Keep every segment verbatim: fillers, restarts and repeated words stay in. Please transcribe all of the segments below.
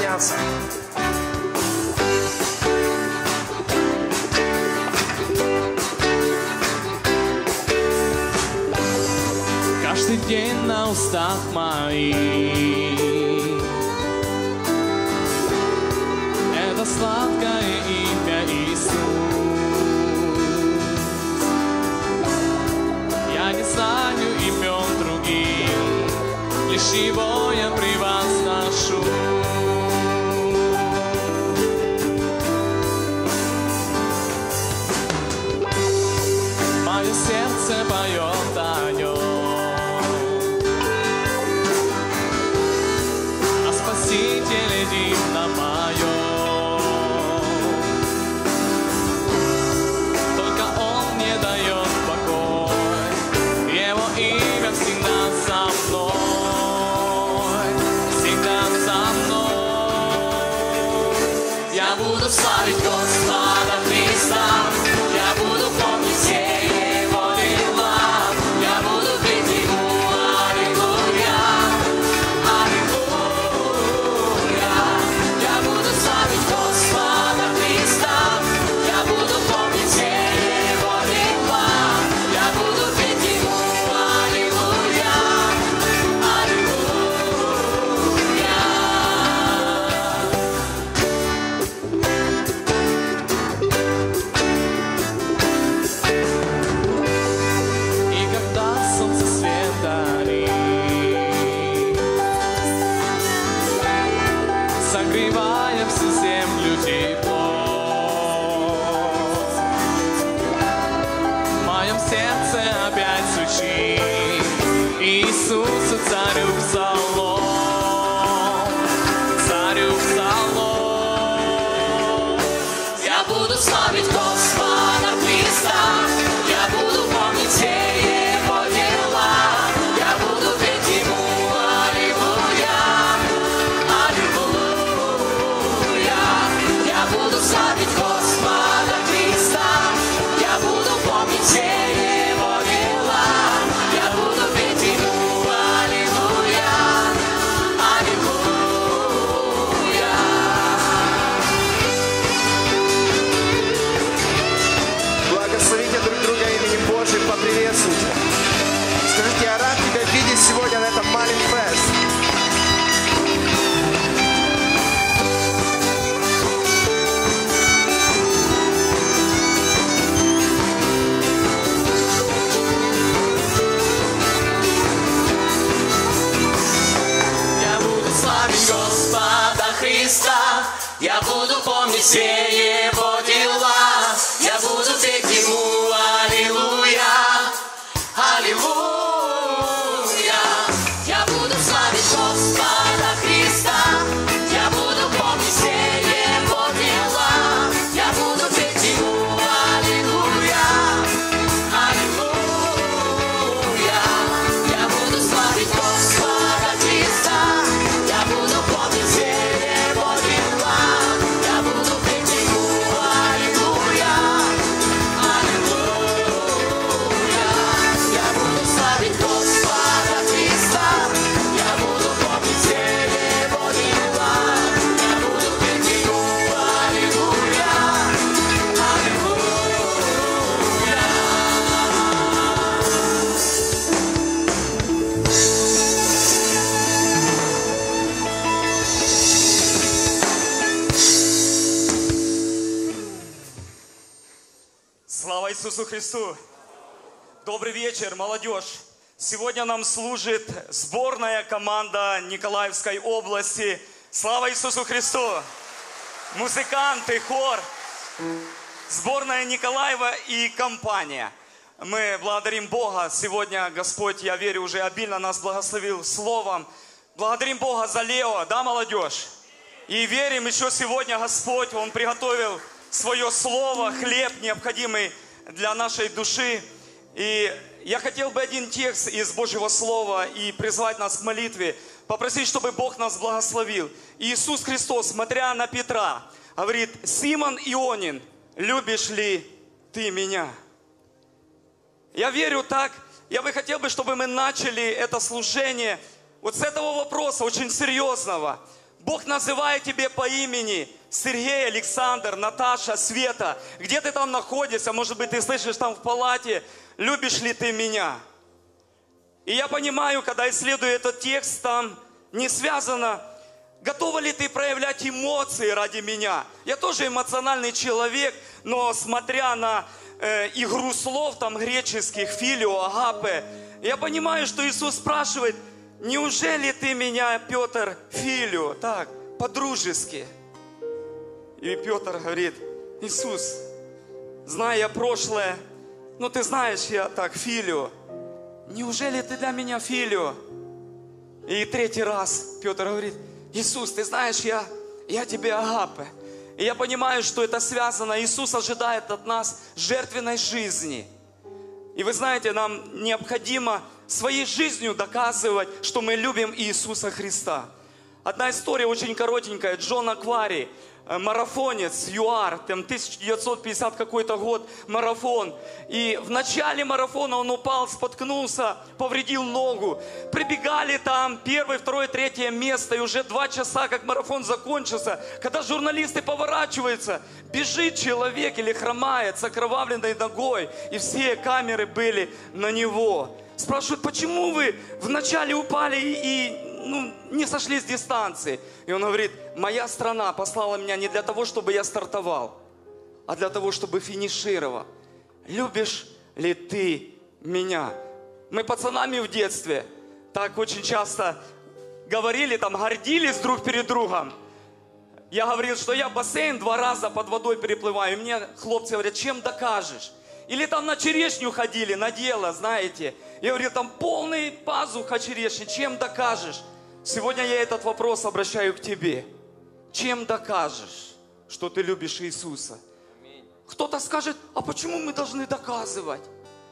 подняться. Каждый день на устах моих это сладкое имя Иисус. Я не знаю имен других, лишь Его я превозношу. Мое сердце поет о Нем, о Спасителе дивном моем. Только Он мне дает покой, Его имя всегда со мной, всегда со мной. Я буду славить Господа Христа, я буду помнить все Его дела, я буду петь Ему аллилуйя, аллилуйя. Я буду славить Господа Христа, я буду помнить все Его дела, я буду петь Ему аллилуйя, аллилуйя. И когда солнце свет дарит, согревая всю землю тепло, в моем сердце опять звучит Иисусу царю псалом, царю псалом. Я буду славить Господа Христа, я буду помнить все Его дела, я буду петь Ему аллилуйя, аллилуйя. Я буду славить Господа Христа, я буду помнить все Его дела, я буду петь Ему аллилуйя, аллилуйя. Благословите друг друга именем Божьим, поприветствуйте. Скажите, я рад тебя видеть сегодня на этом Малин Фест. Я буду славить Господа Христа, я буду помнить все Его дела, я буду петь Ему аллилуйя, аллилуйя. Я буду славить Господа Христа, я буду помнить все Его дела, я буду петь Ему аллилуйя, аллилуйя. Я буду славить Господа Христа, я буду помнить все Его дела, я буду петь Ему аллилуйя, аллилуйя. Я буду славить Господа Христа, я буду помнить все Его дела, я буду петь Ему аллилуйя, Слава Иисусу Христу! Добрый вечер, молодежь! Сегодня нам служит сборная команда Николаевской области. Слава Иисусу Христу! Музыканты, хор, сборная Николаева и компания. Мы благодарим Бога. Сегодня Господь, я верю, уже обильно нас благословил словом. Благодарим Бога за Лео, да, молодежь? И верим, еще сегодня Господь, Он приготовил свое слово, хлеб, необходимый для нашей души. И я хотел бы один текст из Божьего Слова и призвать нас к молитве, попросить, чтобы Бог нас благословил. Иисус Христос, смотря на Петра, говорит: «Симон Ионин, любишь ли ты меня?» Я верю так. Я бы хотел, чтобы мы начали это служение вот с этого вопроса, очень серьезного. Бог называет тебя по имени. Сергей, Александр, Наташа, Света. Где ты там находишься? Может быть, ты слышишь там в палате. Любишь ли ты меня? И я понимаю, когда исследую этот текст, там не связано, готова ли ты проявлять эмоции ради меня. Я тоже эмоциональный человек, но смотря на э, игру слов там греческих, филио, агапе, я понимаю, что Иисус спрашивает, неужели ты меня, Петр, филио, так, по-дружески? И Петр говорит, Иисус, зная прошлое, ну ты знаешь, я так, филио, неужели ты для меня филио? И третий раз Петр говорит, Иисус, ты знаешь, я, я тебе агапе. И я понимаю, что это связано. Иисус ожидает от нас жертвенной жизни. И вы знаете, нам необходимо своей жизнью доказывать, что мы любим Иисуса Христа. Одна история очень коротенькая. Джон Аквари, марафонец, ЮАР, там тысяча девятьсот пятидесятый какой-то год, марафон. И в начале марафона он упал, споткнулся, повредил ногу. Прибегали там первое, второе, третье место, и уже два часа, как марафон закончился, когда журналисты поворачиваются, бежит человек или хромает с окровавленной ногой, и все камеры были на него. Спрашивают, почему вы вначале упали и... Ну, не сошли с дистанции. И он говорит, моя страна послала меня не для того, чтобы я стартовал, а для того, чтобы финишировал. Любишь ли ты меня? Мы пацанами в детстве так очень часто говорили, там, гордились друг перед другом. Я говорил, что я бассейн два раза под водой переплываю. И мне хлопцы говорят, чем докажешь? Или там на черешню ходили, на дело, знаете. Я говорил, там полный пазуха черешни, чем докажешь? Сегодня я этот вопрос обращаю к тебе. Чем докажешь, что ты любишь Иисуса? Кто-то скажет, а почему мы должны доказывать?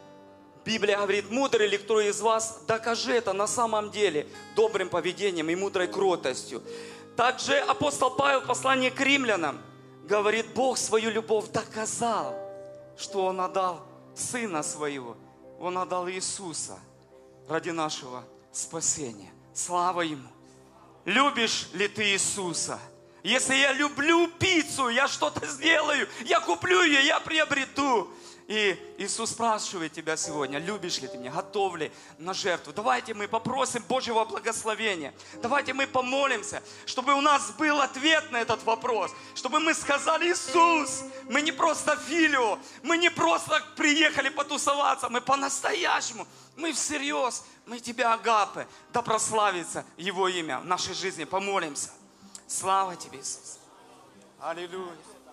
Библия говорит, мудрый ли кто из вас, докажи это на самом деле добрым поведением и мудрой кротостью. Также апостол Павел в послании к римлянам говорит, Бог свою любовь доказал, что Он отдал Сына Своего. Он отдал Иисуса ради нашего спасения. Слава Ему. Любишь ли ты Иисуса? Если я люблю пиццу, я что-то сделаю, я куплю ее, я приобрету. И Иисус спрашивает тебя сегодня, любишь ли ты меня, готов ли на жертву? Давайте мы попросим Божьего благословения. Давайте мы помолимся, чтобы у нас был ответ на этот вопрос. Чтобы мы сказали, Иисус, мы не просто филио, мы не просто приехали потусоваться, мы по-настоящему, мы всерьез, мы Тебя агапе. Да прославится Его имя в нашей жизни. Помолимся. Слава Тебе, Иисус. Аллилуйя.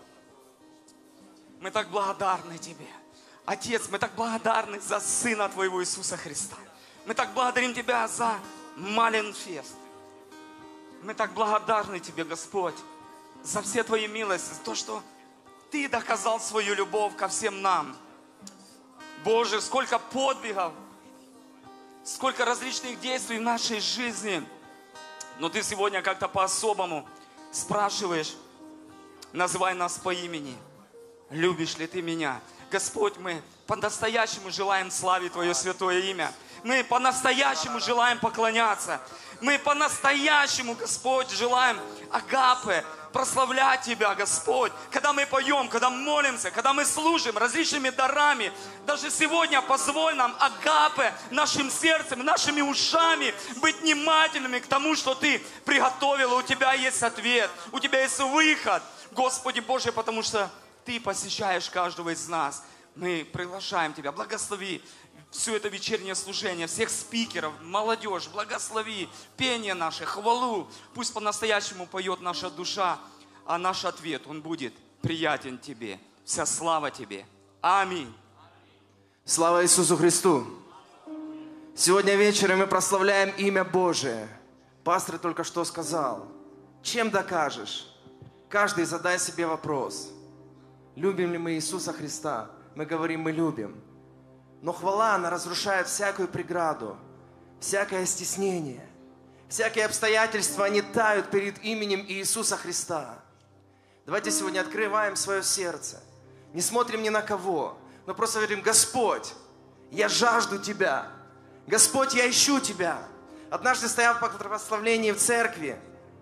Мы так благодарны Тебе. Отец, мы так благодарны за Сына Твоего Иисуса Христа. Мы так благодарим Тебя за Маленфест. Мы так благодарны Тебе, Господь, за все Твои милости, за то, что Ты доказал свою любовь ко всем нам. Боже, сколько подвигов, сколько различных действий в нашей жизни. Но Ты сегодня как-то по-особому спрашиваешь, называй нас по имени. Любишь ли Ты меня? Господь, мы по-настоящему желаем славить Твое святое имя. Мы по-настоящему желаем поклоняться. Мы по-настоящему, Господь, желаем агапе, прославлять Тебя, Господь. Когда мы поем, когда молимся, когда мы служим различными дарами, даже сегодня позволь нам агапе нашим сердцем, нашими ушами быть внимательными к тому, что Ты приготовил. У Тебя есть ответ, у Тебя есть выход, Господи Боже, потому что Ты посещаешь каждого из нас. Мы приглашаем Тебя, благослови все это вечернее служение, всех спикеров, молодежь, благослови пение наше, хвалу. Пусть по-настоящему поет наша душа, а наш ответ, он будет приятен Тебе. Вся слава Тебе. Аминь. Слава Иисусу Христу. Сегодня вечером мы прославляем имя Божие. Пастор только что сказал, чем докажешь? Каждый задай себе вопрос. Любим ли мы Иисуса Христа? Мы говорим, мы любим. Но хвала, она разрушает всякую преграду, всякое стеснение. Всякие обстоятельства, они тают перед именем Иисуса Христа. Давайте сегодня открываем свое сердце. Не смотрим ни на кого, но просто говорим, Господь, я жажду Тебя. Господь, я ищу Тебя. Однажды стоял по прославлении в церкви.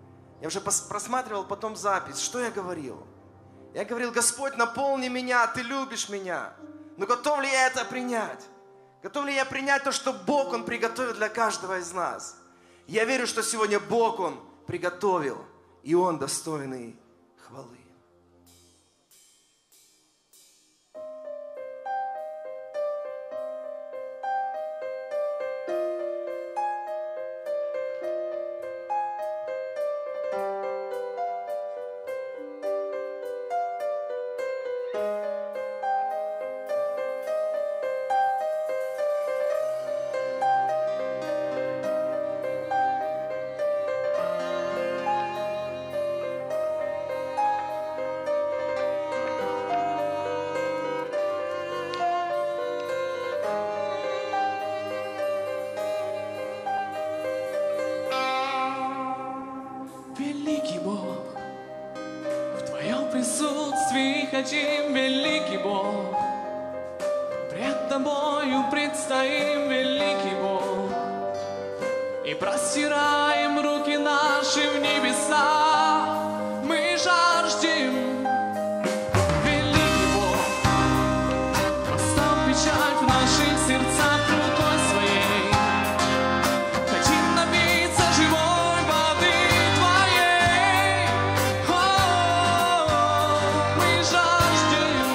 Я уже просматривал потом запись. Что я говорил? Я говорил: Господь, наполни меня, Ты любишь меня. Но готов ли я это принять? Готов ли я принять то, что Бог, Он приготовил для каждого из нас? Я верю, что сегодня Бог, Он приготовил, и Он достойный хвалы. Великий Бог, в Твоем присутствии хотим, великий Бог. Пред Тобою предстоим, великий Бог, и простираем руки наши в небеса. Мы жаждем, великий Бог, поставь печать в наших сердцах рукой Своей. Хотим напиться живой воды Твоей. О, мы жаждем,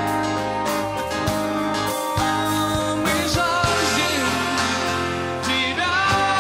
мы жаждем Тебя.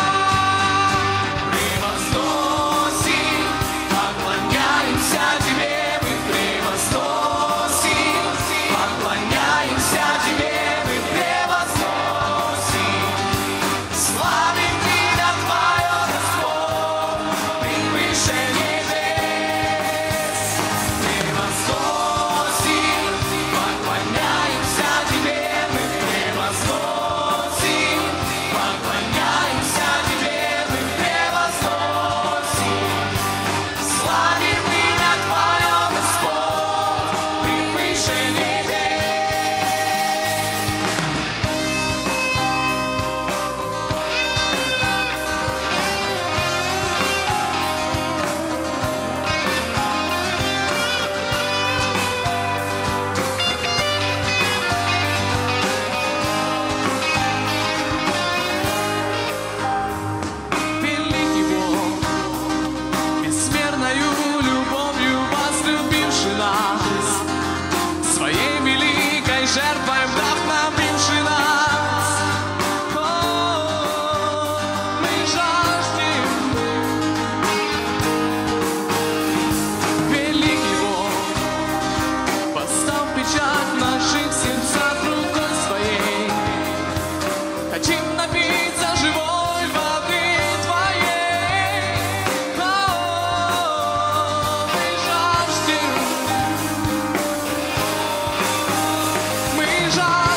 Превозносим, поклоняемся Тебе, мы превозносим, поклоняемся Тебе, мы превозносим. Славим имя Твое, Господь, превыше небес. Превозносим, поклоняемся Тебе, мы превозносим, поклоняемся Тебе, мы превозносим. Славим имя Твое, Господь, превыше небес. Великий Бог, бессмерною любовью возлюбивший нас, Своей великой жертвой вдохновивший нас. О, мы жаждем, великий Бог, поставь печать в наших сердцах рукой Своей. Хотим напиться живой воды Твоей. О, мы жаждем, мы жаждем.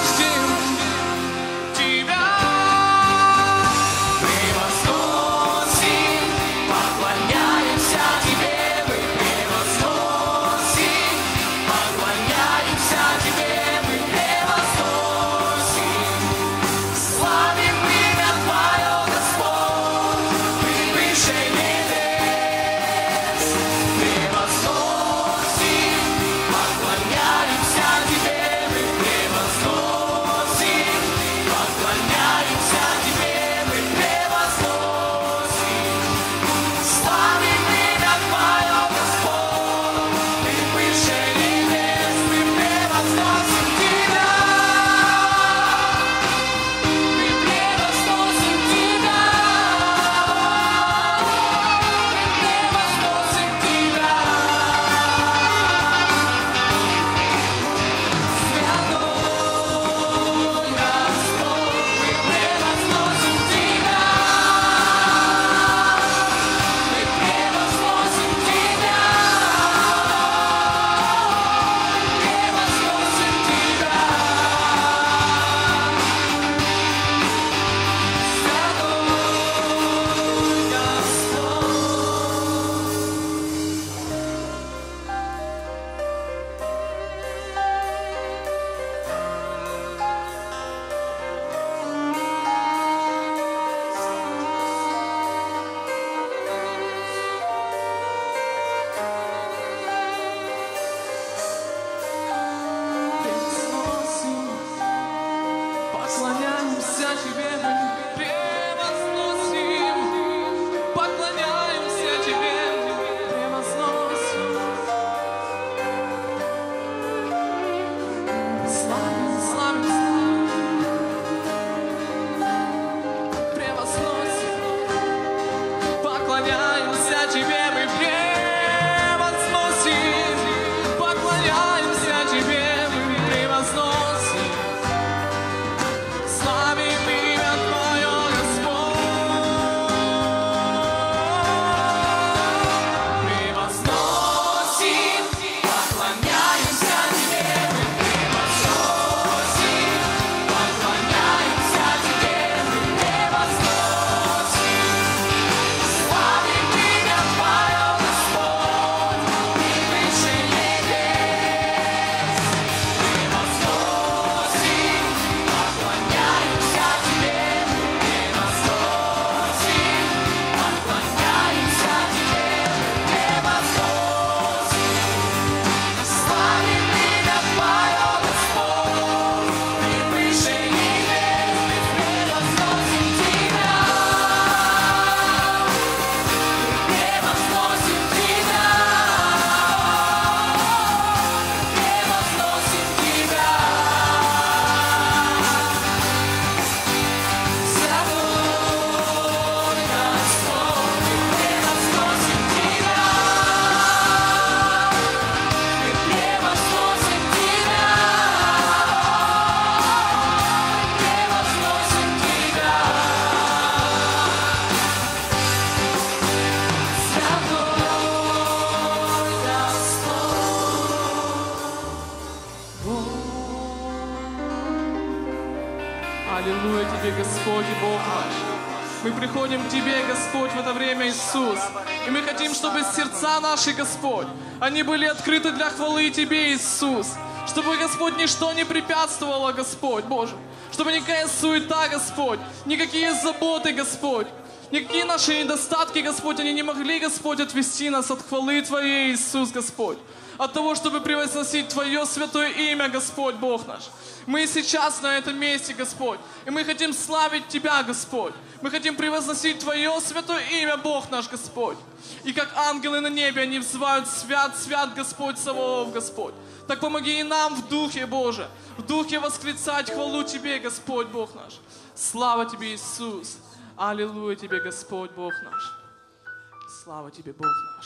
Аллилуйя Тебе, Господь и Бог наш. Мы приходим к Тебе, Господь, в это время, Иисус. И мы хотим, чтобы сердца наши, Господь, они были открыты для хвалы Тебе, Иисус. Чтобы, Господь, ничто не препятствовало, Господь, Боже. Чтобы никакая суета, Господь, никакие заботы, Господь, никакие наши недостатки, Господь, они не могли, Господь, отвести нас от хвалы Твоей, Иисус, Господь. От того, чтобы превозносить Твое святое имя, Господь, Бог наш. Мы сейчас на этом месте, Господь, и мы хотим славить Тебя, Господь. Мы хотим превозносить Твое святое имя, Бог наш, Господь. И как ангелы на небе, они взывают: свят, свят, Господь Саваоф, Господь. Так помоги и нам в Духе, Боже, в Духе восклицать хвалу Тебе, Господь, Бог наш. Слава Тебе, Иисус. Аллилуйя Тебе, Господь, Бог наш. Слава Тебе, Бог наш.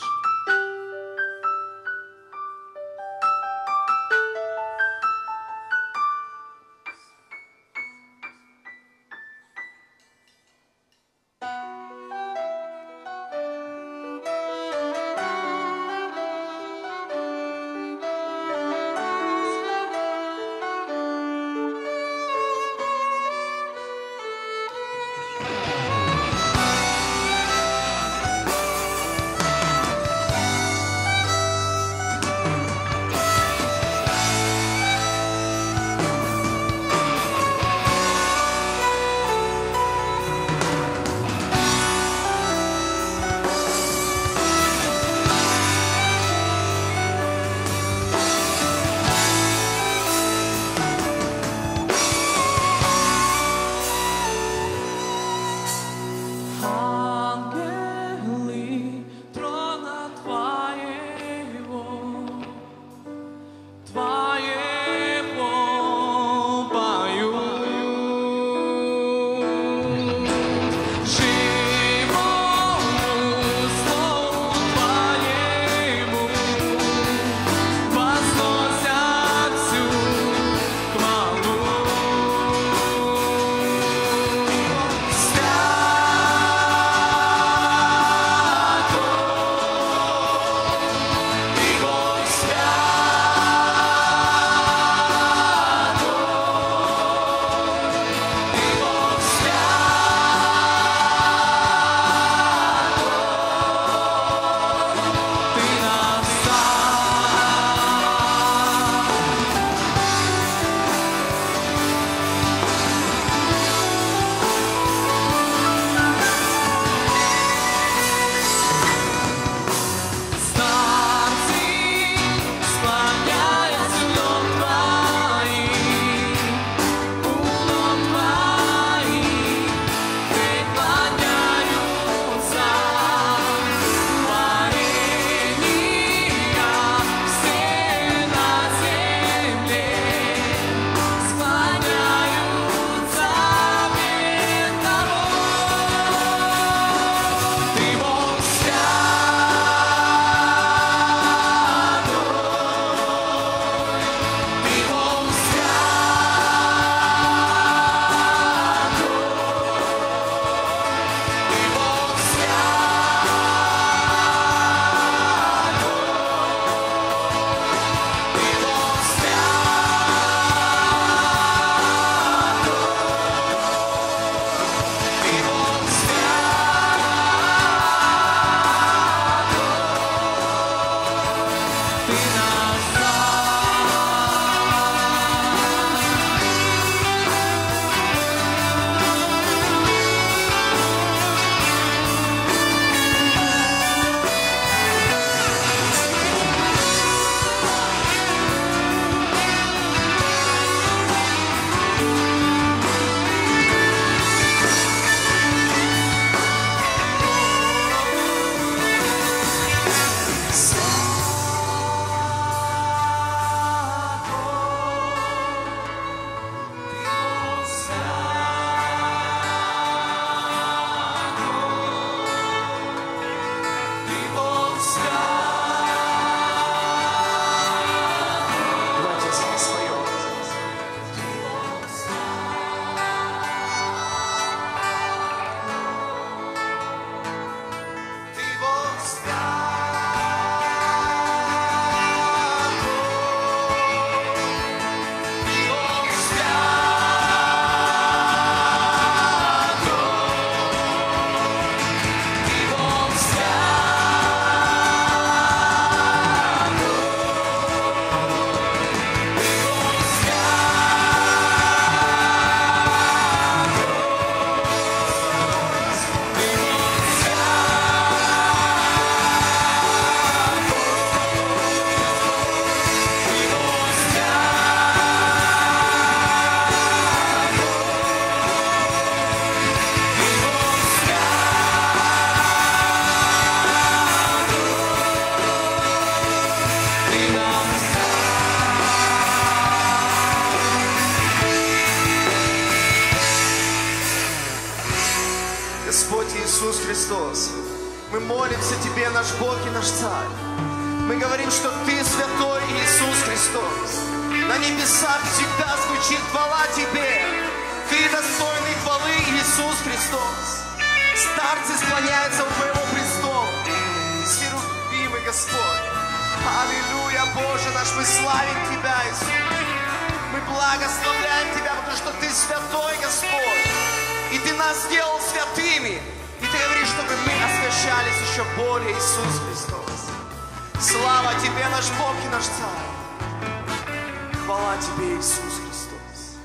Христос. Мы молимся Тебе, наш Бог и наш Царь. Мы говорим, что Ты святой Иисус Христос. На небесах всегда звучит хвала Тебе. Ты достойный хвалы, Иисус Христос. Старцы склоняются у Твоего престола. Херувимый Господь. Аллилуйя, Боже наш, мы славим Тебя, Иисус. Мы благословляем Тебя, потому что Ты святой Господь. И Ты нас сделал святыми. И Ты говоришь, чтобы мы освящались еще более, Иисус Христос. Слава Тебе, наш Бог и наш Царь. Хвала Тебе, Иисус Христос.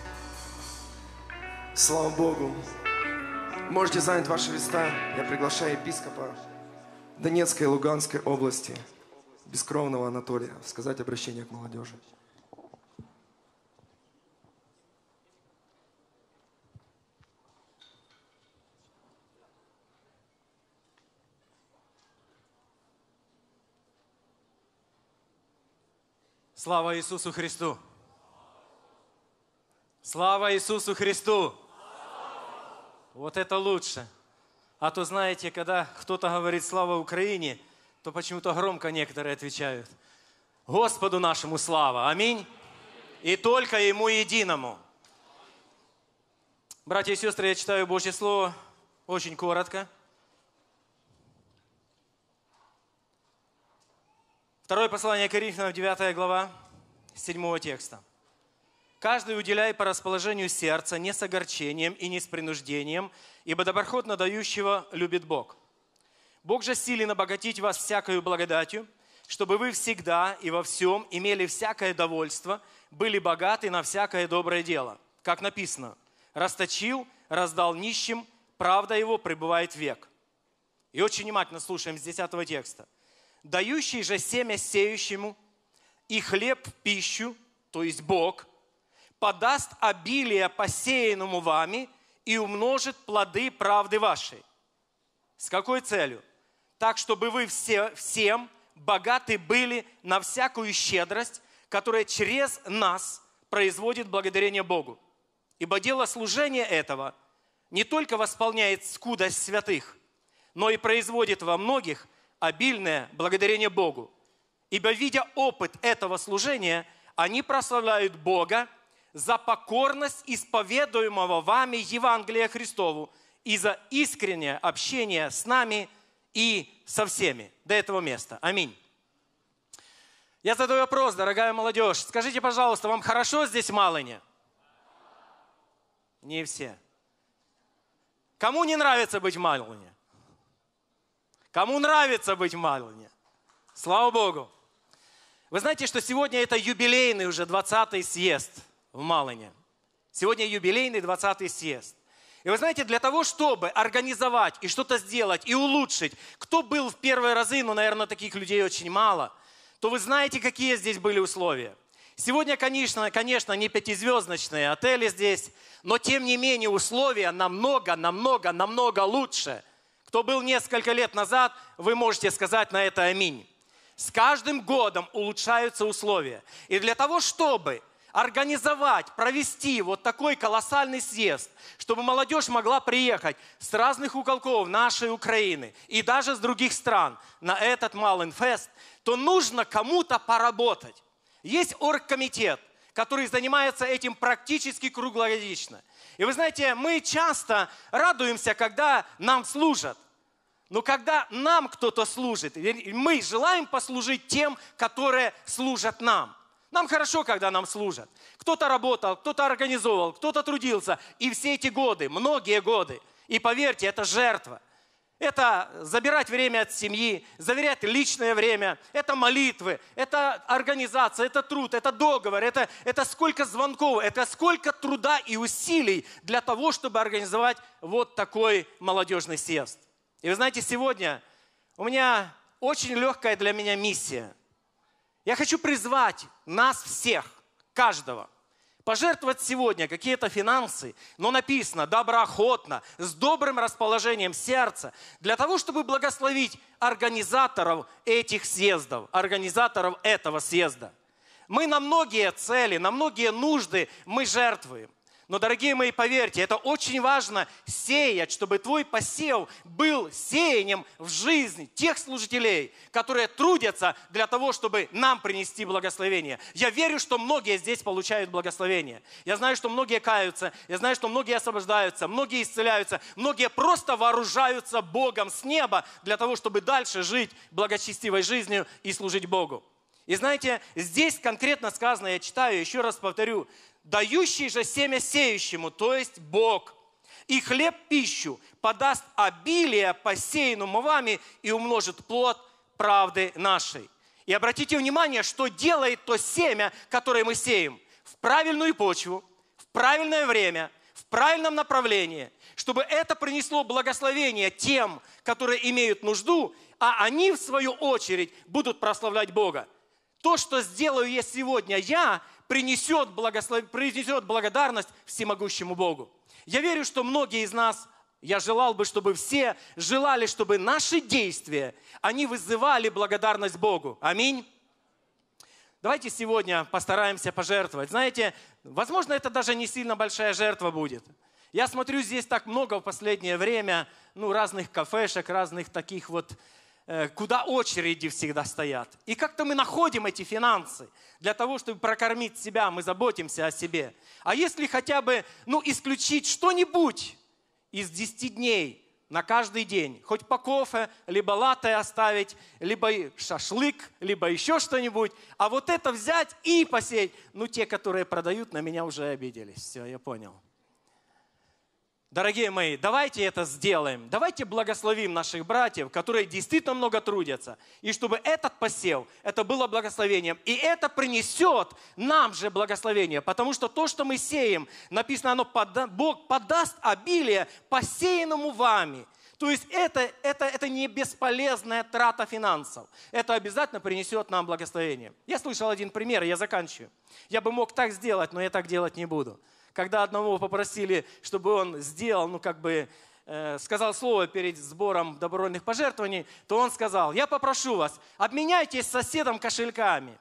Слава Богу. Можете занять ваши места. Я приглашаю епископа Донецкой и Луганской области, Бескровного Анатолия, сказать обращение к молодежи. Слава Иисусу Христу! Слава Иисусу Христу! Вот это лучше. А то, знаете, когда кто-то говорит «Слава Украине», то почему-то громко некоторые отвечают: Господу нашему слава! Аминь! И только Ему единому. Братья и сестры, я читаю Божье Слово очень коротко. Второе послание Коринфянам, девятая глава, седьмого текста. «Каждый уделяй по расположению сердца, не с огорчением и не с принуждением, ибо доброхотно дающего любит Бог. Бог же силен обогатить вас всякою благодатью, чтобы вы всегда и во всем имели всякое довольство, были богаты на всякое доброе дело. Как написано: расточил, раздал нищим, правда его пребывает век». И очень внимательно слушаем с десятого текста. «Дающий же семя сеющему и хлеб в пищу, то есть Бог, подаст обилие посеянному вами и умножит плоды правды вашей». С какой целью? Так, чтобы вы все, всем богаты были на всякую щедрость, которая через нас производит благодарение Богу. Ибо дело служения этого не только восполняет скудость святых, но и производит во многих обильное благодарение Богу. Ибо, видя опыт этого служения, они прославляют Бога за покорность исповедуемого вами Евангелия Христову и за искреннее общение с нами и со всеми до этого места. Аминь. Я задаю вопрос, дорогая молодежь. Скажите, пожалуйста, вам хорошо здесь в Малыне? Не все. Кому не нравится быть в Малыне? Кому нравится быть в Малыне? Слава Богу. Вы знаете, что сегодня это юбилейный уже двадцатый съезд в Малыне. Сегодня юбилейный двадцатый съезд. И вы знаете, для того, чтобы организовать и что-то сделать, и улучшить, кто был в первые разы, ну, наверное, таких людей очень мало, то вы знаете, какие здесь были условия. Сегодня, конечно, конечно, не пятизвездочные отели здесь, но тем не менее условия намного, намного, намного лучше. Кто был несколько лет назад, вы можете сказать на это аминь. С каждым годом улучшаются условия. И для того, чтобы организовать, провести вот такой колоссальный съезд, чтобы молодежь могла приехать с разных уголков нашей Украины и даже с других стран на этот Малынфест, то нужно кому-то поработать. Есть оргкомитет, который занимается этим практически круглогодично. И вы знаете, мы часто радуемся, когда нам служат. Но когда нам кто-то служит, мы желаем послужить тем, которые служат нам. Нам хорошо, когда нам служат. Кто-то работал, кто-то организовывал, кто-то трудился. И все эти годы, многие годы, и поверьте, это жертва. Это забирать время от семьи, заверять личное время, это молитвы, это организация, это труд, это договор, это, это сколько звонков, это сколько труда и усилий для того, чтобы организовать вот такой молодежный съезд. И вы знаете, сегодня у меня очень легкая для меня миссия. Я хочу призвать нас всех, каждого, пожертвовать сегодня какие-то финансы, но написано доброохотно, с добрым расположением сердца, для того, чтобы благословить организаторов этих съездов, организаторов этого съезда. Мы на многие цели, на многие нужды мы жертвуем. Но, дорогие мои, поверьте, это очень важно сеять, чтобы твой посев был сеянием в жизнь тех служителей, которые трудятся для того, чтобы нам принести благословение. Я верю, что многие здесь получают благословение. Я знаю, что многие каются, я знаю, что многие освобождаются, многие исцеляются, многие просто вооружаются Богом с неба для того, чтобы дальше жить благочестивой жизнью и служить Богу. И знаете, здесь конкретно сказано, я читаю, еще раз повторю, дающий же семя сеющему, то есть Бог, и хлеб пищу подаст обилие посеянному вами и умножит плод правды нашей. И обратите внимание, что делает то семя, которое мы сеем. В правильную почву, в правильное время, в правильном направлении, чтобы это принесло благословение тем, которые имеют нужду, а они, в свою очередь, будут прославлять Бога. То, что сделаю я сегодня, я, принесет, благослов... принесет благодарность всемогущему Богу. Я верю, что многие из нас, я желал бы, чтобы все желали, чтобы наши действия, они вызывали благодарность Богу. Аминь. Давайте сегодня постараемся пожертвовать. Знаете, возможно, это даже не сильно большая жертва будет. Я смотрю, здесь так много в последнее время, ну, разных кафешек, разных таких вот, куда очереди всегда стоят. И как-то мы находим эти финансы для того, чтобы прокормить себя, мы заботимся о себе. А если хотя бы, ну, исключить что-нибудь из десяти дней на каждый день, хоть по кофе, либо латте оставить, либо шашлык, либо еще что-нибудь, а вот это взять и посеять, ну, те, которые продают, на меня уже обиделись. Все, я понял. Дорогие мои, давайте это сделаем. Давайте благословим наших братьев, которые действительно много трудятся. И чтобы этот посев, это было благословением. И это принесет нам же благословение. Потому что то, что мы сеем, написано, оно пода, Бог подаст обилие посеянному вами. То есть это, это, это не бесполезная трата финансов. Это обязательно принесет нам благословение. Я слышал один пример, и я заканчиваю. Я бы мог так сделать, но я так делать не буду. Когда одного попросили, чтобы он сделал, ну как бы, э, сказал слово перед сбором добровольных пожертвований, то он сказал, я попрошу вас, обменяйтесь с соседом кошельками.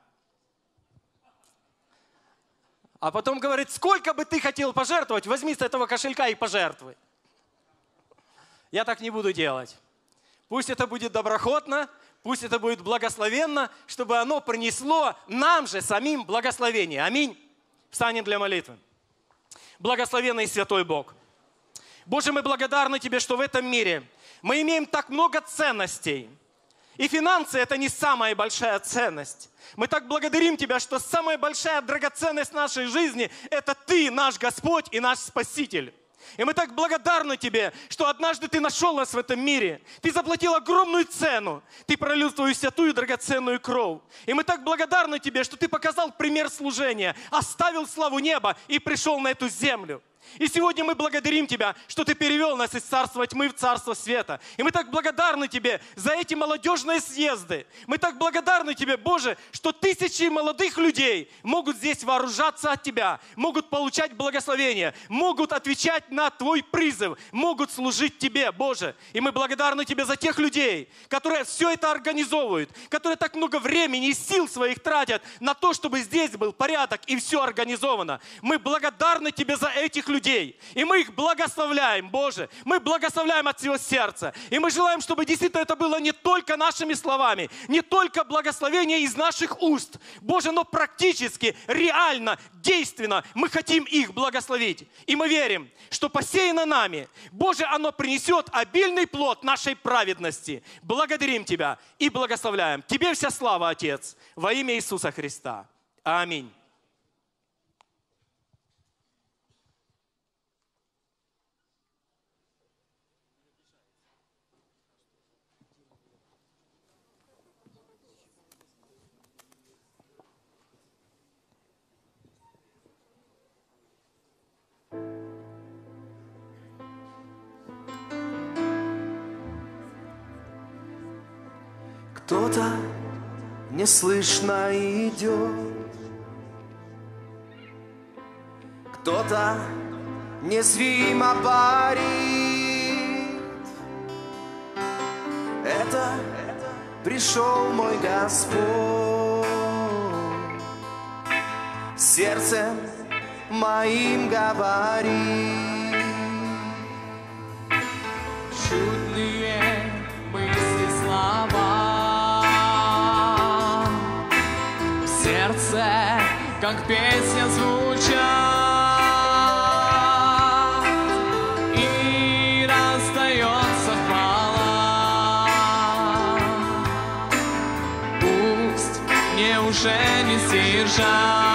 А потом говорит, сколько бы ты хотел пожертвовать, возьми с этого кошелька и пожертвуй. Я так не буду делать. Пусть это будет доброхотно, пусть это будет благословенно, чтобы оно принесло нам же самим благословение. Аминь. Встанем для молитвы. Благословенный святой Бог. Боже, мы благодарны Тебе, что в этом мире мы имеем так много ценностей. И финансы – это не самая большая ценность. Мы так благодарим Тебя, что самая большая драгоценность нашей жизни – это Ты, наш Господь и наш Спаситель. И мы так благодарны Тебе, что однажды Ты нашел нас в этом мире. Ты заплатил огромную цену. Ты пролил Твою святую драгоценную кровь. И мы так благодарны Тебе, что Ты показал пример служения, оставил славу неба и пришел на эту землю. И сегодня мы благодарим Тебя, что Ты перевел нас из царства тьмы в царство света. И мы так благодарны Тебе за эти молодежные съезды. Мы так благодарны Тебе, Боже, что тысячи молодых людей могут здесь вооружаться от Тебя, могут получать благословение, могут отвечать на Твой призыв, могут служить Тебе, Боже. И мы благодарны Тебе за тех людей, которые все это организовывают, которые так много времени и сил своих тратят на то, чтобы здесь был порядок и все организовано. Мы благодарны Тебе за этих людей. И мы их благословляем, Боже. Мы благословляем от всего сердца. И мы желаем, чтобы действительно это было не только нашими словами, не только благословение из наших уст, Боже, но практически, реально, действенно мы хотим их благословить. И мы верим, что посеяно нами, Боже, оно принесет обильный плод нашей праведности. Благодарим Тебя и благословляем. Тебе вся слава, Отец, во имя Иисуса Христа. Аминь. Кто-то неслышно идет, кто-то незримо парит. Это пришел мой Господь, сердцем моим говори. Чудные мысли, слова в сердце, как песня звучат, и расстается хвала. Пусть мне уже не сдержать.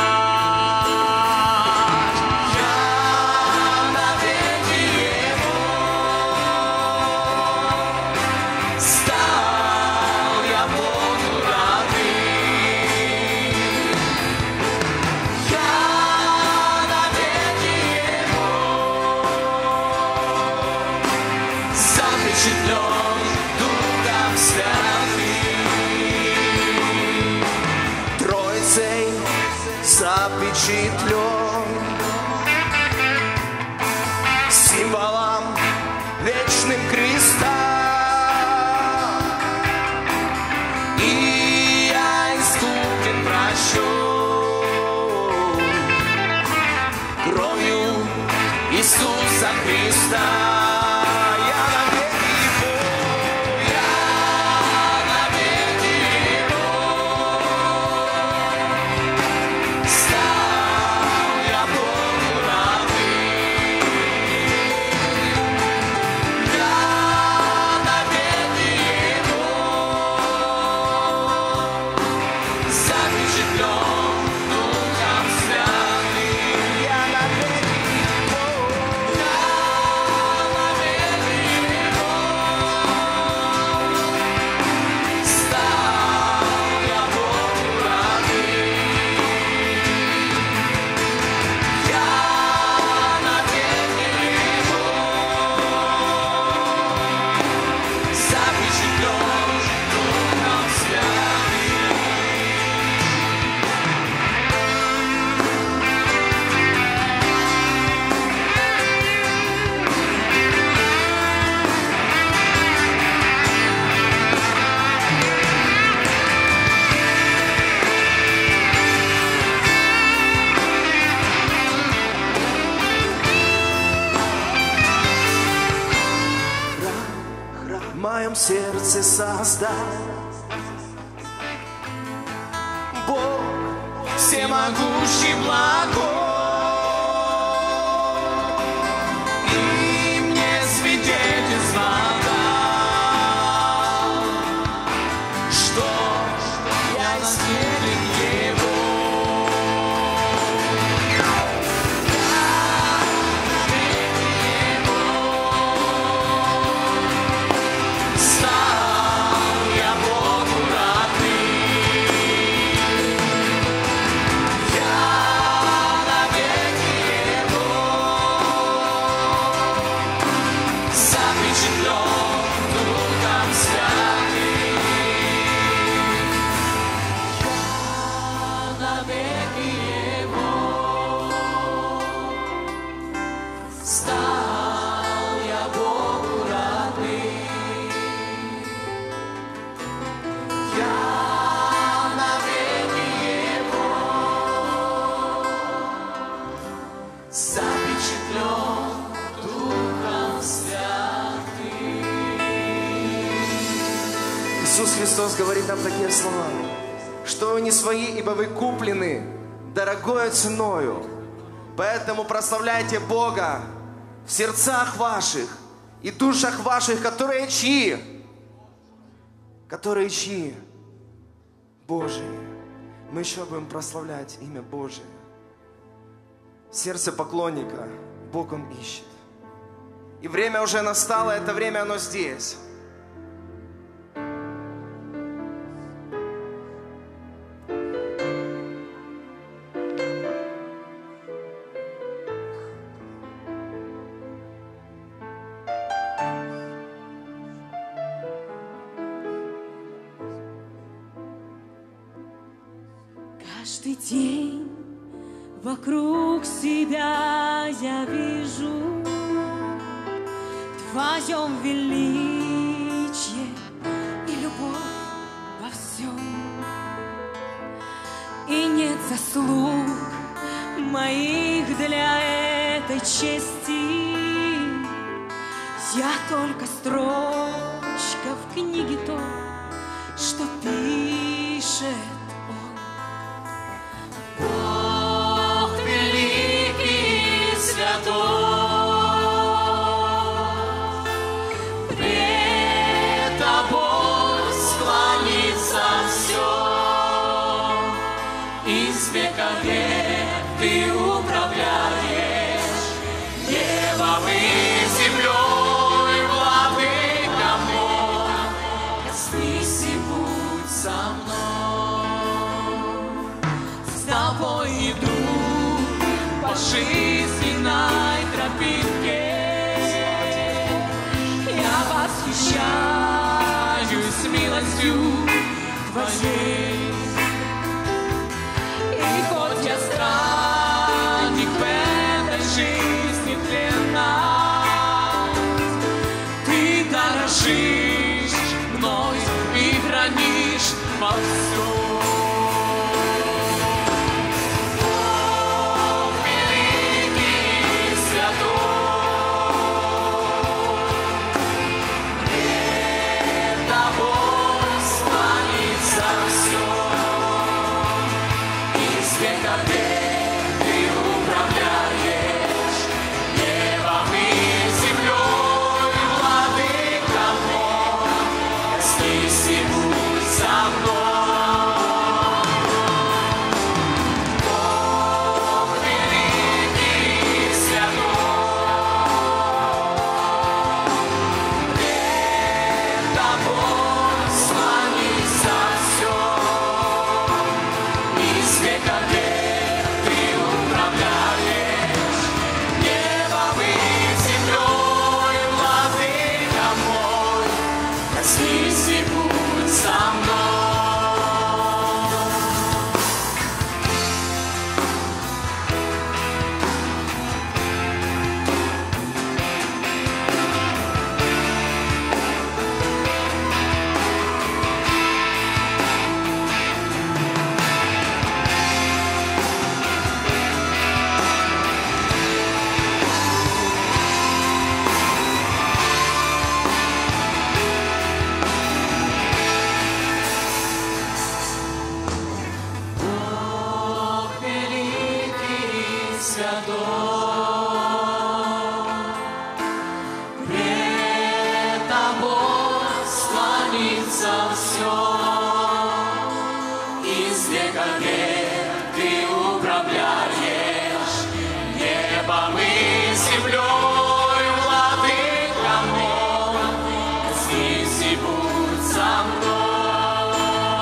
Запечатлен символом вечным креста, и я искупен, прощен кровью Иисуса Христа. В моем сердце создал Бог всемогущий, благой, и мне свидетельство дал, что я наследник Его. Иисус Христос говорит нам такие слова, что вы не свои, ибо вы куплены дорогою ценою. Поэтому прославляйте Бога в сердцах ваших и душах ваших, которые чьи? Которые чьи? Божьи. Мы еще будем прославлять имя Божие. Сердце поклонника Бог Он ищет. И время уже настало, это время оно здесь. Каждый день вокруг себя я вижу в Твоем величие и любовь во всем. И нет заслуг моих для этой чести. Я только строчка в книге той, что пишет он. Бог великий и святой, пред тобой склонится все. Из века в век ты управляешь небом и землей, владыка мой, коснись и будь со мной. С тобой иду по жизненной тропинке, я восхищаюсь милостью твоей. И хоть я странник в этой жизни тленной, ты дорожишь мной и хранишь во всем. Бог великий и святой, пред тобой склонится все. Из века в век ты управляешь небом и землей, владыка мой, коснись и будь со мной. Бог великий и святой, пред тобой склонится все. Из века в век ты управляешь небом и землей, владыка мой, коснись и будь со мной. Бог великий и святой, пред тобой склонится все. Из века в век ты управляешь небом и землей, владыка мой, коснись и будь со мной.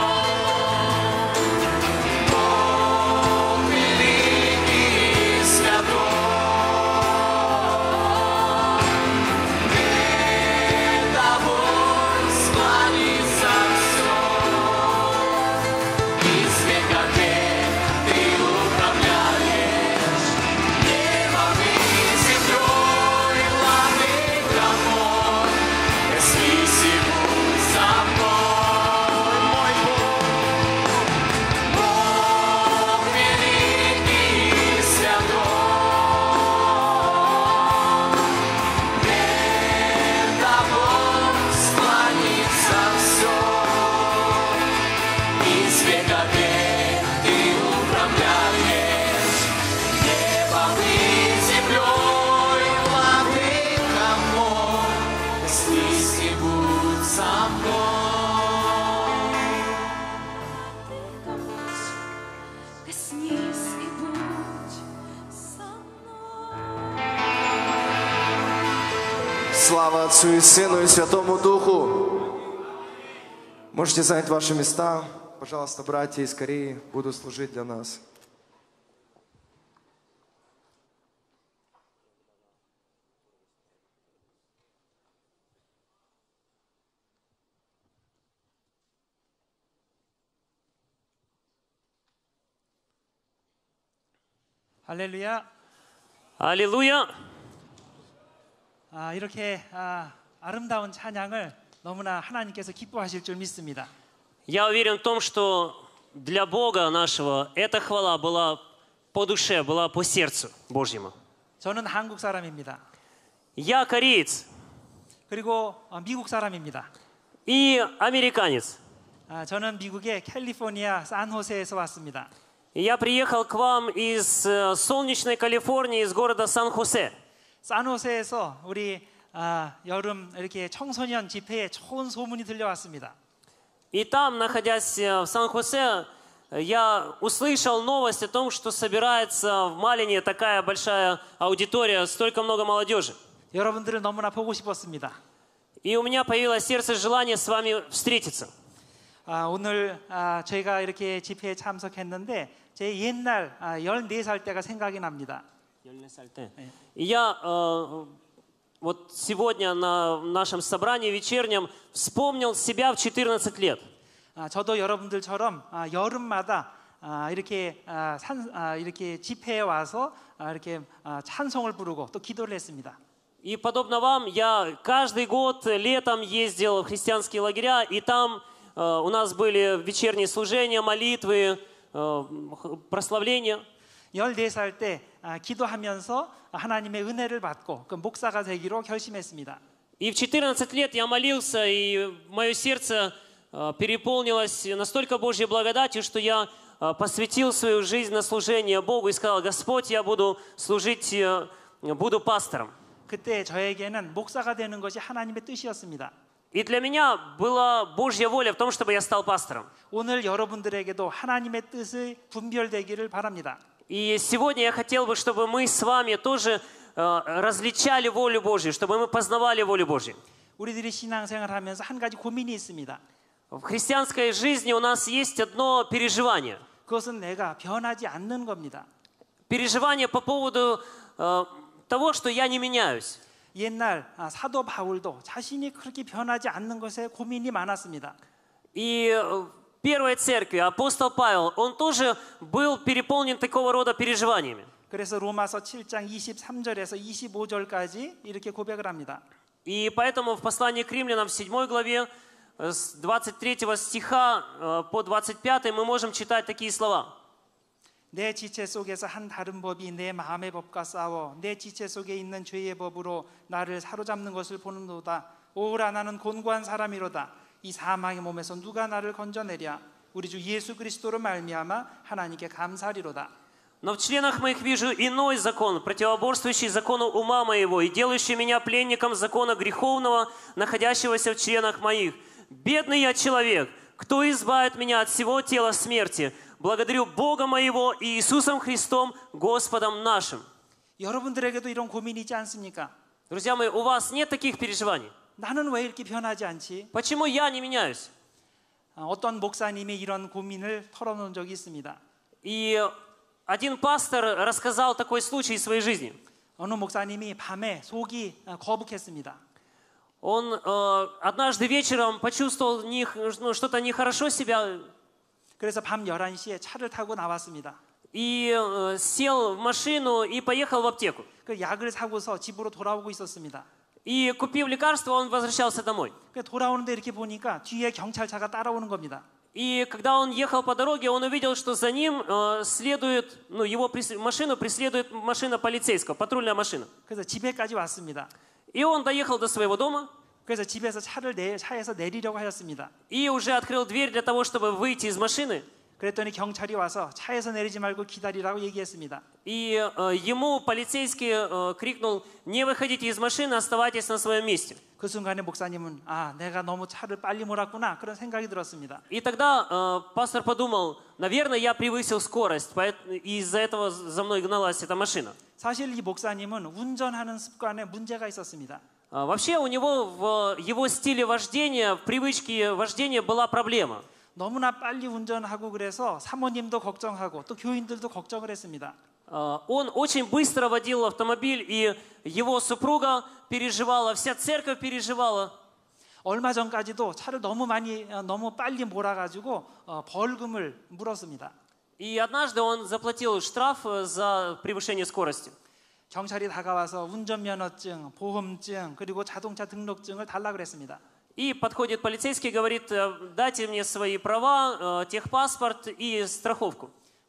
Бог великий и святой, пред тобой склонится все. Из века в век ты управляешь небом и землей, владыка мой, коснись и будь со мной. Мой Бог, Бог великий и святой, пред тобой склонится все. Из века в век ты управляешь небом и землей, владыка мой, коснись и будь со мной. Коснись и будь со мной. Слава Отцу и Сыну и Святому Духу. Можете занять ваши места. Пожалуйста, братья из Кореи будут служить для нас. 할렐루야. 할렐루야. 아, 이렇게 아, 아름다운 찬양을 너무나 하나님께서 기뻐하실 줄 믿습니다. Я уверен в том, что для Бога нашего эта хвала была по душе, была по сердцу Божьему. 저는 한국 사람입니다. Я кореец 그리고 어, 미국 사람입니다. и американец. 아, 저는 미국의 캘리포니아 산호세에서 왔습니다. И я приехал к вам из э, солнечной Калифорнии, из города Сан-Хосе. 산호세에서 우리 아, 여름 이렇게 청소년 집회에 좋은 소문이 들려왔습니다. И там, находясь э, в Сан-Хосе, я услышал новость о том, что собирается в Малине такая большая аудитория, столько много молодежи. 여러분들을 너무나 보고 싶었습니다. И у меня появилось в сердце желание с вами встретиться. 아, 오늘 아, 저희가 이렇게 집회에 참석했는데 제 옛날 아, 열네 살 때가 생각이 납니다. И я э, вот сегодня на нашем собрании вечернем вспомнил себя в четырнадцать лет. 아, 저도 여러분들처럼 아, 여름마다 아, 이렇게 아, 산, 아, 이렇게 집회에 와서 아, 이렇게 아, 찬송을 부르고 또 기도를 했습니다. И подобно вам, я каждый год летом ездил в христианские лагеря, и там э, у нас были вечерние служения, молитвы, э, прославления. 열네 살 때 아, 기도하면서 하나님의 은혜를 받고 그 목사가 되기로 결심했습니다. И в четырнадцать лет я молился, и мое сердце э, переполнилось настолько Божьей благодатью, что я э, посвятил свою жизнь на служение Богу и сказал: Господь, я буду служить, э, буду пастором. 그때 저에게는 목사가 되는 것이 하나님의 뜻이었습니다. И для меня была Божья воля в том, чтобы я стал пастором. 오늘 여러분들에게도 하나님의 뜻이 분별되기를 바랍니다. И сегодня я хотел бы, чтобы мы с вами тоже э, различали волю Божью, чтобы мы познавали волю Божью. 우리들이 신앙생활하면서 한 가지 고민이 있습니다. В христианской жизни у нас есть одно переживание. 그것은 내가 변하지 않는 겁니다. Переживание по поводу э, того, что я не меняюсь. 옛날 아, 사도 바울도 자신이 그렇게 변하지 않는 것에 고민이 많았습니다. И в первой церкви апостол Павел, он тоже был переполнен такого рода переживаниями. 그래서 로마서 칠 장 이십삼 절에서 이십오 절까지 이렇게 고백을 합니다. И поэтому в послании к римлянам в седьмой главе с двадцать третьего стиха э, по двадцать пятый мы можем читать такие слова. 내 지체 속에서 한 다른 법이 내 마음의 법과 싸워 내 지체 속에 있는 죄의 법으로 나를 사로잡는 것을 보는도다. 오라 나는 곤고한 사람이로다. 이 사망의 몸에서 누가 나를 건져내랴. 우리 주 예수 그리스도로 말미암아 하나님께 감사리로다. Но в членах моих вижу иной закон, противоборствующий закону ума моего и делающий меня пленником закона греховного, находящегося в членах моих. Бедный я человек, кто избавит меня от всего тела смерти? Благодарю Бога моего и Иисусом Христом, Господом нашим. 여러분들에게도 이런 고민이 있지 않습니까? Друзья мои, у вас нет таких переживаний? 나는 왜 이렇게 변하지 않지? Почему я не меняюсь? 어떤 목사님이 이런 고민을 털어놓은 적이 있습니다. И один пастор рассказал такой случай из своей жизни. 어느 목사님이 밤에 속이 거북했습니다. Он э, однажды вечером почувствовал не, ну, что-то нехорошо себя 그래서 밤 열한 시에 차를 타고 나왔습니다. и э, сел в машину и поехал в аптеку. 그 약을 사고서 집으로 돌아오고 있었습니다. И купив лекарство, он возвращался домой. 그 돌아오는데 이렇게 보니까 뒤에 경찰차가 따라오는 겁니다. И когда он ехал по дороге, он увидел, что за ним э, следует, ну, его прес... машину преследует машина полицейского, патрульная машина. 그래서 집에까지 왔습니다. И он доехал до своего дома. 그래서 집에서 차를 내, 차에서 내리려고 하였습니다. И уже открыл дверь для того, чтобы выйти из машины. 그랬더니 경찰이 와서 차에서 내리지 말고 기다리라고 얘기했습니다. И э, ему полицейский э, крикнул: не выходите из машины, оставайтесь на своем месте. 그 순간에 목사님은 아, 내가 너무 차를 빨리 몰았구나 그런 생각이 들었습니다. И тогда э, пастор подумал: наверное, я превысил скорость, поэтому из-за этого за мной гналась эта машина. 사실 이 목사님은 운전하는 습관에 문제가 있었습니다. А, вообще у него в его стиле вождения, в привычке вождения была проблема. 너무나 빨리 운전하고 그래서 사모님도 걱정하고 또 교인들도 걱정을 했습니다. Он очень быстро водил автомобиль, и его супруга переживала, вся церковь переживала. 얼마 전까지도 차를 너무 많이 너무 빨리 몰아가지고 어, 벌금을 물었습니다. И однажды он заплатил штраф за превышение скорости. 경찰이 다가와서 운전면허증, 보험증 그리고 자동차 등록증을 달라 그랬습니다. И подходит полицейский и говорит: дайте мне свои права, техпаспорт и страховку.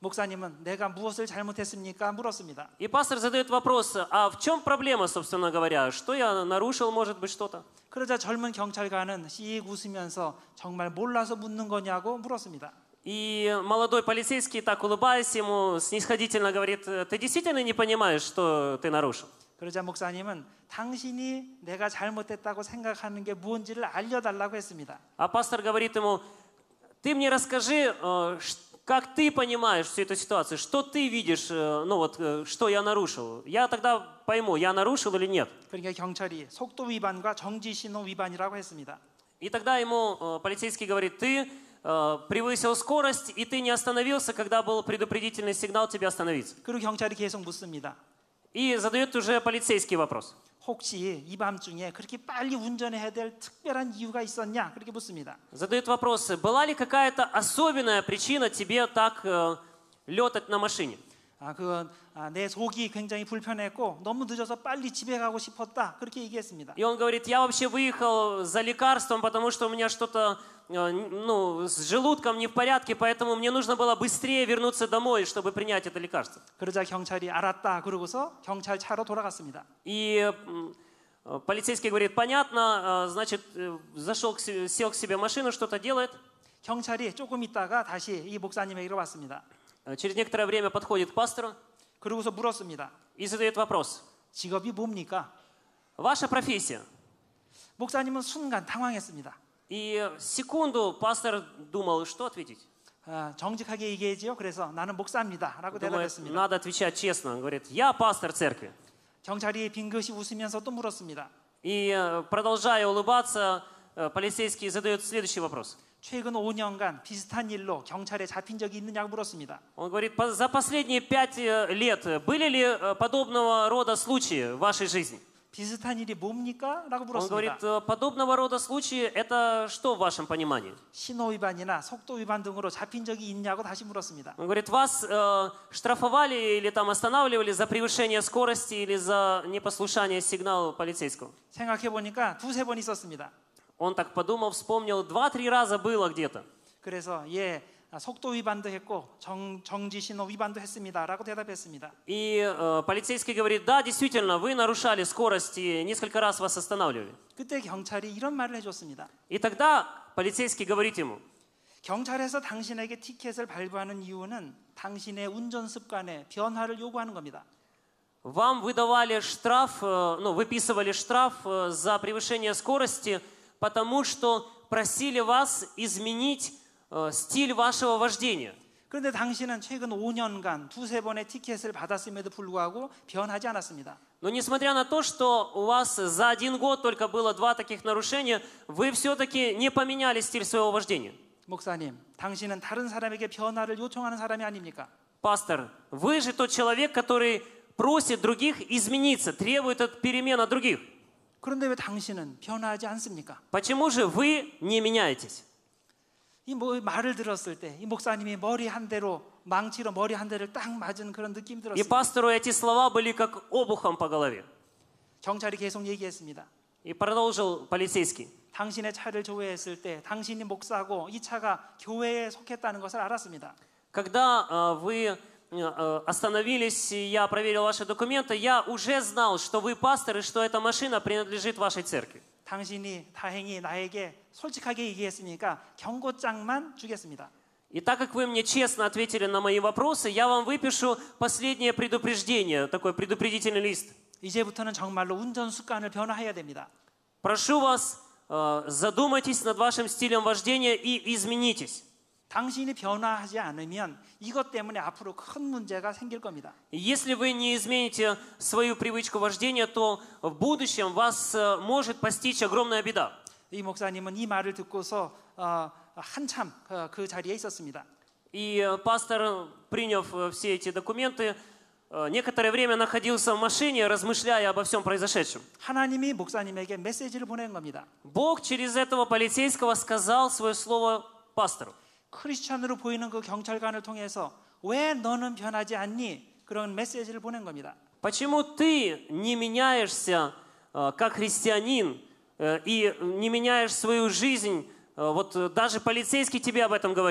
목사님은 내가 무엇을 잘못했습니까? 물었습니다. И пастор задает вопрос, а в чем проблема, собственно говоря? Что я нарушил, может быть, что-то? 그러자 젊은 경찰관은 씩 웃으면서 정말 몰라서 묻는 거냐고 물었습니다. И молодой полицейский, так улыбаясь ему, снисходительно говорит, ты действительно не понимаешь, что ты нарушил? 그러자 목사님은 당신이 내가 잘못했다고 생각하는 게 무엇인지를 알려달라고 했습니다. А пастор говорит ему, ты мне расскажи, э, ш- как ты понимаешь всю эту ситуацию, что ты видишь, э, ну вот, э, что я нарушил. Я тогда пойму, я нарушил или нет. 그러니까 경찰이 속도 위반과 정지 신호 위반이라고 했습니다. И тогда ему э, полицейский говорит, ты э, превысил скорость, и ты не остановился, когда был предупредительный сигнал тебе остановиться. 그리고 경찰이 계속 묻습니다. И задает уже полицейский вопрос. 혹시 이 밤중에 그렇게 빨리 운전해야 될 특별한 이유가 있었냐? 그렇게 묻습니다. Задает вопрос, была ли какая-то особенная причина тебе так э, летать на машине? 아, 그건 아, 내 속이 굉장히 불편했고 너무 늦어서 빨리 집에 가고 싶었다. 그렇게 얘기했습니다. И он говорит, я вообще выехал за лекарством, потому что у меня что-то э, ну, с желудком не в порядке, поэтому мне нужно было быстрее вернуться домой, чтобы принять это лекарство. 그러자 경찰이 알았다. 그러고서 경찰차로 돌아갔습니다. И м, э, полицейский говорит, понятно, э, значит, э, зашел, к се- сел к себе в машину, что-то делает. 경찰이 조금 있다가 다시 이 목사님에게로 왔습니다. Э, Через некоторое время подходит к пастору 그러고서 물었습니다. и задает вопрос. 직업이 뭡니까? Ваша профессия? 목사님은 순간 당황했습니다. И э, секунду пастор думал, что ответить. 아, 정직하게 얘기해지요. 그래서 나는 목사입니다. 라고 Думает, 대답했습니다. надо отвечать честно. Он говорит, я пастор церкви. 경찰이 빙긋이 웃으면서 또 물었습니다. И э, продолжая улыбаться, э, полицейский задает следующий вопрос. 최근 오 년간 비슷한 일로 경찰에 잡힌 적이 있느냐고 물었습니다. Он говорит, «По- за последние пять э, лет были ли э, подобного рода случаи в вашей жизни? 비슷한 일이 뭡니까? 라고 Он говорит, 물었습니다. «Э, подобного рода случаи это что в вашем понимании? 신호 위반이나 속도 위반 등으로 잡힌 적이 있냐고 다시 물었습니다. Он говорит, вас э, штрафовали или там останавливали за превышение скорости или за непослушание сигналу полицейского? 생각해 보니까 두세 번 있었습니다. Он так подумал, вспомнил, два-три раза было где-то. 그래서 예, 아, 속도 위반도 했고 정, 정지 신호 위반도 했습니다라고 대답했습니다. И э, полицейский говорит, да, действительно, вы нарушали скорость и несколько раз вас останавливали. 그때 경찰이 이런 말을 해줬습니다. И тогда полицейский говорит ему, 경찰에서 당신에게 티켓을 발부하는 이유는 당신의 운전 습관의 변화를 요구하는 겁니다. вам выдавали штраф, э, ну, выписывали штраф э, за превышение скорости, потому что просили вас изменить э, стиль вашего вождения. 그런데 당신은 최근 오 년간 두세 번의 티켓을 받았음에도 불구하고 변하지 않았습니다. Но несмотря на то, что у вас за один год только было два таких нарушения, вы все-таки не поменяли стиль своего вождения. 목사님, 당신은 다른 사람에게 변화를 요청하는 사람이 아닙니까? Пастор, вы же тот человек, который просит других измениться, требует от перемен от других. 그런데 왜 당신은 변화하지 않습니까? Почему же вы не меняетесь? 이 뭐, 말을 들었을 때 이 목사님이 머리 한 대로 망치로 머리 한 대를 딱 맞은 그런 느낌 И 들었습니다. пастору эти слова были как обухом по голове. 경찰이 계속 얘기했습니다. И продолжил полицейский. 당신의 차를 조회했을 때 당신이 목사고 이 차가 교회에 속했다는 것을 알았습니다. Когда э, вы э, остановились, и я проверил ваши документы, я уже знал, что вы пастор и что эта машина принадлежит вашей церкви. 당신이 다행히 나에게 솔직하게 얘기했으니까 경고장만 주겠습니다. И так как вы мне честно ответили на мои вопросы, я вам выпишу последнее предупреждение, такой предупредительный лист. 이제부터는 정말로 운전 습관을 변화해야 됩니다. Прошу вас, э, задумайтесь над вашим стилем вождения и изменитесь. 당신이 변화하지 않으면 이것 때문에 앞으로 큰 문제가 생길 겁니다. Если вы не измените свою привычку вождения, то в будущем вас э, может постичь огромная беда. 이 목사님은 이 말을 듣고서 어, 한참 어, 그 자리에 있었습니다. И э, пастор, приняв э, все эти документы, э, некоторое время находился в машине, размышляя обо всем произошедшем. 하나님이 목사님에게 메시지를 보낸 겁니다. Бог через этого полицейского сказал свое слово пастору. 크리스찬으로 보이는 그 경찰관을 통해서 왜 너는 변하지 않니? 그런 메시지를 보낸 겁니다. Почему ты не меняешься э, как христианин э, и не меняешь свою жизнь? Э, вот э, даже полицейский тебе об этом говорит.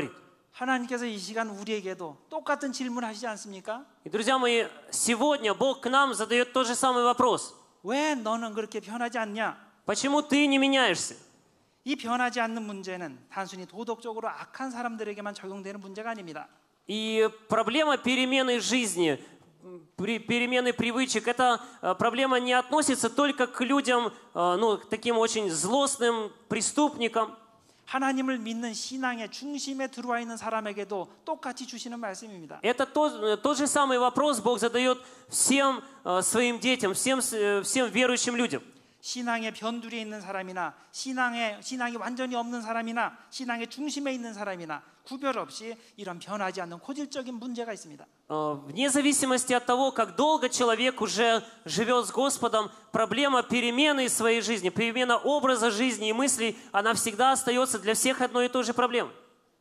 하나님께서 이 시간 우리에게도 똑같은 질문 하시지 않습니까? И, друзья мои, сегодня Бог к нам задает тот же самый вопрос. 왜 너는 그렇게 변하지 않냐? Почему ты не меняешься? 이 변하지 않는 문제는 단순히 도덕적으로 악한 사람들에게만 적용되는 문제가 아닙니다. И проблема перемены жизни, при- перемены привычек, эта э, проблема не относится только к людям, э, ну, к таким очень злостным преступникам. 하나님을 믿는 신앙의 중심에 들어와 있는 사람에게도 똑같이 주시는 말씀입니다. Это тот, э, тот же самый вопрос Бог задает всем э, своим детям, всем, с- э, всем верующим людям. 신앙의 변두리에 있는 사람이나 신앙의 신앙이 완전히 없는 사람이나 신앙의 중심에 있는 사람이나 구별 없이 이런 변하지 않는 고질적인 문제가 있습니다. Э, Вне зависимости от того, как долго человек уже живет с Господом, проблема перемены своей жизни, перемена образа жизни и мыслей, она всегда остается для всех одной и той же проблемой.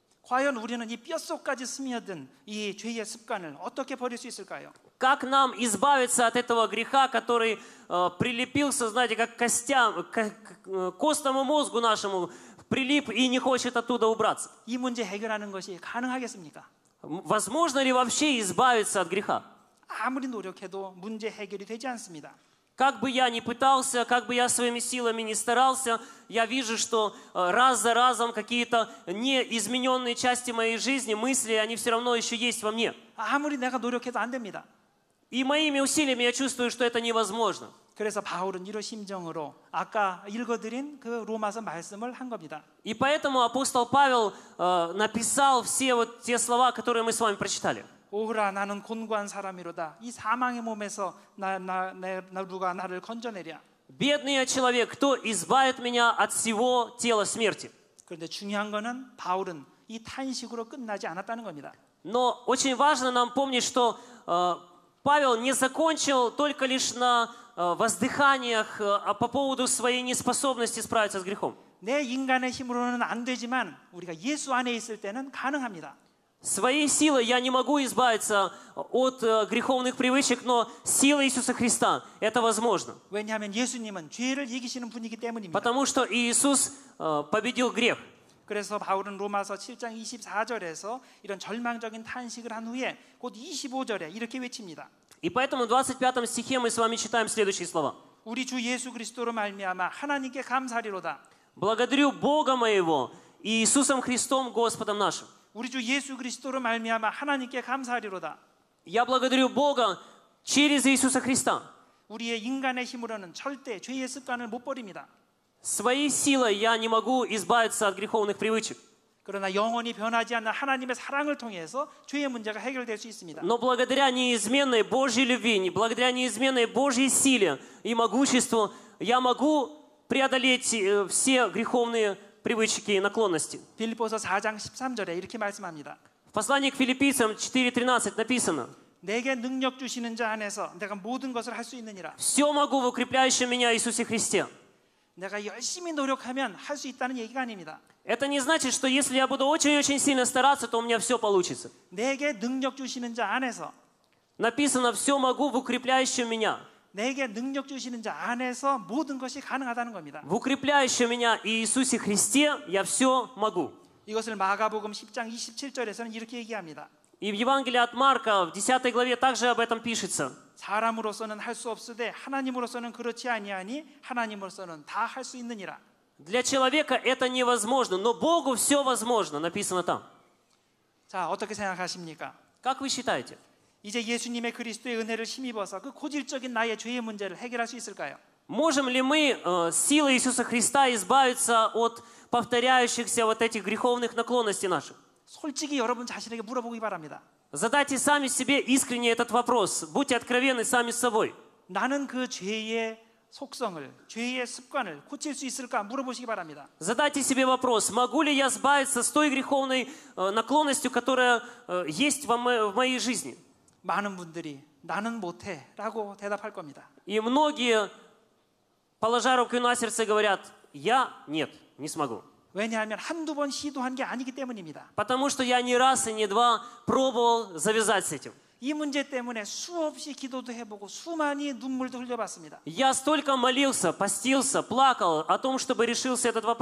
과연 우리는 이 뼛속까지 스며든 이 죄의 습관을 어떻게 버릴 수 있을까요? Как нам избавиться от этого греха, который э, прилепился, знаете, как костям, к, к костному мозгу нашему, прилип и не хочет оттуда убраться? 이 문제 해결하는 것이 가능하겠습니까? М, Возможно ли вообще избавиться от греха? 아무리 노력해도 문제 해결이 되지 않습니다. Как бы я ни пытался, как бы я своими силами ни старался, я вижу, что э, раз за разом какие-то неизмененные части моей жизни, мысли, они все равно еще есть во мне. 아무리 내가 노력해도 안 됩니다. И моими усилиями я чувствую, что это невозможно. 그래서 바울은 이런 심정으로 아까 읽어드린 그 로마서 말씀을 한 겁니다. И поэтому апостол Павел э, написал все вот те слова, которые мы с вами прочитали. 오라 나는 곤고한 사람이로다. 이 사망의 몸에서 나, 나, 내, 나 누가 나를 건져내랴. Бедный я человек, кто избавит меня от всего тела смерти? 그런데 중요한 거는 바울은 이 탄식으로 끝나지 않았다는 겁니다. Но очень важно нам помнить, что э, Павел не закончил только лишь на э, воздыханиях э, а по поводу своей неспособности справиться с грехом. 내 인간의 힘으로는 안 되지만 우리가 예수 안에 있을 때는 가능합니다. Своей силой я не могу избавиться от э, греховных привычек, но сила Иисуса Христа это возможно. 왜냐하면 예수님은 죄를 이기시는 분이기 때문입니다. Потому что Иисус э, победил грех. 그래서 바울은 로마서 칠 장 이십사 절에서 이런 절망적인 탄식을 한 후에 곧 이십오 절에 이렇게 외칩니다. И поэтому в двадцать пятом стихе мы с вами читаем следующие слова. 우리 주 예수 그리스도로 말미암아 하나님께 감사리로다. «Благодарю Бога моего и Иисусом Христом Господом нашим». 우리 주 예수 그리스도로 말미암아 하나님께 감사리로다. Я благодарю Бога через Иисуса Христа. 우리의 인간의 힘으로는 절대 죄의 습관을 못 버립니다. Своей силой я не могу избавиться от греховных привычек. 그러나 영원히 변하지 않는 하나님의 사랑을 통해서 죄의 문제가 해결될 수 있습니다. Но благодаря неизменной Божьей любви, благодаря неизменной Божьей силе и могуществу, я могу преодолеть э, все греховные привычки и наклонности. 빌립보서 사 장 십삼 절에 이렇게 말씀합니다. В послании к филиппийцам четыре тринадцать написано: 내게 능력 주시는 자 안에서 내가 모든 것을 할 수 있느니라. «Все могу в укрепляющем меня Иисусе Христе». 내가 열심히 노력하면 할 수 있다는 얘기가 아닙니다. Это не значит, что если я буду очень-очень сильно стараться, то у меня все получится. 내게 능력 주시는 자 안에서 Написано: «Все могу в укрепляющем меня». 내게 능력 주시는 자 안에서 모든 것이 가능하다는 겁니다. В укрепляющем меня Иисусе Христе я все могу. 이것을 마가복음 십 장 이십칠 절에서는 이렇게 얘기합니다. И в Евангелии от Марка в десятой главе также об этом пишется. 사람으로서는 할 수 없으되 하나님으로서는 그렇지 아니하니 하나님으로서는 다 할 수 있느니라. Для человека это невозможно, но Богу все возможно, написано там. 자, 어떻게 생각하십니까? Как вы считаете? 이제 예수님의 그리스도의 은혜를 힘입어서 그 고질적인 나의 죄의 문제를 해결할 수 있을까요? Можем ли мы э, силой Иисуса Христа избавиться от повторяющихся вот этих греховных наклонностей наших? 솔직히 여러분 자신에게 물어보기 바랍니다. Задайте сами себе искренне этот вопрос. Будьте откровенны сами с собой. 나는 그 죄의 속성을, 죄의 습관을 고칠 수 있을까 물어보시기 바랍니다. Задайте себе вопрос, могу ли я избавиться с той греховной э, наклонностью, которая э, есть во мо- в моей жизни? 많은 분들이 나는 못해 라고 대답할 겁니다. И многие, положа руку на сердце, говорят: я нет, не смогу. 왜냐하면 한두 번 시도한 게 아니기 때문입니다. Потому что я ни раз и ни два пробовал завязать с этим. 이 문제 때문에 수없이 기도도 해보고 수많이 눈물도 흘려봤습니다. Я столько молился, постился, плакал о том, чтобы решился этот вопрос.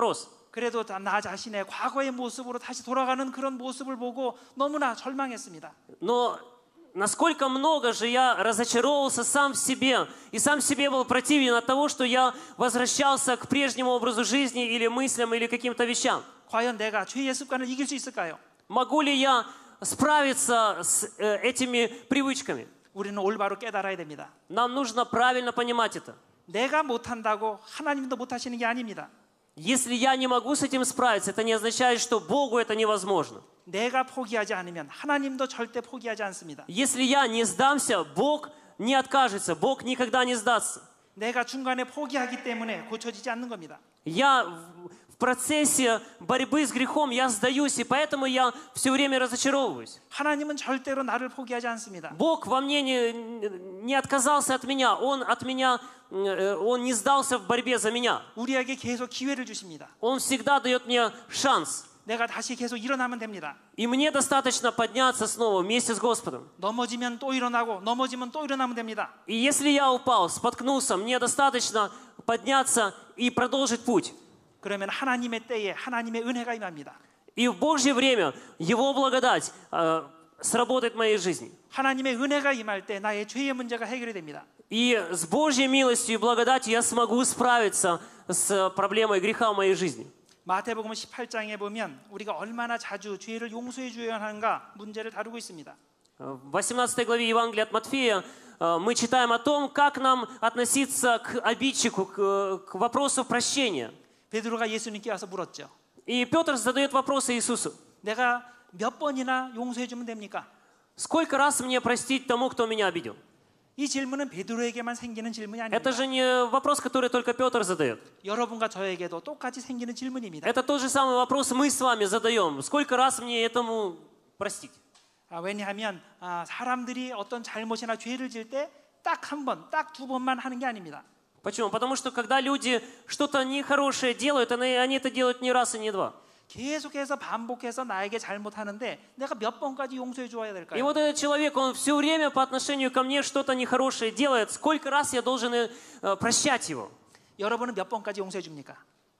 그래도 나 자신의 과거의 모습으로 다시 돌아가는 그런 모습을 보고 너무나 절망했습니다. Но насколько много же я разочаровался сам в себе, и сам себе был противен от того, что я возвращался к прежнему образу жизни или мыслям, или каким-то вещам. 과연 내가 죄의 습관을 이길 수 있을까요? Могу ли я справиться с э, этими привычками? 우리는 올바로 깨달아야 됩니다. Нам нужно правильно понимать это. 내가 못한다고 하나님도 못하시는 게 아닙니다. Если я не могу с этим справиться, это не означает, что Богу это невозможно. 내가 포기하지 않으면 하나님도 절대 포기하지 않습니다. Если я не сдамся, Бог не откажется, Бог никогда не сдастся. 내가 중간에 포기하기 때문에 고쳐지지 않는 겁니다. Я в в процессе борьбы с грехом, я сдаюсь, и поэтому я все время разочаровываюсь. 하나님은 절대로 나를 포기하지 않습니다. Бог во мне не, не отказался от меня, Он от меня, э, Он не сдался в борьбе за меня. 우리에게 계속 기회를 주십니다. Он всегда дает мне шанс. 내가 다시 계속 일어나면 됩니다. И мне достаточно подняться снова вместе с Господом. 넘어지면 또 일어나고 넘어지면 또 일어나면 됩니다. И если я упал, споткнулся, мне достаточно подняться и продолжить путь. 그러면 하나님의 때에 하나님의 은혜가 임합니다. И в Божье время Его благодать э, сработает в моей жизни. 하나님의 은혜가 임할 때 나의 죄의 문제가 해결이 됩니다. И с Божьей милостью и благодатью я смогу справиться с проблемой греха в моей жизни. 마태복음 십팔 장에 보면 우리가 얼마나 자주 죄를 용서해 줘야 하는가 문제를 다루고 있습니다. В восемнадцатой главе Евангелия от Матфея э, мы читаем о том, как нам относиться к обидчику, к, к вопросу прощения. 베드로가 예수님께 와서 물었죠. И Петр задает вопрос Иисусу. 내가 몇 번이나 용서해 주면 됩니까? Сколько раз мне простить тому, кто меня обидел? 이 질문은 베드로에게만 생기는 질문이 아닙니다. Это же не вопрос, который только Петр задает. 여러분과 저에게도 똑같이 생기는 질문입니다. Это тот же самый вопрос мы с вами задаем. Сколько раз мне этому простить? 아, 왜냐하면 아, 사람들이 어떤 잘못이나 죄를 질 때 딱 한 번, 딱 두 번만 하는 게 아닙니다. Почему? Потому что когда люди что-то нехорошее делают, они, они это делают не раз и не два. 계속해서 반복해서 나에게 잘못하는데 내가 몇 번까지 용서해 줘야 И 될까요? вот этот человек, он все время по отношению ко мне что-то нехорошее делает. Сколько раз я должен э, прощать его? 여러분은 몇 번까지 용서해 줍니까?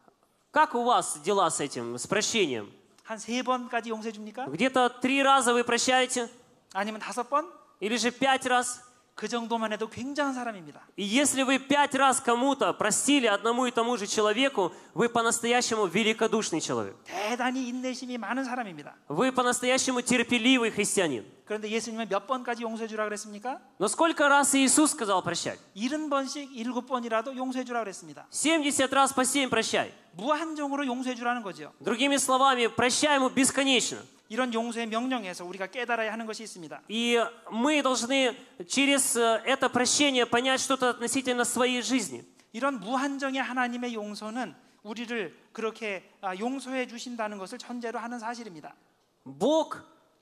Как у вас дела с этим, с прощением? 한 세 번까지 용서해 줍니까? Где-то три раза вы прощаете? 아니면 다섯 번? Или же пять раз? 그 정도만 해도 굉장한 사람입니다. И если вы пять раз кому-то простили одному и тому же человеку, вы по-настоящему великодушный человек. 대단히 인내심이 많은 사람입니다. Вы по-настоящему терпеливый христианин. 그런데 예수님은 몇 번까지 용서해 주라 그랬습니까? Но сколько раз Иисус сказал прощать? 일흔 번씩 일곱 번이라도 용서해 주라 그랬습니다. семьдесят раз по семь прощай. 무한정으로 용서해 주라는 거죠. Другими словами, прощай ему бесконечно. 이런 용서의 명령에서 우리가 깨달아야 하는 것이 있습니다. И мы должны через это прощение понять что-то относительно своей жизни. 이런 무한정의 하나님의 용서는 우리를 그렇게 용서해 주신다는 것을 전제로 하는 사실입니다. Бог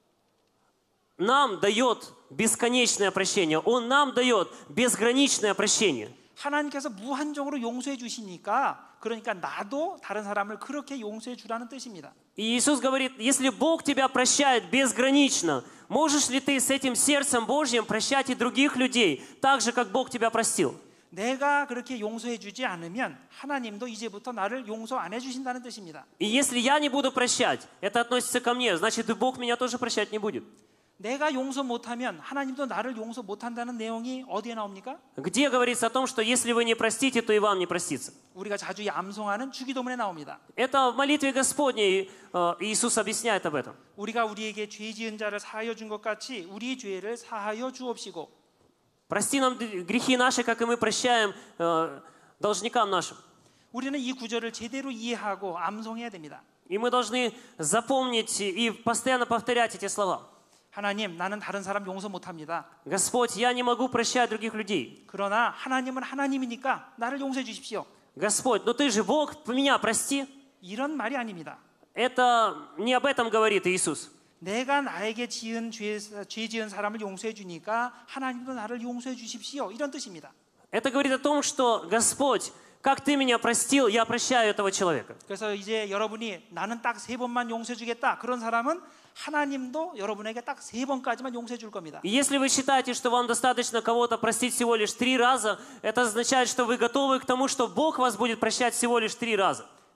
нам дает бесконечное прощение. Он нам дает безграничное прощение. 하나님께서 무한정으로 용서해 주시니까 그러니까 나도 다른 사람을 그렇게 용서해 주라는 뜻입니다. И Иисус говорит, если Бог тебя прощает безгранично, можешь ли ты с этим сердцем Божьим прощать и других людей, так же, как Бог тебя простил? 내가 그렇게 용서해 주지 않으면 하나님도 이제부터 나를 용서 안 해 주신다는 뜻입니다. И если я не буду прощать, это относится ко мне, значит и Бог меня тоже прощать не будет. 내가 용서 못하면 하나님도 나를 용서 못한다는 내용이 어디에 나옵니까? Где говорится о том, что если вы не простите, то и вам не простится? 우리가 자주 암송하는 주기도문에 나옵니다. Это в молитве Господней э, Иисус объясняет об этом. 우리가 우리에게 죄 지은 자를 사하여 준 것 같이 우리 죄를 사하여 주옵시고 Прости нам грехи наши, как и мы прощаем э, должникам нашим. 우리는 이 구절을 제대로 이해하고 암송해야 됩니다. И мы должны запомнить и постоянно повторять эти слова. 하나님, 나는 다른 사람 용서 못합니다. Господь, я не могу прощать других людей. 그러나 하나님은 하나님이니까 나를 용서해 주십시오. Господь, но ты же Бог, меня прости. 이런 말이 아닙니다. Это не об этом говорит Иисус. 내가 나에게 지은 죄, 죄 지은 사람을 용서해 주니까 하나님도 나를 용서해 주십시오. 이런 뜻입니다. Это говорит о том, что Господь, как ты меня простил, я прощаю этого человека. 그래서 이제 여러분이 나는 딱 세 번만 용서해 주겠다. 그런 사람은 하나님도 여러분에게 딱 세 번까지만 용서해 줄 겁니다. И если вы считаете, что вам достаточно кого-то простить всего лишь три раза, это означает, что вы готовы к тому, что Бог вас будет прощать всего лишь три раза.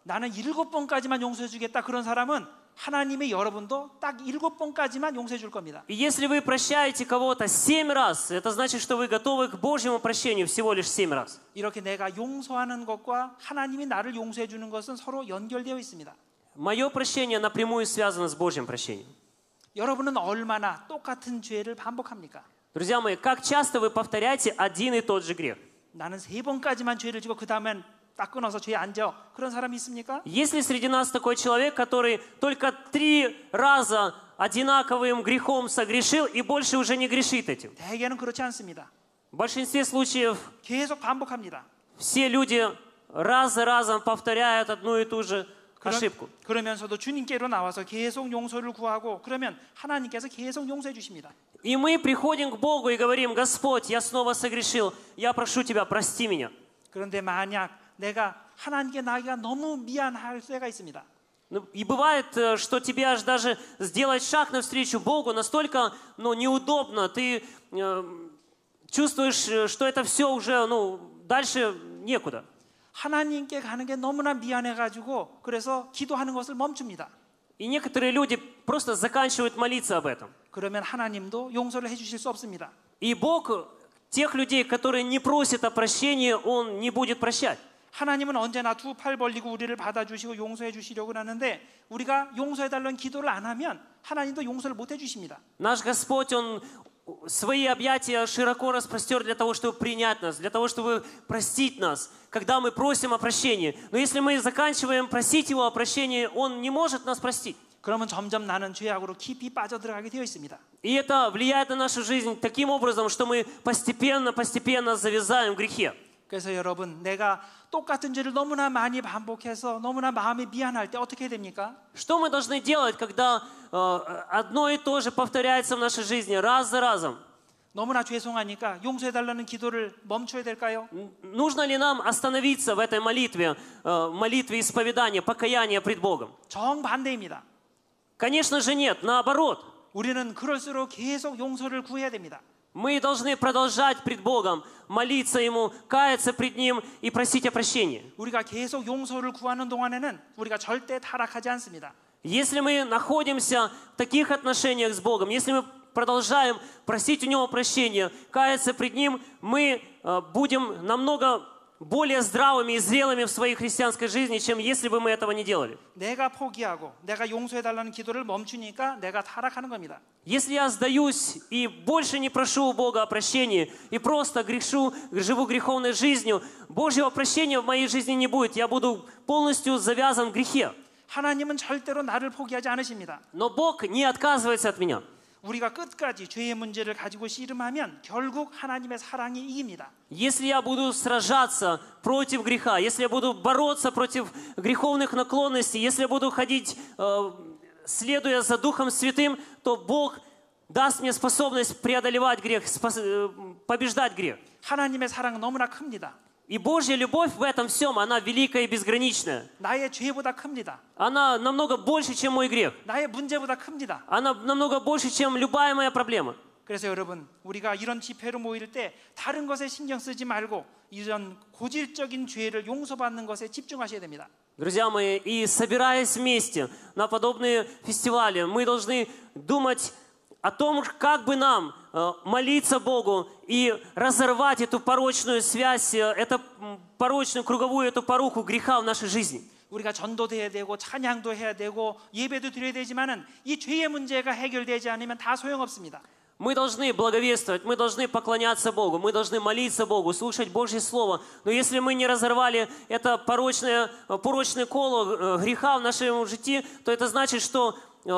나는 일곱 번까지만 용서해 주겠다. 그런 사람은 하나님의 여러분도 딱 일곱 번까지만 용서해 줄 겁니다. И если вы прощаете кого-то семь раз, это значит, что вы готовы к Божьему прощению всего лишь семь раз. 이렇게 내가 용서하는 것과 하나님이 나를 용서해 주는 것은 서로 연결되어 있습니다. Мое прощение напрямую связано с Божьим прощением. 여러분은 얼마나 똑같은 죄를 반복합니까? Друзья мои, как часто вы повторяете один и тот же грех? 나는 세 번까지만 죄를 지고 그 다음엔 딱 끊어서 죄에 앉아. 그런 사람이 있습니까? Есть ли среди нас такой человек, который только три раза одинаковым грехом согрешил и больше уже не грешит этим? 대개는 그렇지 않습니다. В большинстве случаев 계속 반복합니다. все люди раз за разом повторяют одну и ту же ошибку. 그러면서도 주님께로 나와서 계속 용서를 구하고 그러면 하나님께서 계속 용서해 주십니다. И мы приходим к Богу и говорим: Господь, я снова согрешил, я прошу Тебя, прости меня. 그런데 만약 내가 하나님께 나기가 너무 미안할 때가 있습니다. И бывает, что тебе аж даже сделать шаг навстречу Богу настолько, ну, неудобно, ты э, чувствуешь, что это все уже, ну, дальше некуда. 하나님께 가는 게 너무나 미안해가지고 그래서 기도하는 것을 멈춥니다. И некоторые люди просто заканчивают молиться об этом. 그러면 하나님도 용서를 해주실 수 없습니다. И Бог тех людей, которые не просят о прощении, Он не будет прощать. 하나님은 언제나 두 팔 벌리고 우리를 받아주시고 용서해 주시려고 하는데 우리가 용서해달라는 기도를 안 하면 하나님도 용서를 못 해주십니다. Наш Господь, Он свои объятия широко распростер для того, чтобы принять нас, для того, чтобы простить нас, когда мы просим о прощении. Но если мы заканчиваем просить Его о прощении, Он не может нас простить. 그러면 점점 나는 죄악으로 깊이 빠져들어가게 되어 있습니다. И это влияет на нашу жизнь таким образом, что мы постепенно, постепенно завязаем в грехе. 그래서 여러분, 내가 똑같은 죄를 너무나 많이 반복해서 너무나 마음이 미안할 때 어떻게 됩니까? Что мы должны делать, когда э, одно и то же повторяется в нашей жизни раз за разом? 너무나 죄송하니까 용서해달라는 기도를 멈춰야 될까요? Нужно ли нам остановиться в этой молитве, э, молитве исповедания, покаяния пред Богом? 정반대입니다. Конечно же нет, наоборот. 우리는 그럴수록 계속 용서를 구해야 됩니다. Мы должны продолжать пред Богом, молиться Ему, каяться пред Ним и просить о прощении. 우리가 계속 용서를 구하는 동안에는 우리가 절대 타락하지 않습니다. Если мы находимся в таких отношениях с Богом, если мы продолжаем просить у Него прощения, каяться пред Ним, мы э, будем намного более здравыми и зрелыми в своей христианской жизни, чем если бы мы этого не делали. 내가 포기하고 내가 용서해달라는 기도를 멈추니까 내가 타락하는 겁니다. Если я сдаюсь и больше не прошу у Бога о прощении, и просто грешу, живу греховной жизнью, Божьего прощения в моей жизни не будет. Я буду полностью завязан в грехе. 하나님은 절대로 나를 포기하지 않으십니다. Но Бог не отказывается от меня. 우리가 끝까지 죄의 문제를 가지고 씨름하면 결국 하나님의 사랑이 이깁니다. Если я буду сражаться против греха, если я буду бороться против греховных наклонностей, если я буду ходить, э, следуя за Духом Святым, то Бог даст мне способность преодолевать грех, спос, э, побеждать грех. 하나님의 사랑은 너무나 큽니다. И Божья любовь в этом всем, она великая и безграничная. 나의 죄보다 큽니다. Она намного больше, чем мой грех. 나의 문제보다 큽니다. Она намного больше, чем любая моя проблема. 그래서 여러분, 우리가 이런 집회로 모일 때 다른 것에 신경 쓰지 말고 이런 고질적인 죄를 용서받는 것에 집중하셔야 됩니다. Друзья мои, и собираясь вместе на подобные фестивали, мы должны думать о том, как бы нам э, молиться Богу и разорвать эту порочную связь, э, эту порочную круговую, эту поруху греха в нашей жизни. 우리가 전도도 해야 되고 찬양도 해야 되고 예배도 드려야 되지만은 이 죄의 문제가 해결되지 않으면 다 소용없습니다. Мы должны благовествовать, мы должны поклоняться Богу, мы должны молиться Богу, слушать Божье Слово. Но если мы не разорвали это порочное, порочное коло греха в нашем житии, то это значит, что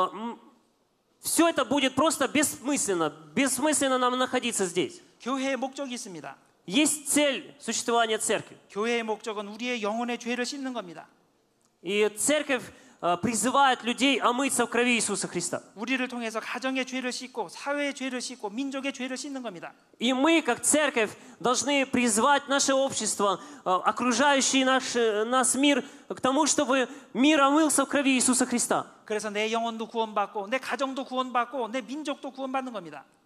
все это будет просто бессмысленно. Бессмысленно нам находиться здесь. 교회의 목적이 있습니다. Есть цель существования церкви. 교회의 목적은 우리의 영혼의 죄를 씻는 겁니다. И церковь призывает людей омыться в крови Иисуса Христа. 우리를 통해서 가정의 죄를 씻고 사회의 죄를 씻고 민족의 죄를 씻는 겁니다. И мы, как церковь, должны призвать наше общество, окружающий наш, нас мир, к тому, чтобы мир омылся в крови Иисуса Христа. 그래서 내 영혼도 구원받고 내 가정도 구원받고 내 민족도 구원받는 겁니다.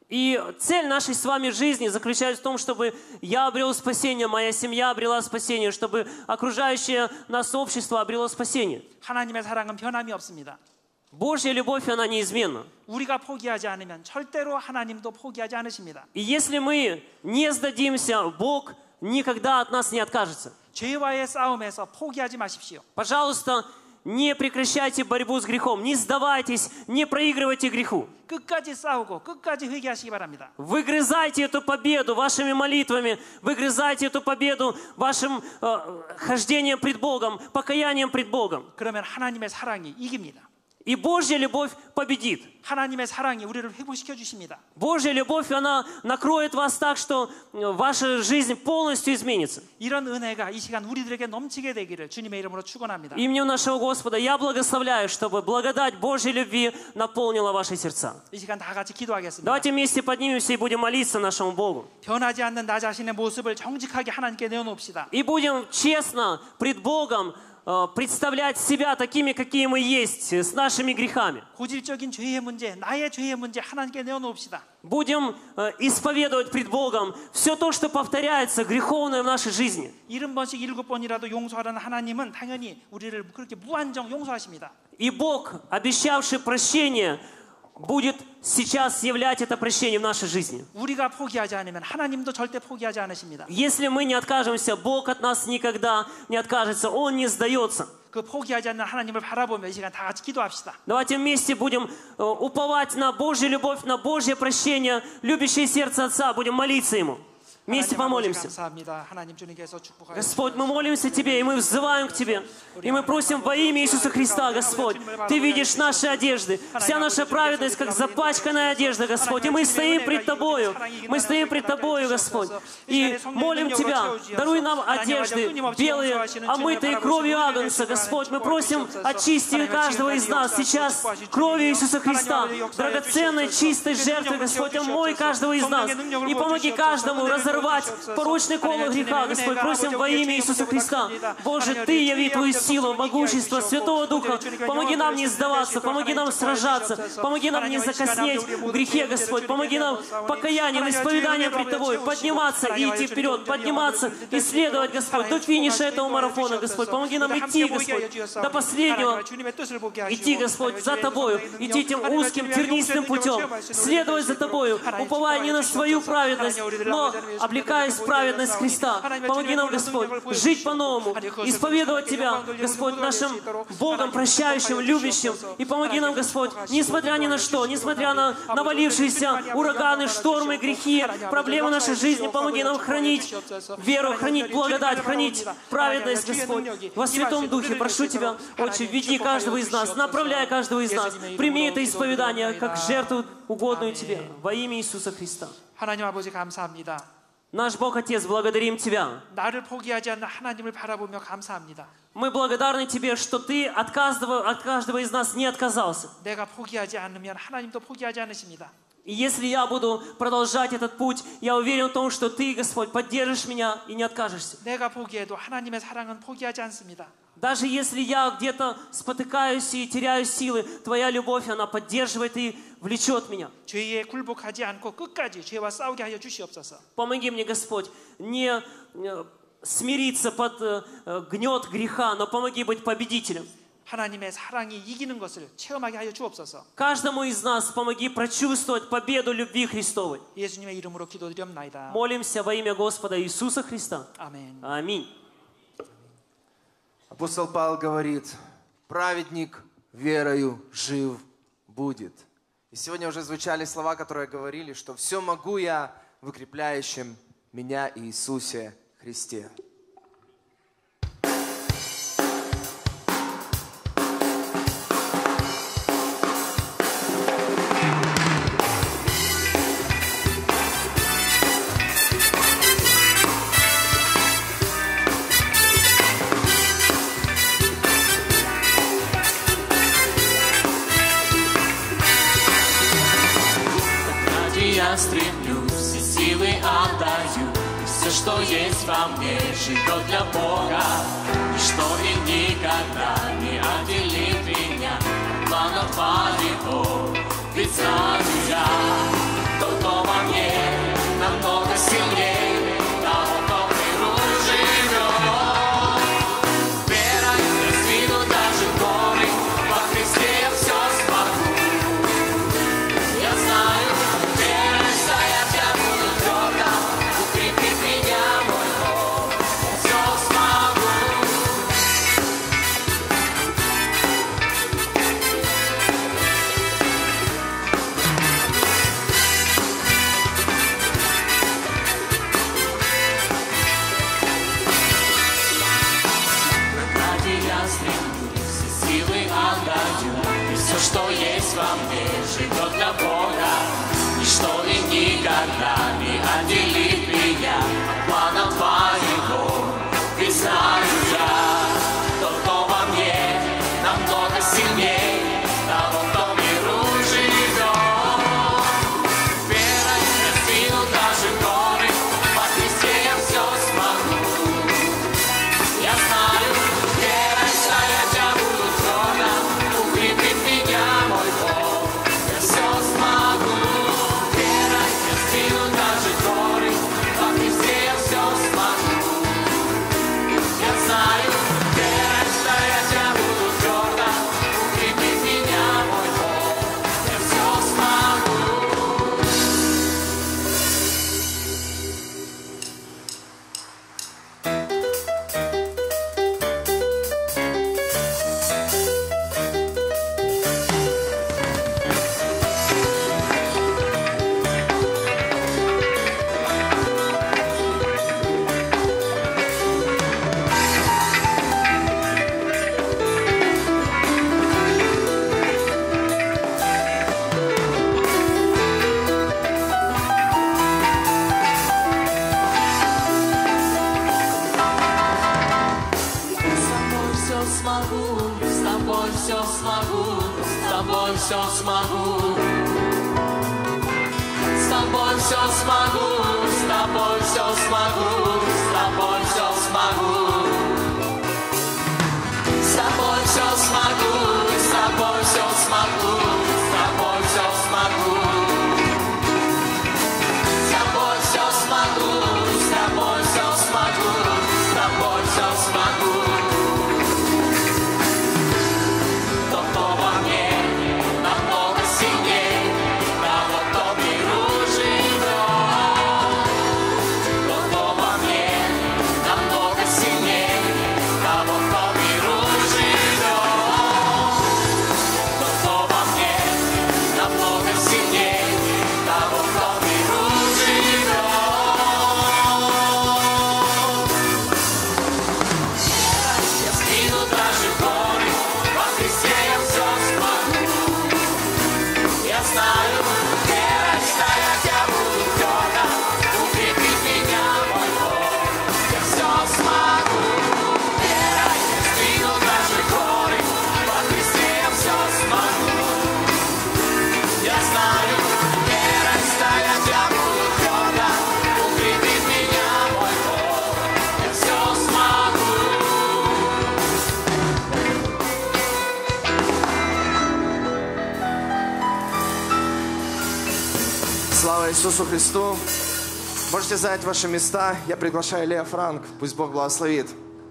И цель нашей с вами жизни заключается в том, чтобы я обрел спасение, моя семья обрела спасение, чтобы окружающее нас общество обрело спасение. 하나님의 사랑은 변함이 없습니다. Божья любовь, она неизменна. 우리가 포기하지 않으면 절대로 하나님도 포기하지 않으십니다. И если мы не сдадимся, Бог никогда от нас не откажется. 죄와의 싸움에서 포기하지 마십시오. Пожалуйста, не прекращайте борьбу с грехом, не сдавайтесь, не проигрывайте греху. 끝까지 싸우고 끝까지 회개하시기 바랍니다. Выгрызайте эту победу вашими молитвами, выгрызайте эту победу вашим э, хождением пред Богом, покаянием пред Богом. 그러면 하나님의 사랑이 이깁니다. И Божья любовь победит. 하나님의 사랑이 우리를 회복시켜 주십니다. Божья любовь, она накроет вас так, что ваша жизнь полностью изменится. 이런 은혜가 이 시간 우리들에게 넘치게 되기를 주님의 이름으로 축원합니다. Именем нашего Господа я благословляю, чтобы благодать Божьей любви наполнила ваши сердца. 이 시간 다 같이 기도하겠습니다. Давайте вместе поднимемся и будем молиться нашему Богу. 변하지 않는 나 자신의 모습을 정직하게 하나님께 내어놓읍시다. И будем честно пред Богом представлять себя такими, какие мы есть, с нашими грехами. 고질적인 죄의 문제, 나의 죄의 문제 하나님께 내어놓읍시다. Будем исповедовать пред Богом все то, что повторяется греховное в нашей жизни. 일흔 번씩 일곱 번이라도 용서하라는 하나님은 당연히 우리를 그렇게 무한정 용서하십니다. И Бог, обещавший прощение, будет сейчас являть это прощение в нашей жизни. 우리가 포기하지 않으면 하나님도 절대 포기하지 않으십니다. Если мы не откажемся, Бог от нас никогда не откажется, Он не сдается. 그 포기하지 않는 하나님을 바라보며 이 시간 다 같이 기도합시다. Давайте вместе будем уповать на Божью любовь, на Божье прощение, любящее сердце Отца, будем молиться Ему. Вместе помолимся. Господь, мы молимся Тебе, и мы взываем к Тебе. И мы просим во имя Иисуса Христа, Господь. Ты видишь наши одежды. Вся наша праведность, как запачканная одежда, Господь. И мы стоим пред Тобою. Мы стоим пред Тобою, Господь. И молим Тебя, даруй нам одежды белые, омытые кровью Агнца, Господь. Мы просим, очисти каждого из нас сейчас кровью Иисуса Христа, драгоценной, чистой жертвой, Господь. Омой каждого из нас. И помоги каждому разорвать порочный кол греха, Господь, просим во имя Иисуса Христа. Боже, Ты яви Твою силу, могущество Святого Духа. Помоги нам не сдаваться, помоги нам сражаться, помоги нам не закоснеть в грехе, Господь. Помоги нам покаянием, исповеданием пред Тобой подниматься и идти вперед, подниматься и следовать, Господь, до финиша этого марафона, Господь. Помоги нам идти, Господь, до последнего. Идти, Господь, за Тобою, идти этим узким, тернистым путем, следовать за Тобою, уповая не на свою праведность, но облекаясь в праведность Христа. Помоги нам, Господь, жить по-новому, исповедовать Тебя, Господь, нашим Богом прощающим, любящим. И помоги нам, Господь, несмотря ни на что, несмотря на навалившиеся ураганы, штормы, грехи, проблемы нашей жизни, помоги нам хранить веру, хранить благодать, хранить праведность, Господь. Во Святом Духе прошу Тебя, Отче, веди каждого из нас, направляй каждого из нас. Прими это исповедание как жертву, угодную Тебе, во имя Иисуса Христа. 하나님 아버지 감사합니다. Наш Бог Отец, благодарим Тебя. 나를 포기하지 않는 하나님을 바라보며 감사합니다. Мы благодарны Тебе, что Ты от каждого, от каждого из нас не отказался. 내가 포기하지 않으면 하나님도 포기하지 않으십니다. И если я буду продолжать этот путь, я уверен в том, что Ты, Господь, поддержишь меня и не откажешься. 내가 포기해도 하나님의 사랑은 포기하지 않습니다. Даже если я где-то спотыкаюсь и теряю силы, Твоя любовь, она поддерживает и влечет меня. 죄에 굴복하지 않고 끝까지 죄와 싸우게 하여 주시옵소서. Помоги мне, Господь, не смириться под гнет греха, но помоги быть победителем. 하나님의 사랑이 이기는 것을 체험하게 하여 주옵소서. Каждому из нас помоги прочувствовать победу любви Христовой. 예수님의 이름으로 기도드립니다. Молимся во имя Господа Иисуса Христа. 아멘. Аминь. Апостол Павел говорит, праведник верою жив будет. И сегодня уже звучали слова, которые говорили, что все могу я в укрепляющем меня Иисусе Христе. Я стремлюсь, и силы отдаю, и все, что есть во мне, живет для Бога. Ничто и никогда не отделит меня от планов Твоего, ведь знаю я, кто во мне живет для Бога. Ничто и никогда не отделит меня от плана Твоего. Ведь знаю я, тот, кто во мне, намного сильнее того, кто в миру живет. Верой я сдвину даже горы, во Христе я все смогу. Я знаю, верой стоять я буду твердо, укрепит меня мой Бог. Я все смогу. Верой я сдвину даже горы, во Христе я все смогу. Я знаю, верой стоять я буду твердо, укрепит меня мой Бог. Я все смогу. С тобой все смогу, с тобой все смогу, с тобой все смогу, с тобой все смогу, с тобой все смогу, с тобой все смогу, с тобой все смогу, с тобой все смогу, с тобой все смогу, с тобой все смогу, с тобой все смогу. Слава Иисусу Христу! Можете занять ваши места. Я приглашаю Лео Франк. Пусть Бог благословит.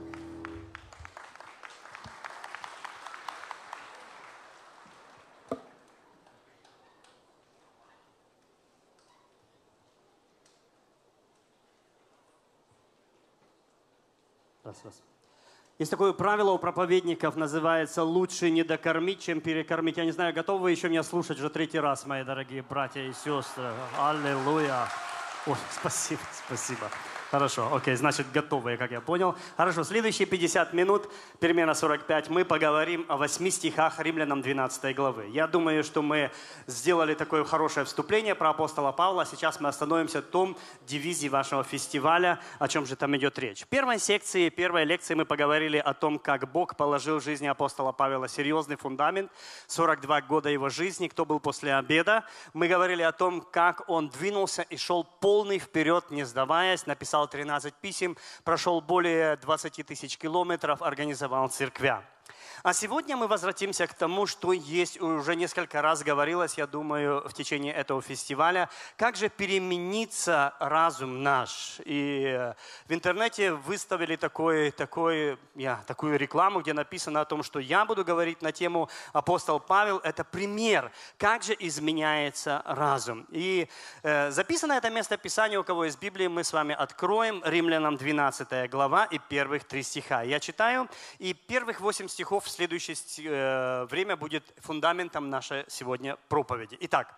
Раз, раз. Есть такое правило у проповедников, называется «лучше не докормить, чем перекормить». Я не знаю, готовы вы еще меня слушать уже третий раз, мои дорогие братья и сестры? Аллилуйя! Ой, спасибо, спасибо. Хорошо, окей, значит, готовые, как я понял. Хорошо, следующие пятьдесят минут, перемена сорок пять, мы поговорим о восьми стихах Римлянам двенадцатой главы. Я думаю, что мы сделали такое хорошее вступление про апостола Павла. Сейчас мы остановимся в том девизе вашего фестиваля, о чем же там идет речь. В первой секции, первой лекции мы поговорили о том, как Бог положил в жизни апостола Павла серьезный фундамент, сорок два года его жизни, кто был после обеда. Мы говорили о том, как он двинулся и шел полный вперед, не сдаваясь, написал тринадцать писем, прошел более двадцати тысяч километров, организовал церквя. А сегодня мы возвратимся к тому, что есть, уже несколько раз говорилось, я думаю, в течение этого фестиваля, как же переменится разум наш. И в интернете выставили такой, такой, я, такую рекламу, где написано о том, что я буду говорить на тему апостол Павел. Это пример, как же изменяется разум. И э, записано это место Писания, у кого есть Библия, мы с вами откроем Римлянам двенадцатая глава и первых три стиха. Я читаю, и первых восемь стихов в следующее время будет фундаментом нашей сегодня проповеди. Итак,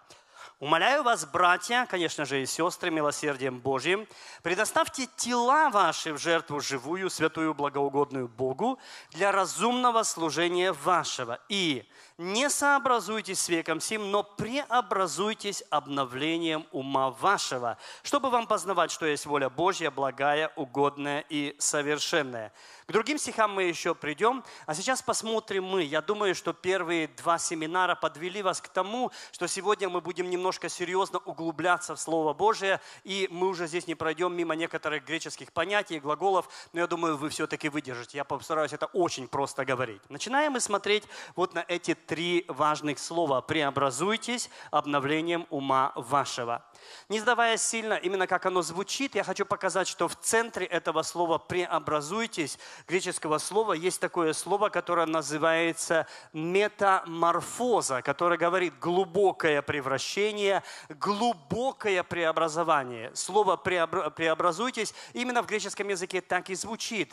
Умоляю вас, братья, конечно же, и сестры, милосердием Божьим, предоставьте тела ваши в жертву живую, святую, благоугодную Богу для разумного служения вашего. И не сообразуйтесь с веком сим, но преобразуйтесь обновлением ума вашего, чтобы вам познавать, что есть воля Божья, благая, угодная и совершенная. К другим стихам мы еще придем, а сейчас посмотрим мы. Я думаю, что первые два семинара подвели вас к тому, что сегодня мы будем немножко серьезно углубляться в Слово Божие, и мы уже здесь не пройдем мимо некоторых греческих понятий, глаголов, но я думаю, вы все-таки выдержите. Я постараюсь это очень просто говорить. Начинаем мы смотреть вот на эти три важных слова. «Преобразуйтесь обновлением ума вашего». Не сдаваясь сильно, именно как оно звучит, я хочу показать, что в центре этого слова «преобразуйтесь» греческого слова есть такое слово, которое называется метаморфоза, которое говорит глубокое превращение, глубокое преобразование. Слово «преобразуйтесь» именно в греческом языке так и звучит.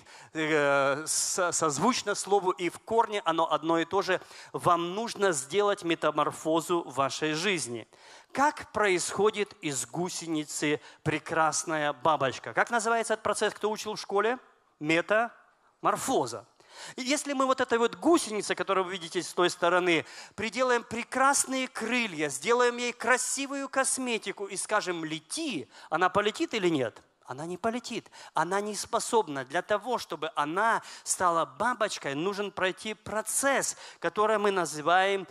Созвучно слову и в корне оно одно и то же. Вам нужно сделать метаморфозу в вашей жизни. Как происходит из гусеницы прекрасная бабочка? Как называется этот процесс, кто учил в школе? Метаморфоза. И если мы вот этой вот гусенице, которую вы видите с той стороны, приделаем прекрасные крылья, сделаем ей красивую косметику и скажем «лети», она полетит или нет? Она не полетит, она не способна. Для того, чтобы она стала бабочкой, нужен пройти процесс, который мы называем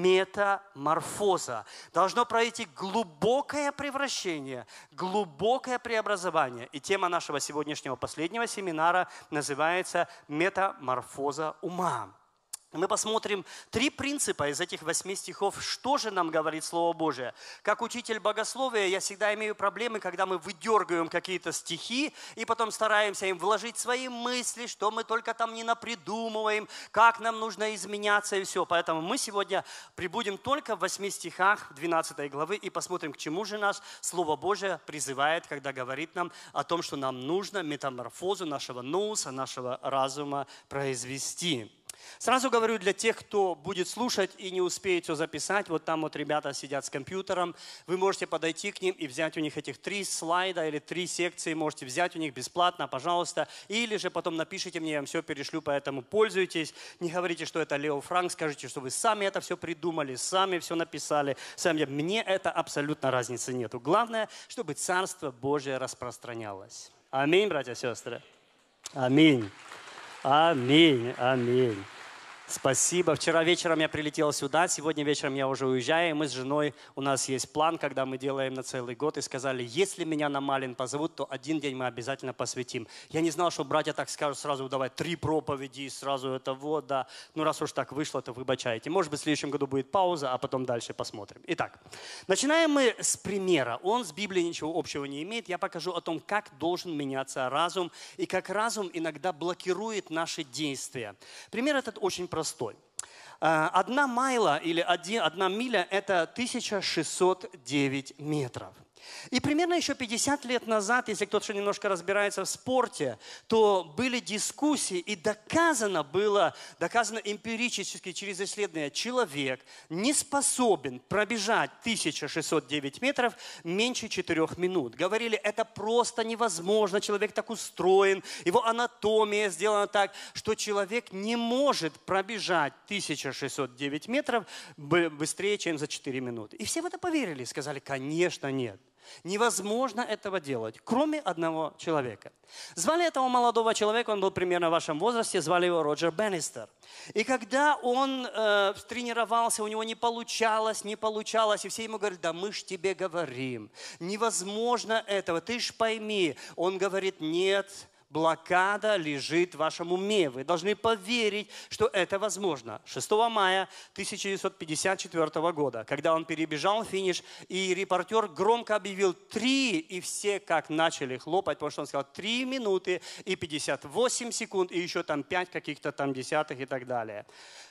метаморфоза. Должно пройти глубокое превращение, глубокое преобразование. И тема нашего сегодняшнего последнего семинара называется «Метаморфоза ума». Мы посмотрим три принципа из этих восьми стихов, что же нам говорит Слово Божие. Как учитель богословия я всегда имею проблемы, когда мы выдергиваем какие-то стихи и потом стараемся им вложить свои мысли, что мы только там не напридумываем, как нам нужно изменяться и все. Поэтому мы сегодня прибудем только в восьми стихах двенадцатой главы и посмотрим, к чему же нас Слово Божие призывает, когда говорит нам о том, что нам нужно метаморфозу нашего ноуса, нашего разума произвести. Сразу говорю для тех, кто будет слушать и не успеет все записать, вот там вот ребята сидят с компьютером, вы можете подойти к ним и взять у них этих три слайда или три секции, можете взять у них бесплатно, пожалуйста, или же потом напишите мне, я вам все перешлю, поэтому пользуйтесь, не говорите, что это Лео Франк, скажите, что вы сами это все придумали, сами все написали, сами. Мне это абсолютно разницы нету. Главное, чтобы Царство Божие распространялось. Аминь, братья и сестры. Аминь. Аминь. Аминь. Спасибо. Вчера вечером я прилетел сюда, сегодня вечером я уже уезжаю, и мы с женой, у нас есть план, когда мы делаем на целый год, и сказали, если меня на Малин позовут, то один день мы обязательно посвятим. Я не знал, что братья так скажут, сразу давай три проповеди, сразу это вот, да. Ну, раз уж так вышло, то выбачайте. Может быть, в следующем году будет пауза, а потом дальше посмотрим. Итак, начинаем мы с примера. Он с Библией ничего общего не имеет. Я покажу о том, как должен меняться разум, и как разум иногда блокирует наши действия. Пример этот очень простой. Одна майла или один, одна миля – это тысяча шестьсот девять метров. И примерно еще пятьдесят лет назад, если кто-то немножко разбирается в спорте, то были дискуссии, и доказано было, доказано эмпирически через исследования, человек не способен пробежать тысяча шестьсот девять метров меньше четырёх минут. Говорили, это просто невозможно, человек так устроен, его анатомия сделана так, что человек не может пробежать тысяча шестьсот девять метров быстрее, чем за четыре минуты. И все в это поверили, сказали, конечно, нет. Невозможно этого делать, кроме одного человека. Звали этого молодого человека, он был примерно в вашем возрасте, звали его Роджер Беннистер. И когда он э, тренировался, у него не получалось, не получалось, и все ему говорят, да мы ж тебе говорим, невозможно этого, ты ж пойми. Он говорит, нет, блокада лежит в вашем уме. Вы должны поверить, что это возможно. шестого мая тысяча девятьсот пятьдесят четвёртого года, когда он перебежал финиш, и репортер громко объявил три, и все как начали хлопать, потому что он сказал три минуты и пятьдесят восемь секунд, и еще там пять каких-то там десятых и так далее.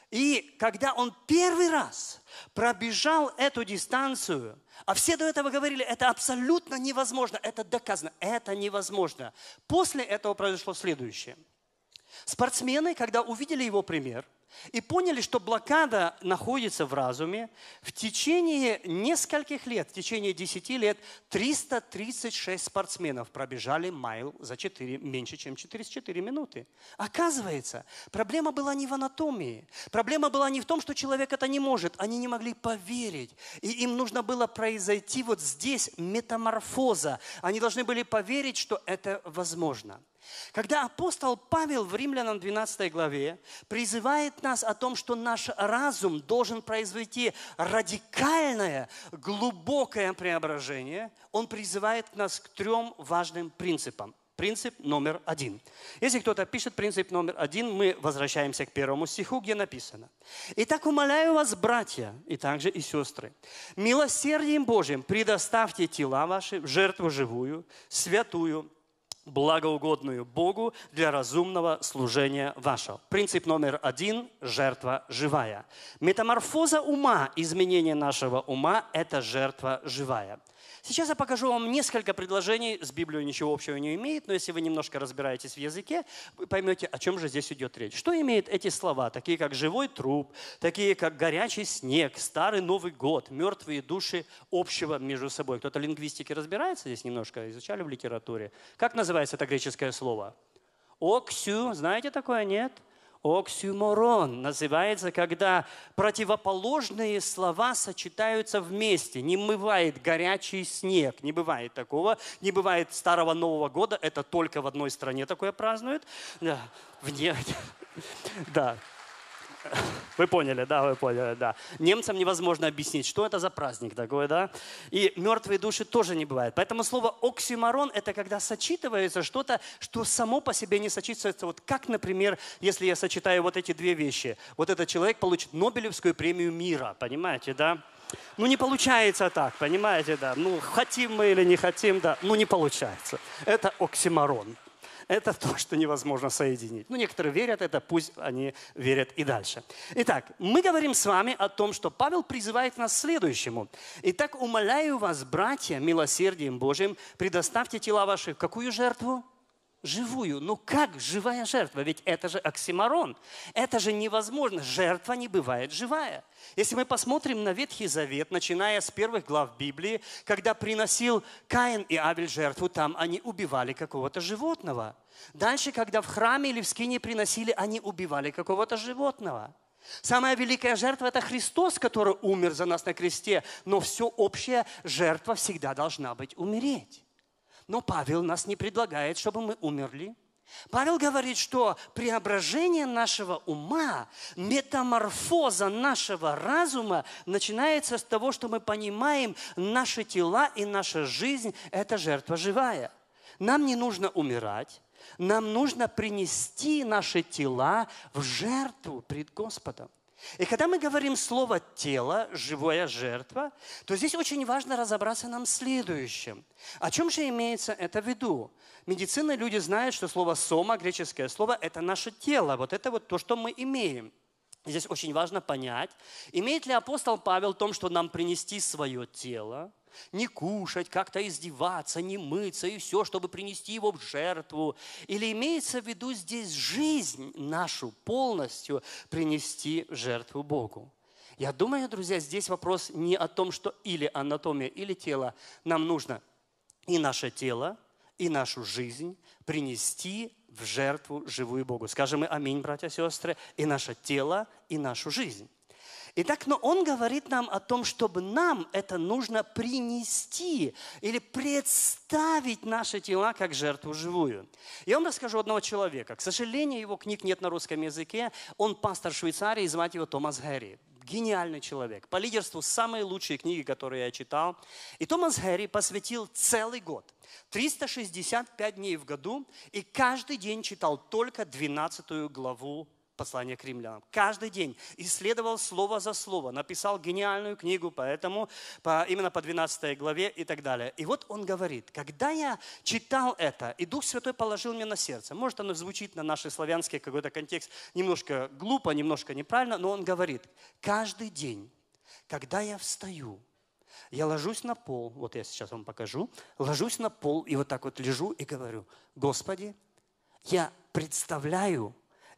И когда он первый раз пробежал эту дистанцию, а все до этого говорили, это абсолютно невозможно, это доказано, это невозможно. После этого произошло следующее. Спортсмены, когда увидели его пример, и поняли, что блокада находится в разуме. В течение нескольких лет, в течение десяти лет, триста тридцать шесть спортсменов пробежали майл за четыре, меньше, чем через четыре минуты. Оказывается, проблема была не в анатомии. Проблема была не в том, что человек это не может. Они не могли поверить. И им нужно было произойти вот здесь метаморфоза. Они должны были поверить, что это возможно. Когда апостол Павел в Римлянам двенадцатой главе призывает нас о том, что наш разум должен произвести радикальное, глубокое преображение, он призывает нас к трем важным принципам. Принцип номер один. Если кто-то пишет принцип номер один, мы возвращаемся к первому стиху, где написано: «Итак, умоляю вас, братья, и также и сестры, милосердием Божьим предоставьте тела ваши в жертву живую, святую, благоугодную Богу для разумного служения вашего». Принцип номер один – жертва живая. Метаморфоза ума, изменение нашего ума – это жертва живая. Сейчас я покажу вам несколько предложений, с Библией ничего общего не имеет, но если вы немножко разбираетесь в языке, вы поймете, о чем же здесь идет речь. Что имеют эти слова, такие как живой труп, такие как горячий снег, старый Новый год, мертвые души общего между собой. Кто-то в лингвистике разбирается здесь немножко, изучали в литературе. Как называется это греческое слово? Оксю, знаете такое, нет? Оксюморон называется, когда противоположные слова сочетаются вместе. Не бывает горячий снег, не бывает такого. Не бывает Старого Нового года, это только в одной стране такое празднуют. Да, вне... да. Вы поняли, да, вы поняли, да. Немцам невозможно объяснить, что это за праздник такой, да. И мертвые души тоже не бывает. Поэтому слово оксюморон – это когда сочетывается что-то, что само по себе не сочетывается. Вот как, например, если я сочетаю вот эти две вещи. Вот этот человек получит Нобелевскую премию мира, понимаете, да. Ну, не получается так, понимаете, да. Ну, хотим мы или не хотим, да, ну, не получается. Это оксюморон. Это то, что невозможно соединить. Ну, некоторые верят это, пусть они верят и дальше. Итак, мы говорим с вами о том, что Павел призывает нас к следующему. «Итак, умоляю вас, братья, милосердием Божьим, предоставьте тела ваши в какую жертву? Живую. Ну как живая жертва? Ведь это же оксиморон. Это же невозможно. Жертва не бывает живая. Если мы посмотрим на Ветхий Завет, начиная с первых глав Библии, когда приносил Каин и Авель жертву, там они убивали какого-то животного. Дальше, когда в храме или в скине приносили, они убивали какого-то животного. Самая великая жертва – это Христос, который умер за нас на кресте. Но все общая жертва всегда должна быть умереть. Но Павел нас не предлагает, чтобы мы умерли. Павел говорит, что преображение нашего ума, метаморфоза нашего разума начинается с того, что мы понимаем, наши тела и наша жизнь – это жертва живая. Нам не нужно умирать, нам нужно принести наши тела в жертву пред Господом. И когда мы говорим слово «тело», «живая жертва», то здесь очень важно разобраться нам в следующем. О чем же имеется это в виду? Медицинные люди знают, что слово «сома», греческое слово, это наше тело. Вот это вот то, что мы имеем. Здесь очень важно понять, имеет ли апостол Павел в том, что нам принести свое тело, не кушать, как-то издеваться, не мыться и все, чтобы принести его в жертву. Или имеется в виду здесь жизнь нашу полностью принести в жертву Богу. Я думаю, друзья, здесь вопрос не о том, что или анатомия, или тело. Нам нужно и наше тело, и нашу жизнь принести в жертву живую Богу. Скажем мы аминь, братья и сестры, и наше тело, и нашу жизнь. Итак, но он говорит нам о том, чтобы нам это нужно принести или представить наши тела как жертву живую. Я вам расскажу одного человека. К сожалению, его книг нет на русском языке. Он пастор Швейцарии, звать его Томас Гэри. Гениальный человек. По лидерству самые лучшие книги, которые я читал. И Томас Гэри посвятил целый год, триста шестьдесят пять дней в году, и каждый день читал только двенадцатую главу послание к римлянам. Каждый день исследовал слово за слово, написал гениальную книгу, поэтому по, именно по двенадцатой главе и так далее. И вот он говорит, когда я читал это, и Дух Святой положил мне на сердце, может оно звучит на наш славянский какой-то контекст немножко глупо, немножко неправильно, но он говорит, каждый день, когда я встаю, я ложусь на пол, вот я сейчас вам покажу, ложусь на пол и вот так вот лежу и говорю, Господи, я представляю,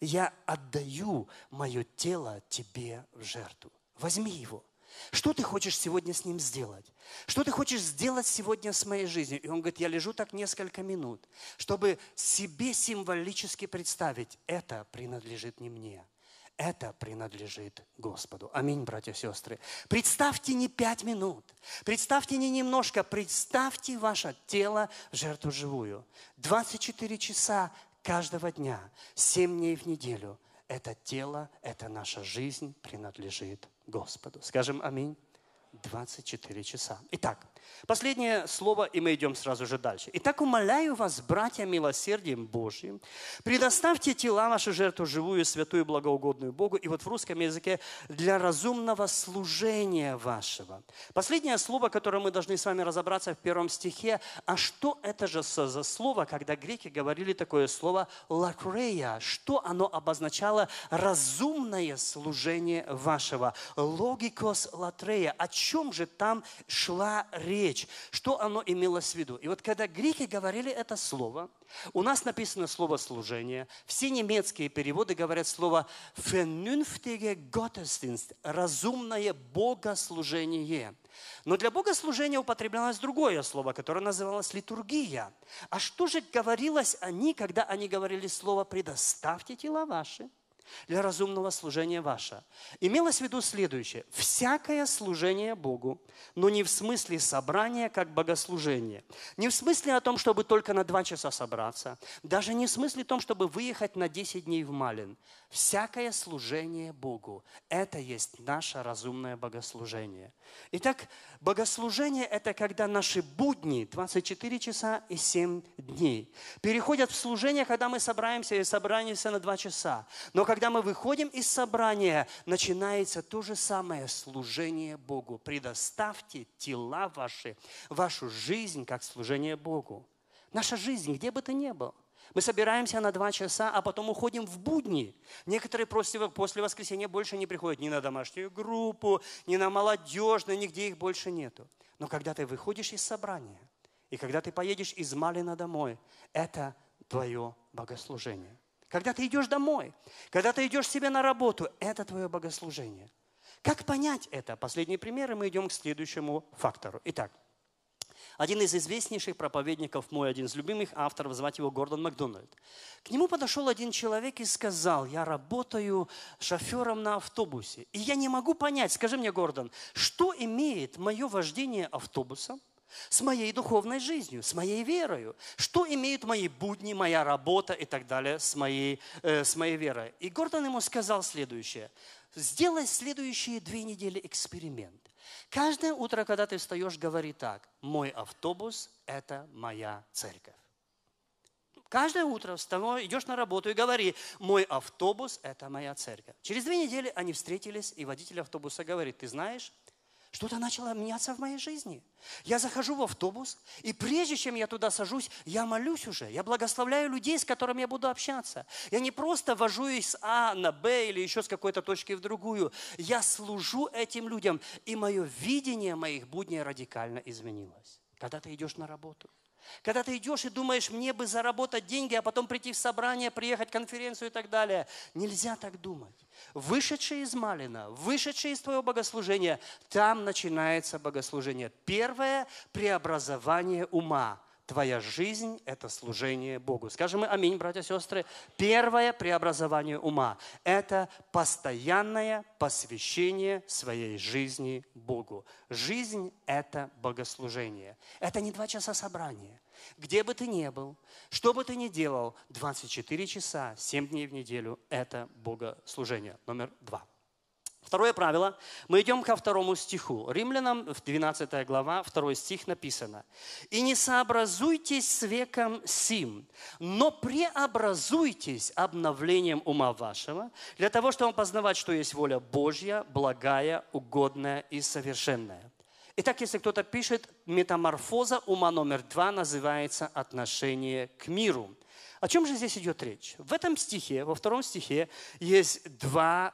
я отдаю мое тело тебе в жертву. Возьми его. Что ты хочешь сегодня с ним сделать? Что ты хочешь сделать сегодня с моей жизнью? И он говорит, я лежу так несколько минут, чтобы себе символически представить, это принадлежит не мне. Это принадлежит Господу. Аминь, братья и сестры. Представьте не пять минут, представьте не немножко, представьте ваше тело в жертву живую. двадцать четыре часа каждого дня, семь дней в неделю. Это тело, это наша жизнь принадлежит Господу. Скажем аминь. двадцать четыре часа. Итак, последнее слово, и мы идем сразу же дальше. Итак, умоляю вас, братья, милосердием Божьим, предоставьте тела вашу жертву живую, святую, благоугодную Богу. И вот в русском языке для разумного служения вашего. Последнее слово, которое мы должны с вами разобраться в первом стихе. А что это же за слово, когда греки говорили такое слово «лакрея»? Что оно обозначало? Разумное служение вашего. Логикос латрея. О чем же там шла речь? Что оно имелось в виду? И вот когда греки говорили это слово, у нас написано слово «служение». Все немецкие переводы говорят слово «vernünftige Gottesdienst» – «разумное богослужение». Но для богослужения употреблялось другое слово, которое называлось «литургия». А что же говорилось они, когда они говорили слово «предоставьте тела ваши» для разумного служения ваше? Имелось в виду следующее. Всякое служение Богу, но не в смысле собрания, как богослужение. Не в смысле о том, чтобы только на два часа собраться. Даже не в смысле о том, чтобы выехать на десять дней в Малин. Всякое служение Богу – это есть наше разумное богослужение. Итак, богослужение – это когда наши будни, двадцать четыре часа и семь дней, переходят в служение, когда мы собираемся и собираемся на два часа. Но когда мы выходим из собрания, начинается то же самое служение Богу. Предоставьте тела ваши, вашу жизнь как служение Богу. Наша жизнь, где бы ты ни был. Мы собираемся на два часа, а потом уходим в будни. Некоторые после, после воскресенья больше не приходят ни на домашнюю группу, ни на молодежную, нигде их больше нету. Но когда ты выходишь из собрания, и когда ты поедешь из Малина домой, это твое богослужение. Когда ты идешь домой, когда ты идешь себе на работу, это твое богослужение. Как понять это? Последние примеры, мы идем к следующему фактору. Итак, один из известнейших проповедников, мой один из любимых авторов, звать его Гордон Макдональд. К нему подошел один человек и сказал, я работаю шофером на автобусе. И я не могу понять, скажи мне, Гордон, что имеет мое вождение автобуса с моей духовной жизнью, с моей верою? Что имеют мои будни, моя работа и так далее с моей, э, с моей верой? И Гордон ему сказал следующее. Сделай следующие две недели эксперимент. Каждое утро, когда ты встаешь, говори так. Мой автобус – это моя церковь. Каждое утро вставай, идешь на работу и говори, мой автобус – это моя церковь. Через две недели они встретились, и водитель автобуса говорит, ты знаешь, что-то начало меняться в моей жизни. Я захожу в автобус, и прежде чем я туда сажусь, я молюсь уже. Я благословляю людей, с которыми я буду общаться. Я не просто вожу их с А на Б или еще с какой-то точки в другую. Я служу этим людям, и мое видение моих будней радикально изменилось. Когда ты идешь на работу. Когда ты идешь и думаешь, мне бы заработать деньги, а потом прийти в собрание, приехать в конференцию и так далее. Нельзя так думать. Вышедший из Малина, вышедший из твоего богослужения, там начинается богослужение. Первое – преобразование ума. Твоя жизнь – это служение Богу. Скажем мы аминь, братья и сестры. Первое преобразование ума – это постоянное посвящение своей жизни Богу. Жизнь – это богослужение. Это не два часа собрания. Где бы ты ни был, что бы ты ни делал, двадцать четыре часа, семь дней в неделю – это богослужение. Номер два. Второе правило. Мы идем ко второму стиху. Римлянам, двенадцатая глава, второй стих написано. «И не сообразуйтесь с веком сим, но преобразуйтесь обновлением ума вашего, для того, чтобы познавать, что есть воля Божья, благая, угодная и совершенная». Итак, если кто-то пишет, метаморфоза ума номер два называется «отношение к миру». О чем же здесь идет речь? В этом стихе, во втором стихе, есть два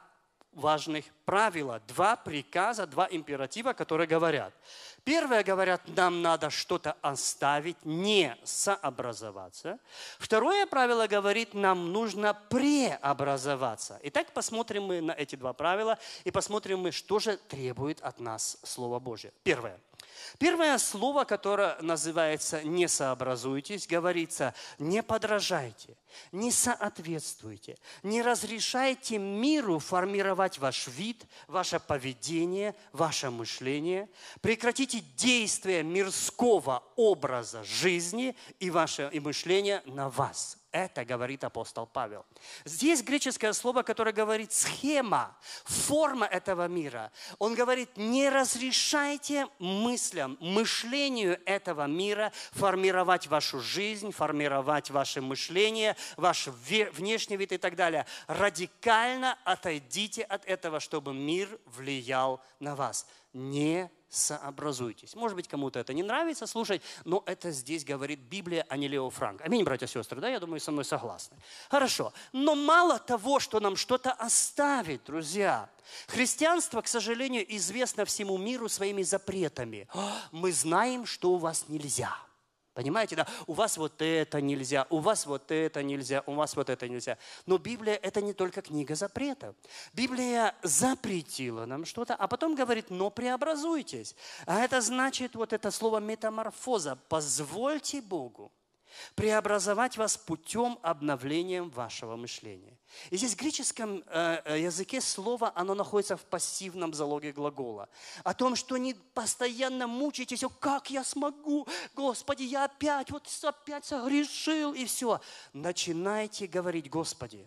важных правила, два приказа, два императива, которые говорят. Первое, говорят, нам надо что-то оставить, не сообразоваться. Второе правило говорит, нам нужно преобразоваться. Итак, посмотрим мы на эти два правила и посмотрим мы, что же требует от нас Слово Божье. Первое. Первое слово, которое называется «не сообразуйтесь», говорится «не подражайте, не соответствуйте, не разрешайте миру формировать ваш вид, ваше поведение, ваше мышление, прекратите действие мирского образа жизни и ваше и мышление на вас». Это говорит апостол Павел. Здесь греческое слово, которое говорит схема, форма этого мира. Он говорит, не разрешайте мыслям, мышлению этого мира формировать вашу жизнь, формировать ваше мышление, ваш внешний вид и так далее. Радикально отойдите от этого, чтобы мир влиял на вас. Не сообразуйтесь. Может быть, кому-то это не нравится слушать, но это здесь говорит Библия, а не Лео Франк. Аминь, братья и сестры, да? Я думаю, со мной согласны. Хорошо. Но мало того, что нам что-то оставить, друзья. Христианство, к сожалению, известно всему миру своими запретами. Мы знаем, что у вас нельзя. Понимаете, да? У вас вот это нельзя, у вас вот это нельзя, у вас вот это нельзя. Но Библия – это не только книга запретов. Библия запретила нам что-то, а потом говорит, но преобразуйтесь. А это значит вот это слово метаморфоза. Позвольте Богу преобразовать вас путем обновления вашего мышления. И здесь в греческом э, языке слово, оно находится в пассивном залоге глагола. О том, что не постоянно мучаетесь, как я смогу, Господи, я опять, вот опять согрешил, и все. Начинайте говорить, Господи,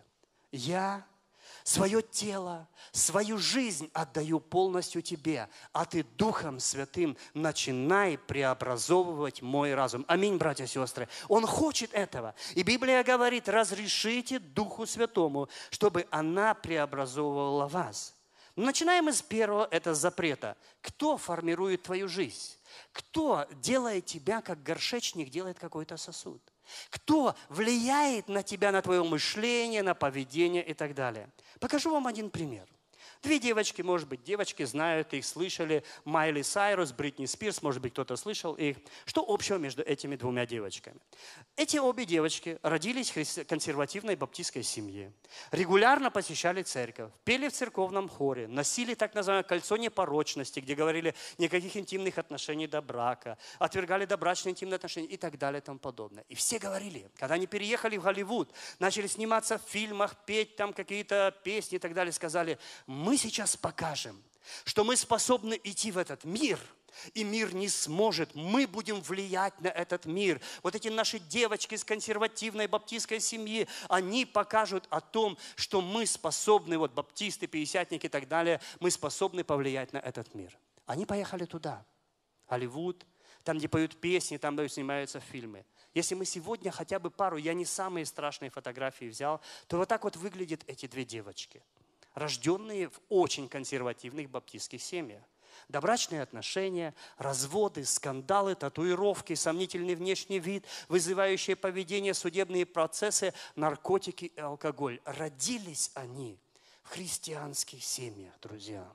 я свое тело, свою жизнь отдаю полностью Тебе, а Ты Духом Святым начинай преобразовывать мой разум. Аминь, братья и сестры. Он хочет этого. И Библия говорит, разрешите Духу Святому, чтобы она преобразовывала вас. Начинаем из первого, это с запрета. Кто формирует твою жизнь? Кто делает тебя, как горшечник делает какой-то сосуд? Кто влияет на тебя, на твое мышление, на поведение и так далее? Покажу вам один пример. Две девочки, может быть, девочки знают их, слышали. Майли Сайрус, Бритни Спирс, может быть, кто-то слышал их. Что общего между этими двумя девочками? Эти обе девочки родились в консервативной баптистской семье. Регулярно посещали церковь, пели в церковном хоре, носили так называемое кольцо непорочности, где говорили никаких интимных отношений до брака, отвергали добрачные интимные отношения и так далее и тому подобное. И все говорили, когда они переехали в Голливуд, начали сниматься в фильмах, петь там какие-то песни и так далее, сказали, мы сейчас покажем, что мы способны идти в этот мир, и мир не сможет. Мы будем влиять на этот мир. Вот эти наши девочки из консервативной баптистской семьи, они покажут о том, что мы способны, вот баптисты, пятидесятники и так далее, мы способны повлиять на этот мир. Они поехали туда, Голливуд, там, где поют песни, там, где снимаются фильмы. Если мы сегодня хотя бы пару, я не самые страшные фотографии взял, то вот так вот выглядят эти две девочки, рожденные в очень консервативных баптистских семьях. Добрачные отношения, разводы, скандалы, татуировки, сомнительный внешний вид, вызывающее поведение, судебные процессы, наркотики и алкоголь. Родились они в христианских семьях, друзья.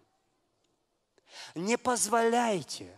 Не позволяйте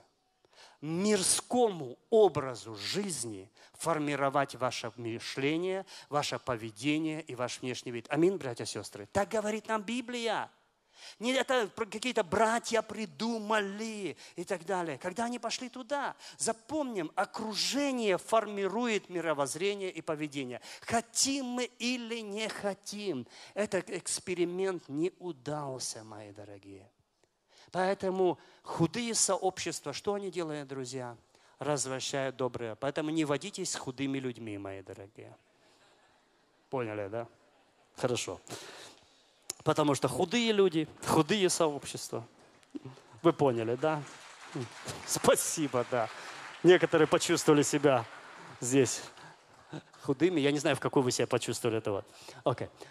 мирскому образу жизни формировать ваше мышление, ваше поведение и ваш внешний вид. Аминь, братья и сестры. Так говорит нам Библия. Не это какие-то братья придумали и так далее. Когда они пошли туда, запомним, окружение формирует мировоззрение и поведение. Хотим мы или не хотим, этот эксперимент не удался, мои дорогие. Поэтому худые сообщества, что они делают, друзья? Развращают добрые. Поэтому не водитесь с худыми людьми, мои дорогие. Поняли, да? Хорошо. Потому что худые люди, худые сообщества. Вы поняли, да? Спасибо, да. Некоторые почувствовали себя здесь худыми. Я не знаю, в какой вы себя почувствовали этого. Окей.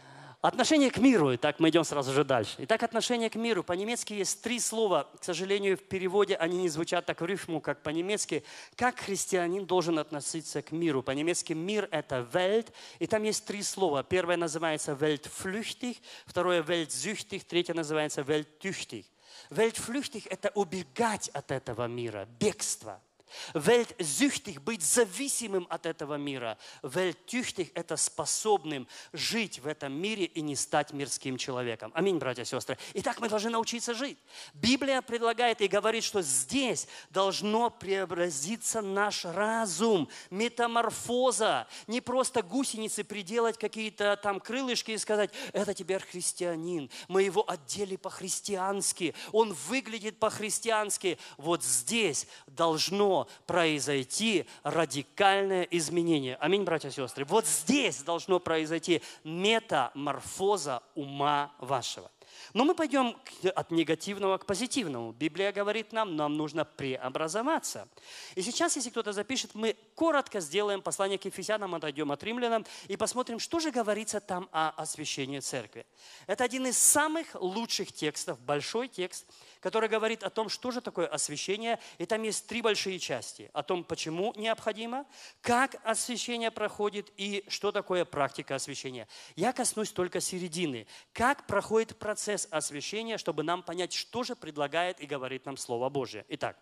Отношение к миру. Итак, мы идем сразу же дальше. Итак, отношение к миру. По-немецки есть три слова. К сожалению, в переводе они не звучат так в рифму, как по-немецки. Как христианин должен относиться к миру? По-немецки мир – это Welt. И там есть три слова. Первое называется weltflüchtig, второе weltsüchtig, третье называется welttüchtig. Weltflüchtig – это убегать от этого мира, бегство. Weltsüchtig – быть зависимым от этого мира. Welttüchtig – это способным жить в этом мире и не стать мирским человеком. Аминь, братья и сестры. Итак, мы должны научиться жить. Библия предлагает и говорит, что здесь должно преобразиться наш разум. Метаморфоза. Не просто гусеницы приделать какие-то там крылышки и сказать, это теперь христианин. Мы его одели по-христиански. Он выглядит по-христиански. Вот здесь должно произойти радикальное изменение. Аминь, братья и сестры. Вот здесь должно произойти метаморфоза ума вашего. Но мы пойдем от негативного к позитивному. Библия говорит нам, нам нужно преобразоваться. И сейчас, если кто-то запишет, мы коротко сделаем послание к Ефесянам, отойдем от римлянам и посмотрим, что же говорится там о освящении церкви. Это один из самых лучших текстов, большой текст, который говорит о том, что же такое освящение. И там есть три большие части. О том, почему необходимо, как освящение проходит и что такое практика освящения. Я коснусь только середины. Как проходит процесс освящения, чтобы нам понять, что же предлагает и говорит нам Слово Божие. Итак,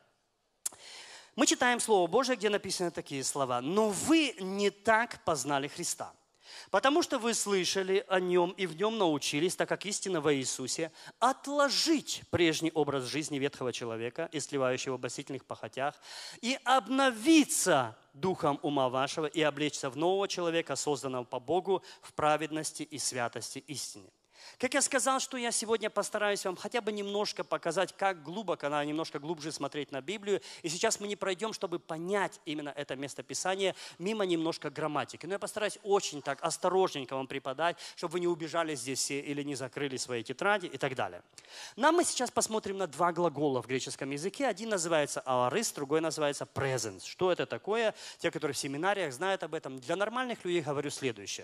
мы читаем Слово Божие, где написаны такие слова. «Но вы не так познали Христа». Потому что вы слышали о Нем и в Нем научились, так как истина во Иисусе, отложить прежний образ жизни ветхого человека, истлевающего в обольстительных похотях, и обновиться духом ума вашего, и облечься в нового человека, созданного по Богу в праведности и святости истины. Как я сказал, что я сегодня постараюсь вам хотя бы немножко показать, как глубоко, надо немножко глубже смотреть на Библию. И сейчас мы не пройдем, чтобы понять именно это местописание, мимо немножко грамматики. Но я постараюсь очень так осторожненько вам преподать, чтобы вы не убежали здесь все или не закрыли свои тетради и так далее. Нам мы сейчас посмотрим на два глагола в греческом языке. Один называется аорис, другой называется presence. Что это такое? Те, которые в семинариях знают об этом. Для нормальных людей говорю следующее.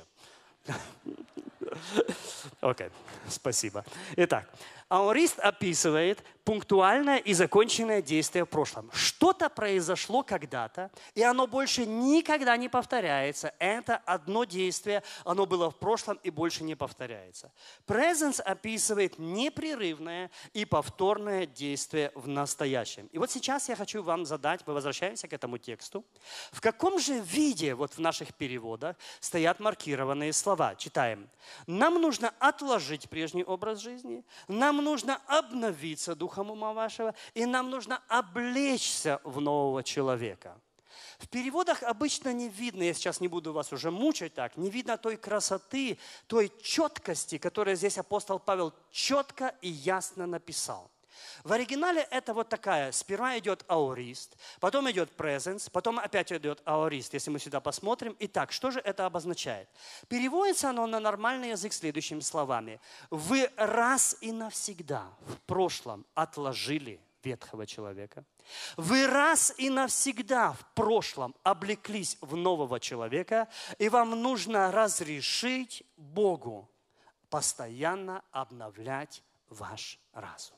Окей, okay, спасибо. Итак, аорист описывает пунктуальное и законченное действие в прошлом. Что-то произошло когда-то, и оно больше никогда не повторяется. Это одно действие, оно было в прошлом и больше не повторяется. Presence описывает непрерывное и повторное действие в настоящем. И вот сейчас я хочу вам задать, мы возвращаемся к этому тексту. В каком же виде вот в наших переводах стоят маркированные слова? Читаем. Нам нужно отложить прежний образ жизни, нам нужно обновиться духом ума вашего, и нам нужно облечься в нового человека. В переводах обычно не видно, я сейчас не буду вас уже мучить так, не видно той красоты, той четкости, которую здесь апостол Павел четко и ясно написал. В оригинале это вот такая, сперва идет аорист, потом идет presence, потом опять идет аорист, если мы сюда посмотрим. Итак, что же это обозначает? Переводится оно на нормальный язык следующими словами. Вы раз и навсегда в прошлом отложили ветхого человека. Вы раз и навсегда в прошлом облеклись в нового человека, и вам нужно разрешить Богу постоянно обновлять ваш разум.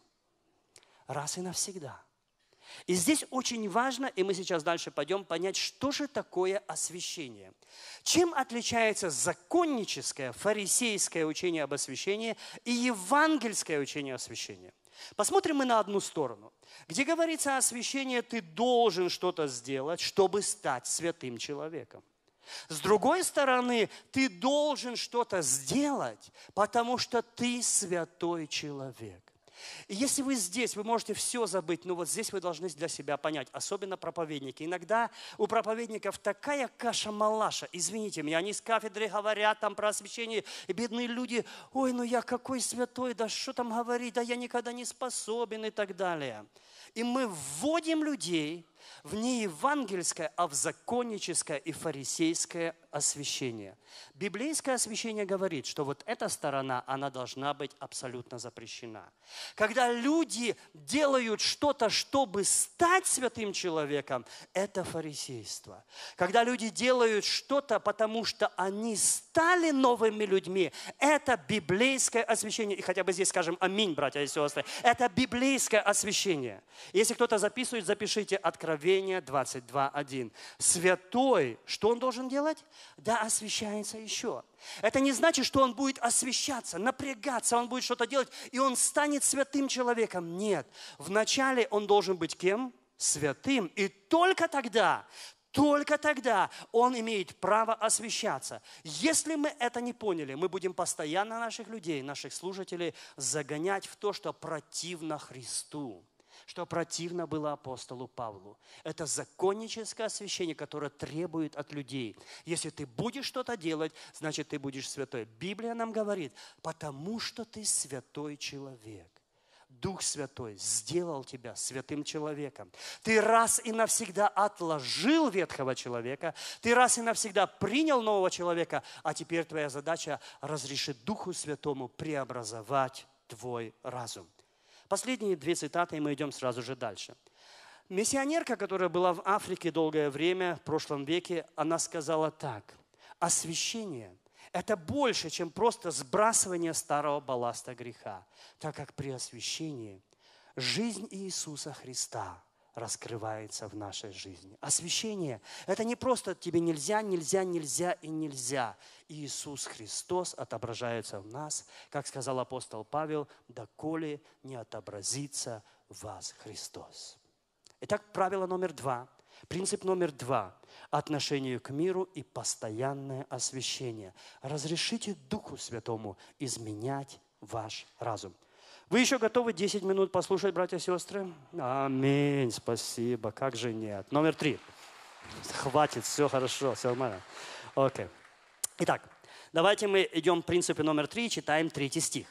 Раз и навсегда. И здесь очень важно, и мы сейчас дальше пойдем понять, что же такое освящение. Чем отличается законническое, фарисейское учение об освящении и евангельское учение о освящении? Посмотрим мы на одну сторону. Где говорится о освящении, ты должен что-то сделать, чтобы стать святым человеком. С другой стороны, ты должен что-то сделать, потому что ты святой человек. И если вы здесь, вы можете все забыть, но вот здесь вы должны для себя понять, особенно проповедники. Иногда у проповедников такая каша-малаша, извините меня, они с кафедры говорят там про освящение, и бедные люди, ой, ну я какой святой, да что там говорить, да я никогда не способен и так далее. И мы вводим людей в не евангельское, а в законническое и фарисейское освящение. Библейское освящение говорит, что вот эта сторона, она должна быть абсолютно запрещена. Когда люди делают что-то, чтобы стать святым человеком, это фарисейство. Когда люди делают что-то, потому что они стали новыми людьми, это библейское освящение. И хотя бы здесь скажем аминь, братья и сестры. Это библейское освящение. Если кто-то записывает, запишите Откровение двадцать два один. Святой, что он должен делать? Да, освящается еще. Это не значит, что он будет освящаться, напрягаться, он будет что-то делать, и он станет святым человеком. Нет. Вначале он должен быть кем? Святым. И только тогда, только тогда он имеет право освящаться. Если мы это не поняли, мы будем постоянно наших людей, наших служителей загонять в то, что противно Христу, что противно было апостолу Павлу. Это законническое освящение, которое требует от людей. Если ты будешь что-то делать, значит, ты будешь святой. Библия нам говорит, потому что ты святой человек. Дух Святой сделал тебя святым человеком. Ты раз и навсегда отложил ветхого человека, ты раз и навсегда принял нового человека, а теперь твоя задача разрешить Духу Святому преобразовать твой разум. Последние две цитаты, и мы идем сразу же дальше. Миссионерка, которая была в Африке долгое время, в прошлом веке, она сказала так. Освящение – это больше, чем просто сбрасывание старого балласта греха, так как при освящении жизнь Иисуса Христа раскрывается в нашей жизни. Освящение – это не просто тебе нельзя, нельзя, нельзя и нельзя. Иисус Христос отображается в нас, как сказал апостол Павел, «доколе не отобразится в вас Христос». Итак, правило номер два, принцип номер два – отношение к миру и постоянное освящение. Разрешите Духу Святому изменять ваш разум. Вы еще готовы десять минут послушать, братья и сестры? Аминь, спасибо. Как же нет? Номер три. Хватит, все хорошо, все нормально. Окей. Итак, давайте мы идем в принципе номер три и читаем третий стих.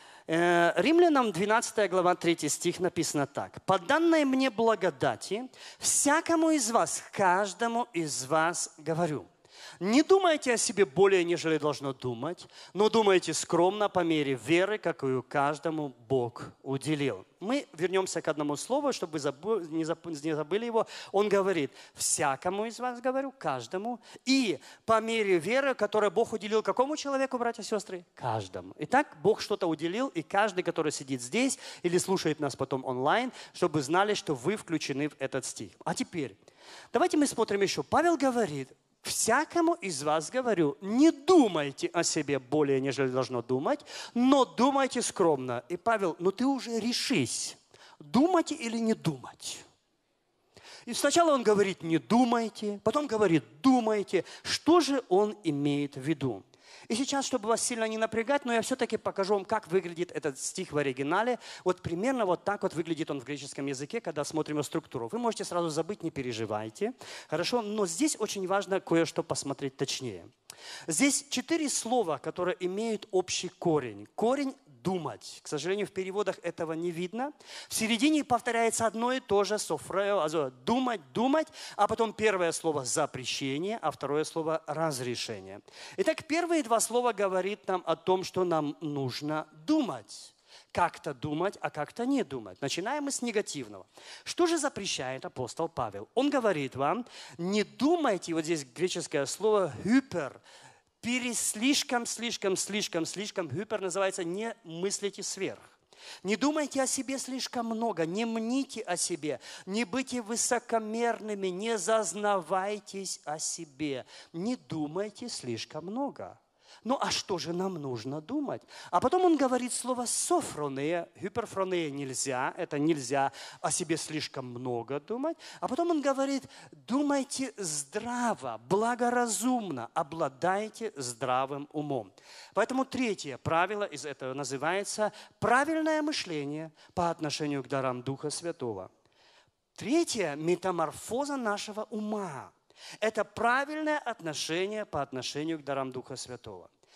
Римлянам двенадцатая глава, третий стих написано так. «По данной мне благодати, всякому из вас, каждому из вас говорю». Не думайте о себе более, нежели должно думать, но думайте скромно по мере веры, какую каждому Бог уделил. Мы вернемся к одному слову, чтобы вы не забыли его. Он говорит, всякому из вас говорю, каждому, и по мере веры, которую Бог уделил какому человеку, братья и сестры? Каждому. Итак, Бог что-то уделил, и каждый, который сидит здесь или слушает нас потом онлайн, чтобы знали, что вы включены в этот стих. А теперь, давайте мы смотрим еще. Павел говорит, всякому из вас говорю, не думайте о себе более, нежели должно думать, но думайте скромно. И Павел, ну ты уже решись, думать или не думать. И сначала он говорит, не думайте, потом говорит, думайте. Что же он имеет в виду? И сейчас, чтобы вас сильно не напрягать, но я все-таки покажу вам, как выглядит этот стих в оригинале. Вот примерно вот так вот выглядит он в греческом языке, когда смотрим его структуру. Вы можете сразу забыть, не переживайте. Хорошо? Но здесь очень важно кое-что посмотреть точнее. Здесь четыре слова, которые имеют общий корень. Корень думать. К сожалению, в переводах этого не видно. В середине повторяется одно и то же, софрео, думать, думать, а потом первое слово запрещение, а второе слово разрешение. Итак, первые два слова говорят нам о том, что нам нужно думать. Как-то думать, а как-то не думать. Начинаем мы с негативного. Что же запрещает апостол Павел? Он говорит вам, не думайте, вот здесь греческое слово «hyper», переслишком, слишком, слишком, слишком, hyper называется «не мыслите сверх». Не думайте о себе слишком много, не мните о себе, не будьте высокомерными, не зазнавайтесь о себе, не думайте слишком много. Ну а что же нам нужно думать? А потом он говорит слово «софронея». Гиперфронея нельзя, это нельзя о себе слишком много думать. А потом он говорит, думайте здраво, благоразумно, обладайте здравым умом. Поэтому третье правило из этого называется правильное мышление по отношению к дарам Духа Святого. Третье – метаморфоза нашего ума. Это правильное отношение по отношению к дарам Духа Святого.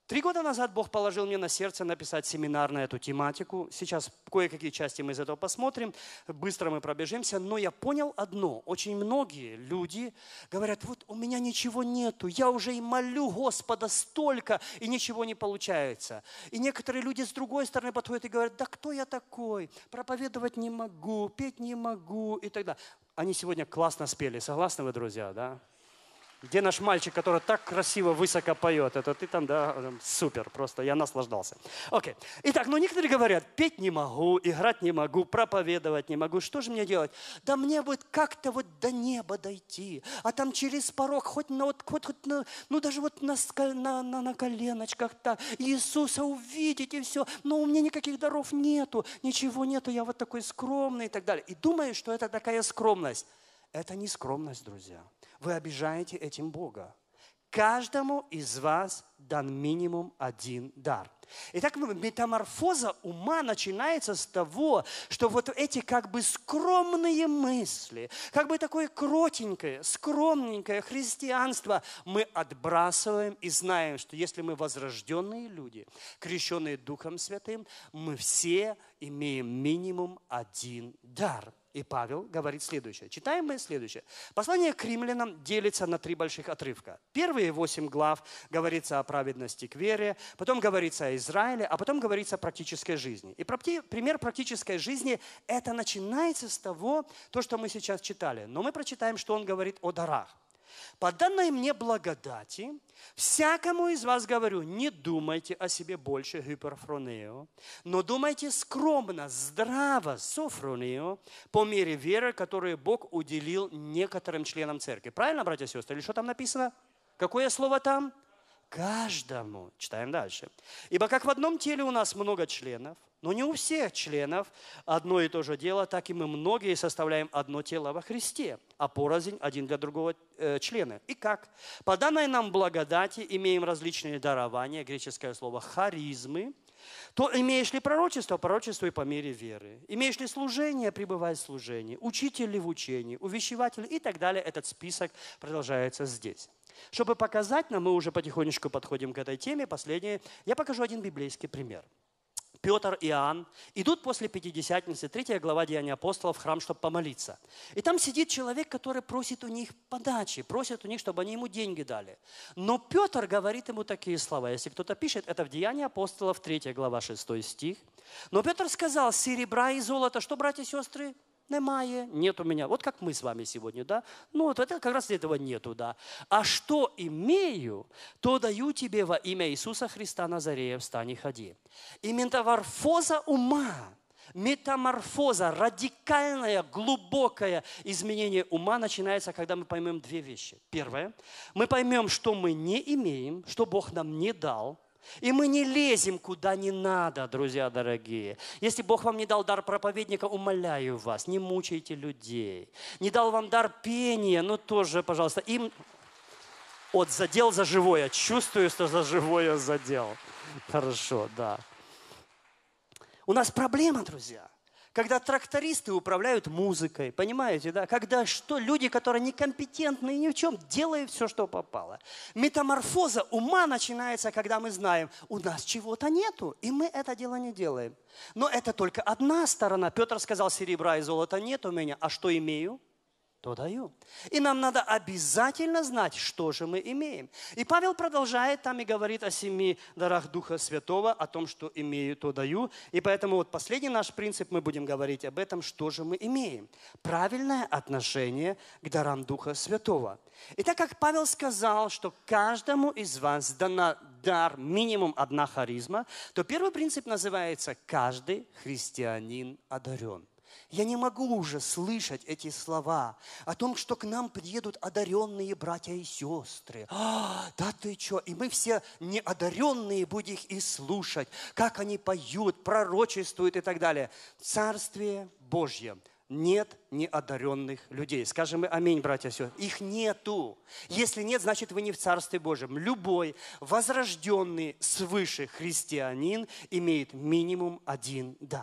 Три года назад Бог положил мне на сердце написать семинар на эту тематику. Сейчас кое-какие части мы из этого посмотрим. Быстро мы пробежимся. Но я понял одно. Очень многие люди говорят, вот у меня ничего нету. Я уже и молю Господа столько, и ничего не получается. И некоторые люди с другой стороны подходят и говорят, да кто я такой? Проповедовать не могу, петь не могу и так далее. Они сегодня классно спели. Согласны вы, друзья, да? Где наш мальчик, который так красиво, высоко поет? Это ты там, да? Супер, просто я наслаждался. Окей. Итак, ну некоторые говорят, петь не могу, играть не могу, проповедовать не могу. Что же мне делать? Да мне будет как-то вот до неба дойти, а там через порог хоть на, вот, хоть, хоть на, ну даже вот на, на, на, на коленочках так, Иисуса увидеть и все. Но у меня никаких даров нету, ничего нету, я вот такой скромный и так далее. И думаю, что это такая скромность. Это не скромность, друзья. Вы обижаете этим Бога. Каждому из вас дан минимум один дар. Итак, метаморфоза ума начинается с того, что вот эти как бы скромные мысли, как бы такое кротенькое, скромненькое христианство мы отбрасываем и знаем, что если мы возрожденные люди, крещенные Духом Святым, мы все имеем минимум один дар. И Павел говорит следующее. Читаем мы следующее. Послание к римлянам делится на три больших отрывка. Первые восемь глав говорится о праведности к вере, потом говорится о Израиле, а потом говорится о практической жизни. И пример практической жизни, это начинается с того, то, что мы сейчас читали. Но мы прочитаем, что он говорит о дарах. По данной мне благодати, всякому из вас говорю, не думайте о себе больше гиперфронео, но думайте скромно, здраво, софронео, по мере веры, которую Бог уделил некоторым членам церкви. Правильно, братья и сестры? Или что там написано? Какое слово там? Каждому. Читаем дальше. Ибо как в одном теле у нас много членов, но не у всех членов одно и то же дело, так и мы многие составляем одно тело во Христе, а порознь один для другого э, члена. И как? По данной нам благодати имеем различные дарования, греческое слово харизмы, то имеешь ли пророчество, пророчествуй по мере веры. Имеешь ли служение, пребывай в служении. Учитель ли в учении, увещеватель и так далее. Этот список продолжается здесь. Чтобы показать нам, мы уже потихонечку подходим к этой теме, последнее, я покажу один библейский пример. Петр и Иоанн идут после Пятидесятницы, третья глава Деяний апостолов, в храм, чтобы помолиться. И там сидит человек, который просит у них подачи, просит у них, чтобы они ему деньги дали. Но Петр говорит ему такие слова. Если кто-то пишет, это в Деянии апостолов, третья глава, шестой стих. Но Петр сказал, серебра и золота, что, братья и сестры? Немає, нет у меня. Вот как мы с вами сегодня, да? Ну, вот это как раз этого нету, да. А что имею, то даю тебе во имя Иисуса Христа Назарея, встань и ходи. И метаморфоза ума, метаморфоза, радикальное, глубокое изменение ума начинается, когда мы поймем две вещи. Первое, мы поймем, что мы не имеем, что Бог нам не дал. И мы не лезем куда не надо, друзья дорогие. Если Бог вам не дал дар проповедника, умоляю вас, не мучайте людей. Не дал вам дар пения, ну тоже, пожалуйста, им... Вот, задел за живое. Чувствую, что за живое задел. Хорошо, да. У нас проблема, друзья. Когда трактористы управляют музыкой, понимаете, да? Когда что, люди, которые некомпетентны ни в чем, делают все, что попало. Метаморфоза ума начинается, когда мы знаем, у нас чего-то нету, и мы это дело не делаем. Но это только одна сторона. Петр сказал, серебра и золота нет у меня, а что имею? То даю. И нам надо обязательно знать, что же мы имеем. И Павел продолжает там и говорит о семи дарах Духа Святого, о том, что имею, то даю. И поэтому вот последний наш принцип, мы будем говорить об этом, что же мы имеем. Правильное отношение к дарам Духа Святого. И так как Павел сказал, что каждому из вас дана дар минимум одна харизма, то первый принцип называется «каждый христианин одарен». Я не могу уже слышать эти слова о том, что к нам приедут одаренные братья и сестры. А, да ты что? И мы все неодаренные будем их и слушать, как они поют, пророчествуют и так далее. В Царстве Божьем нет неодаренных людей. Скажем мы аминь, братья и сестры. Их нету. Если нет, значит вы не в Царстве Божьем. Любой возрожденный свыше христианин имеет минимум один дар.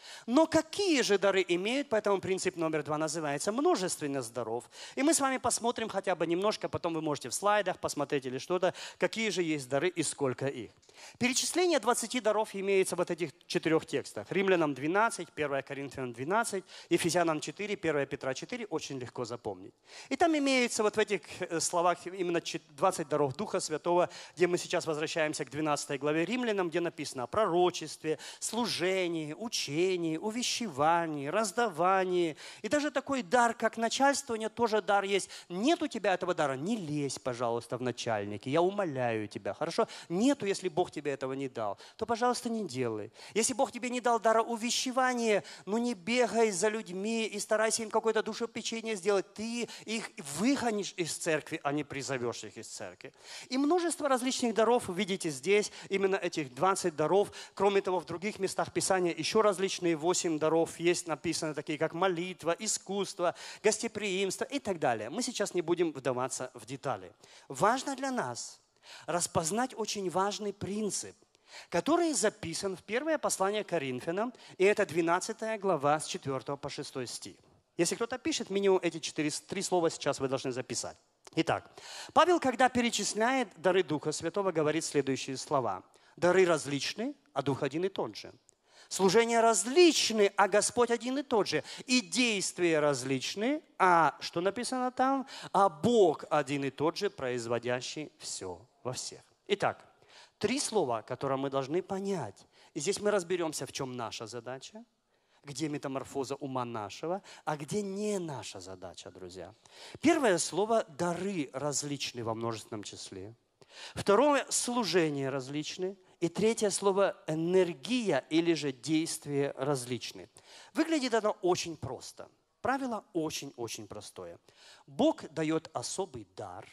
Но какие же дары имеют? Поэтому принцип номер два называется множественно здоров. И мы с вами посмотрим хотя бы немножко, потом вы можете в слайдах посмотреть или что-то, какие же есть дары и сколько их. Перечисление двадцати даров имеется в вот этих четырех текстах. Римлянам двенадцать, первое Коринфянам двенадцать, Ефесянам четыре, первое Петра четыре. Очень легко запомнить. И там имеется вот в этих словах именно двадцать даров Духа Святого, где мы сейчас возвращаемся к двенадцатой главе Римлянам, где написано о пророчестве, служении, учении, увещевании, раздавании. И даже такой дар, как начальствование, тоже дар есть. Нет у тебя этого дара, не лезь, пожалуйста, в начальники. Я умоляю тебя, хорошо? Нету, если Бог тебе этого не дал, то, пожалуйста, не делай. Если Бог тебе не дал дара увещевания, ну не бегай за людьми и старайся им какое-то душепечение сделать. Ты их выгонишь из церкви, а не призовешь их из церкви. И множество различных даров, видите здесь, именно этих двадцать даров. Кроме того, в других местах Писания еще различные восемь даров есть написаны, такие как молитва, искусство, гостеприимство и так далее. Мы сейчас не будем вдаваться в детали. Важно для нас распознать очень важный принцип, который записан в первое послание к Коринфянам, и это двенадцатая глава с четвёртого по шестой стих. Если кто-то пишет, минимум эти четыре, три слова сейчас вы должны записать. Итак, Павел, когда перечисляет дары Духа Святого, говорит следующие слова. Дары различны, а Дух один и тот же. Служения различны, а Господь один и тот же. И действия различны, а что написано там? А Бог один и тот же, производящий все во всех. Итак, три слова, которые мы должны понять. И здесь мы разберемся, в чем наша задача, где метаморфоза ума нашего, а где не наша задача, друзья. Первое слово – дары различны во множественном числе. Второе – служение различны. И третье слово – энергия или же действие различны. Выглядит оно очень просто. Правило очень-очень простое. Бог дает особый дар.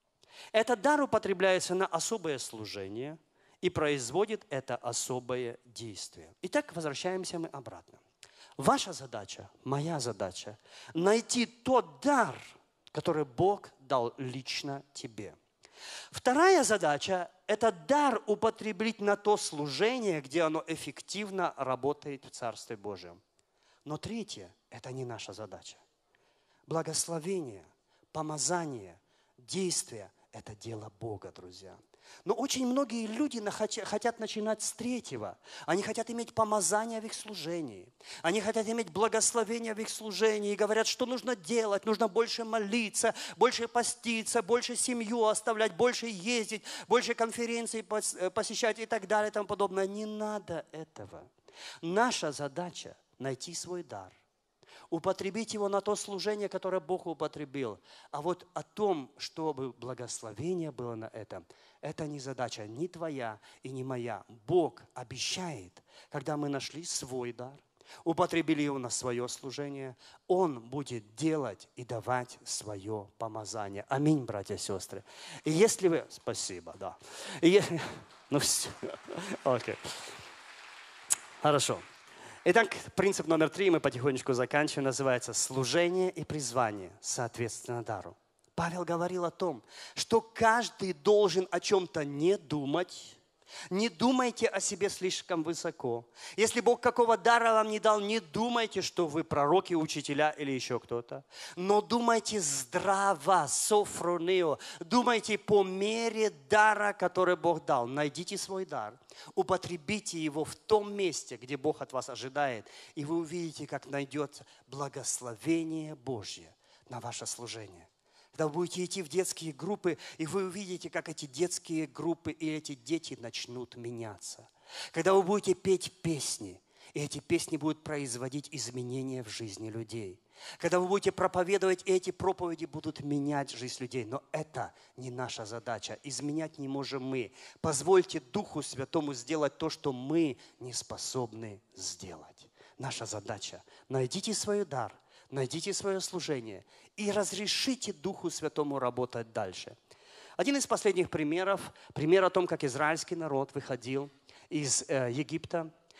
Этот дар употребляется на особое служение и производит это особое действие. Итак, возвращаемся мы обратно. Ваша задача, моя задача – найти тот дар, который Бог дал лично тебе. Вторая задача – это дар употребить на то служение, где оно эффективно работает в Царстве Божьем. Но третье – это не наша задача. Благословение, помазание, действие – это дело Бога, друзья. Но очень многие люди хотят начинать с третьего. Они хотят иметь помазание в их служении. Они хотят иметь благословение в их служении. И говорят, что нужно делать. Нужно больше молиться, больше поститься, больше семью оставлять, больше ездить, больше конференций посещать и так далее и тому подобное. Не надо этого. Наша задача – найти свой дар. Употребить его на то служение, которое Бог употребил. А вот о том, чтобы благословение было на этом, это не задача ни твоя и не моя. Бог обещает, когда мы нашли свой дар, употребили его на свое служение, Он будет делать и давать свое помазание. Аминь, братья и сестры. И если вы... Спасибо, да. И... Ну все. Окей. Хорошо. Итак, принцип номер три, мы потихонечку заканчиваем, называется «служение и призвание, соответственно дару». Павел говорил о том, что каждый должен о чем-то не думать. Не думайте о себе слишком высоко. Если Бог какого дара вам не дал, не думайте, что вы пророки, учителя или еще кто-то. Но думайте здраво, софронео. Думайте по мере дара, который Бог дал. Найдите свой дар. Употребите его в том месте, где Бог от вас ожидает. И вы увидите, как найдется благословение Божье на ваше служение. Когда вы будете идти в детские группы, и вы увидите, как эти детские группы и эти дети начнут меняться. Когда вы будете петь песни, и эти песни будут производить изменения в жизни людей. Когда вы будете проповедовать, и эти проповеди будут менять жизнь людей. Но это не наша задача. Изменять не можем мы. Позвольте Духу Святому сделать то, что мы не способны сделать. Наша задача – найдите свой дар, найдите свое служение и разрешите Духу Святому работать дальше. Один из последних примеров, пример о том, как израильский народ выходил из э, Египта.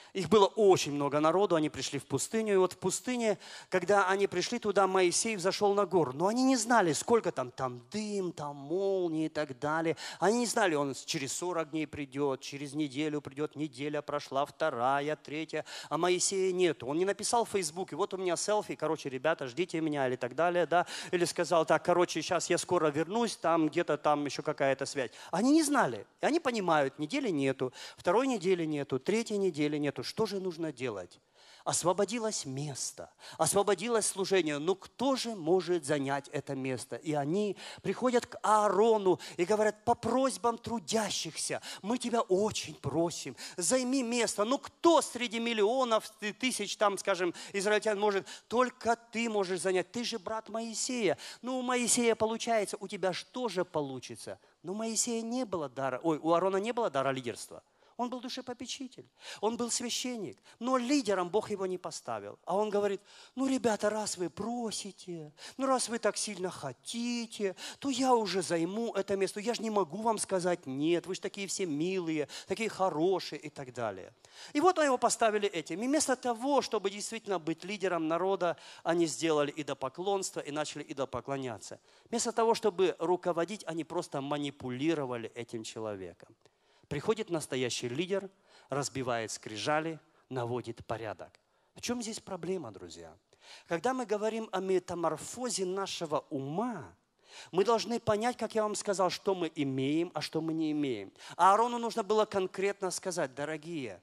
Их было очень много народу, они пришли в пустыню. И вот в пустыне, когда они пришли туда, Моисей взошел на гору. Но они не знали, сколько там, там дым, там молнии и так далее. Они не знали, он через сорок дней придет, через неделю придет, неделя прошла, вторая, третья. А Моисея нету. Он не написал в Фейсбуке, вот у меня селфи, короче, ребята, ждите меня или так далее. Да? Или сказал, так, короче, сейчас я скоро вернусь, там где-то там еще какая-то связь. Они не знали. И они понимают, недели нету, второй недели нету, третьей недели нету. Что же нужно делать? Освободилось место, освободилось служение. Но кто же может занять это место? И они приходят к Аарону и говорят, по просьбам трудящихся, мы тебя очень просим, займи место. Ну кто среди миллионов, тысяч, там, скажем, израильтян может? Только ты можешь занять. Ты же брат Моисея. Ну, у Моисея получается, у тебя что же получится? Но у Моисея не было дара, ой, у Аарона не было дара лидерства. Он был душепопечитель, он был священник, но лидером Бог его не поставил. А он говорит, ну, ребята, раз вы просите, ну, раз вы так сильно хотите, то я уже займу это место. Я же не могу вам сказать нет, вы же такие все милые, такие хорошие и так далее. И вот его поставили этим. И вместо того, чтобы действительно быть лидером народа, они сделали идолопоклонство и начали идолопоклоняться. Вместо того, чтобы руководить, они просто манипулировали этим человеком. Приходит настоящий лидер, разбивает скрижали, наводит порядок. В чем здесь проблема, друзья? Когда мы говорим о метаморфозе нашего ума, мы должны понять, как я вам сказал, что мы имеем, а что мы не имеем. А Аарону нужно было конкретно сказать, дорогие,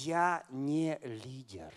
я не лидер.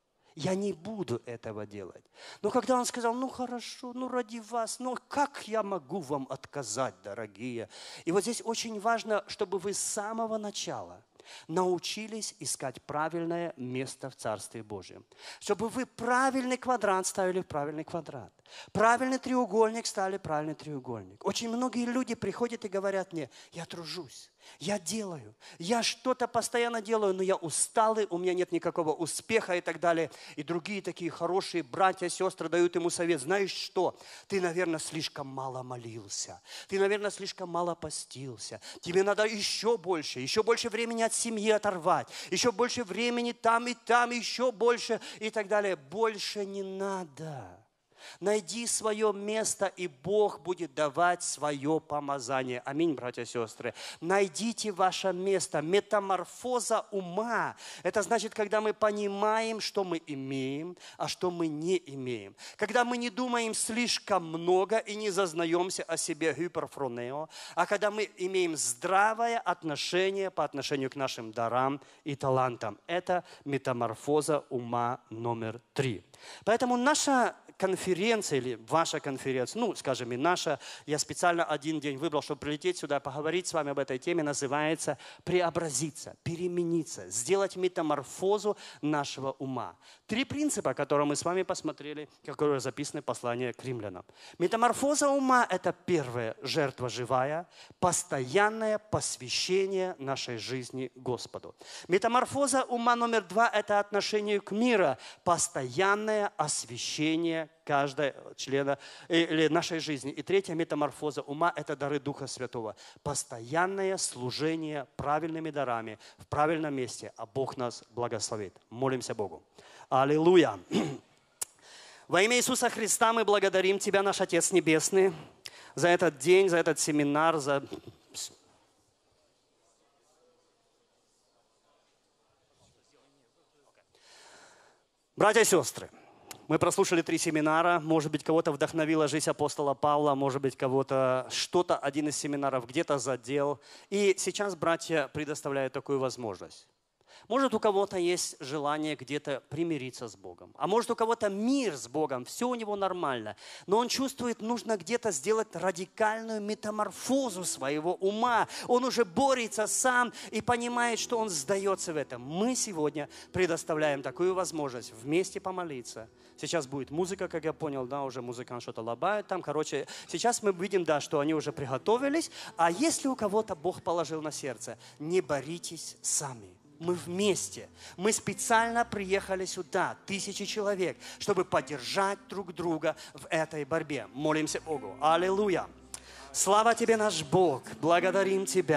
Я не буду этого делать. Но когда он сказал, ну хорошо, ну ради вас, ну как я могу вам отказать, дорогие? И вот здесь очень важно, чтобы вы с самого начала научились искать правильное место в Царстве Божьем. Чтобы вы правильный квадрант ставили в правильный квадрат. Правильный треугольник ставили в правильный треугольник. Очень многие люди приходят и говорят мне, я тружусь, я делаю, я что-то постоянно делаю, но я усталый, у меня нет никакого успеха и так далее. И другие такие хорошие братья, сестры дают ему совет. Знаешь что? Ты, наверное, слишком мало молился. Ты, наверное, слишком мало постился. Тебе надо еще больше, еще больше времени от семьи оторвать. Еще больше времени там и там, еще больше и так далее. Больше не надо. Найди свое место, и Бог будет давать свое помазание. Аминь, братья и сестры. Найдите ваше место. Метаморфоза ума. Это значит, когда мы понимаем, что мы имеем, а что мы не имеем. Когда мы не думаем слишком много и не зазнаемся о себе гиперфронео, а когда мы имеем здравое отношение по отношению к нашим дарам и талантам. Это метаморфоза ума номер три. Поэтому наша конференция или ваша конференция, ну, скажем, и наша, я специально один день выбрал, чтобы прилететь сюда, поговорить с вами об этой теме, называется «Преобразиться», «Перемениться», сделать метаморфозу нашего ума. Три принципа, которые мы с вами посмотрели, которые записаны в послании к римлянам. Метаморфоза ума – это первое, жертва живая, постоянное посвящение нашей жизни Господу. Метаморфоза ума номер два – это отношение к миру, постоянное освящение каждого члена или нашей жизни. И третья метаморфоза ума – это дары Духа Святого. Постоянное служение правильными дарами в правильном месте, а Бог нас благословит. Молимся Богу. Аллилуйя! Во имя Иисуса Христа мы благодарим Тебя, наш Отец Небесный, за этот день, за этот семинар, за... Братья и сестры, мы прослушали три семинара. Может быть, кого-то вдохновила жизнь апостола Павла, может быть, кого-то что-то, один из семинаров где-то задел. И сейчас братья предоставляют такую возможность. Может, у кого-то есть желание где-то примириться с Богом. А может, у кого-то мир с Богом, все у него нормально. Но он чувствует, нужно где-то сделать радикальную метаморфозу своего ума. Он уже борется сам и понимает, что он сдается в этом. Мы сегодня предоставляем такую возможность вместе помолиться. Сейчас будет музыка, как я понял, да, уже музыкант что-то лобает там. Короче, сейчас мы видим, да, что они уже приготовились. А если у кого-то Бог положил на сердце, не боритесь сами. Мы вместе. Мы специально приехали сюда, тысячи человек, чтобы поддержать друг друга в этой борьбе. Молимся Богу. Аллилуйя. Слава Тебе, наш Бог. Благодарим Тебя.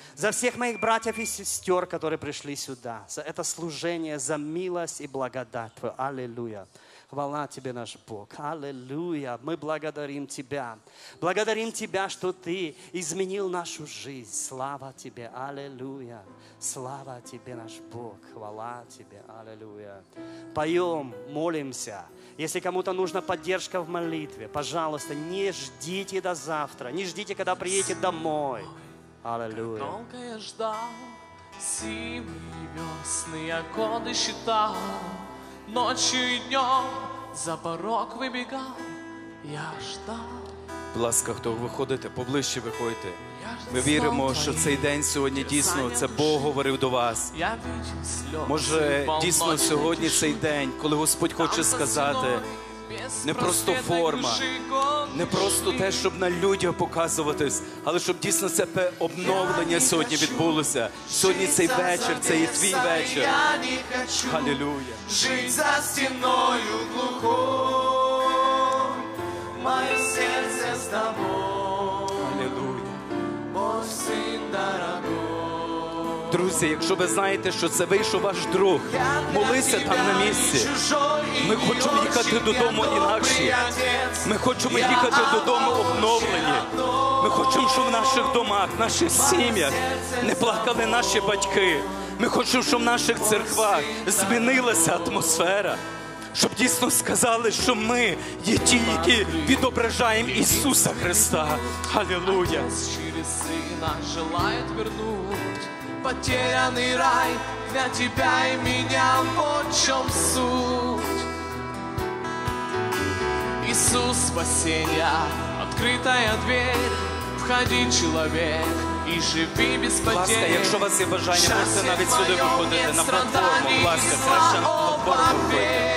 за всех моих братьев и сестер, которые пришли сюда, за это служение, за милость и благодать Твою. Аллилуйя. Хвала Тебе, наш Бог. Аллилуйя. Мы благодарим Тебя. Благодарим Тебя, что Ты изменил нашу жизнь. Слава Тебе. Аллилуйя. Слава Тебе, наш Бог. Хвала Тебе. Аллилуйя. Поем, молимся. Если кому-то нужна поддержка в молитве, пожалуйста, не ждите до завтра. Не ждите, когда приедете домой. Аллилуйя. Долго я ждал, зимы и весны я годы считал, ночью и днем за порог вибігав, я ждав. Будь ласка, хто виходите, поближче виходьте. Ми віримо, що цей день сьогодні дійсно, це Бог говорив до вас. Може, дійсно сьогодні цей день, коли Господь хоче сказати, не просто форма, не просто те, щоб на людях показуватись, але щоб дійсно це обновлення сьогодні відбулося. Сьогодні цей вечір, це і твій вечір. Алілуя. Жить за стеною глухой, мое сердце с тобой. Алілуя. Мой сын дорогой. Друзі, якщо ви знаєте, що це вийшов ваш друг, молися там на місці. Ми хочемо їхати додому інакші. Ми хочемо їхати додому обновлені. Ми хочемо, щоб в наших домах, в наших сім'ях не плакали наші батьки. Ми хочемо, щоб в наших церквах змінилася атмосфера. Щоб дійсно сказали, що ми є ті, які відображаємо Ісуса Христа. Алілуя. Через Сына желает вернуть потерянный рай для тебя и меня. Вот в чем суть. Иисус спасения, открытая дверь. Входи, человек, и живи без Будь ласка, потерь. якщо у вас є бажання, можете навіть сюди виходити на платформу. Будь ласка, краще на платформу виходьте.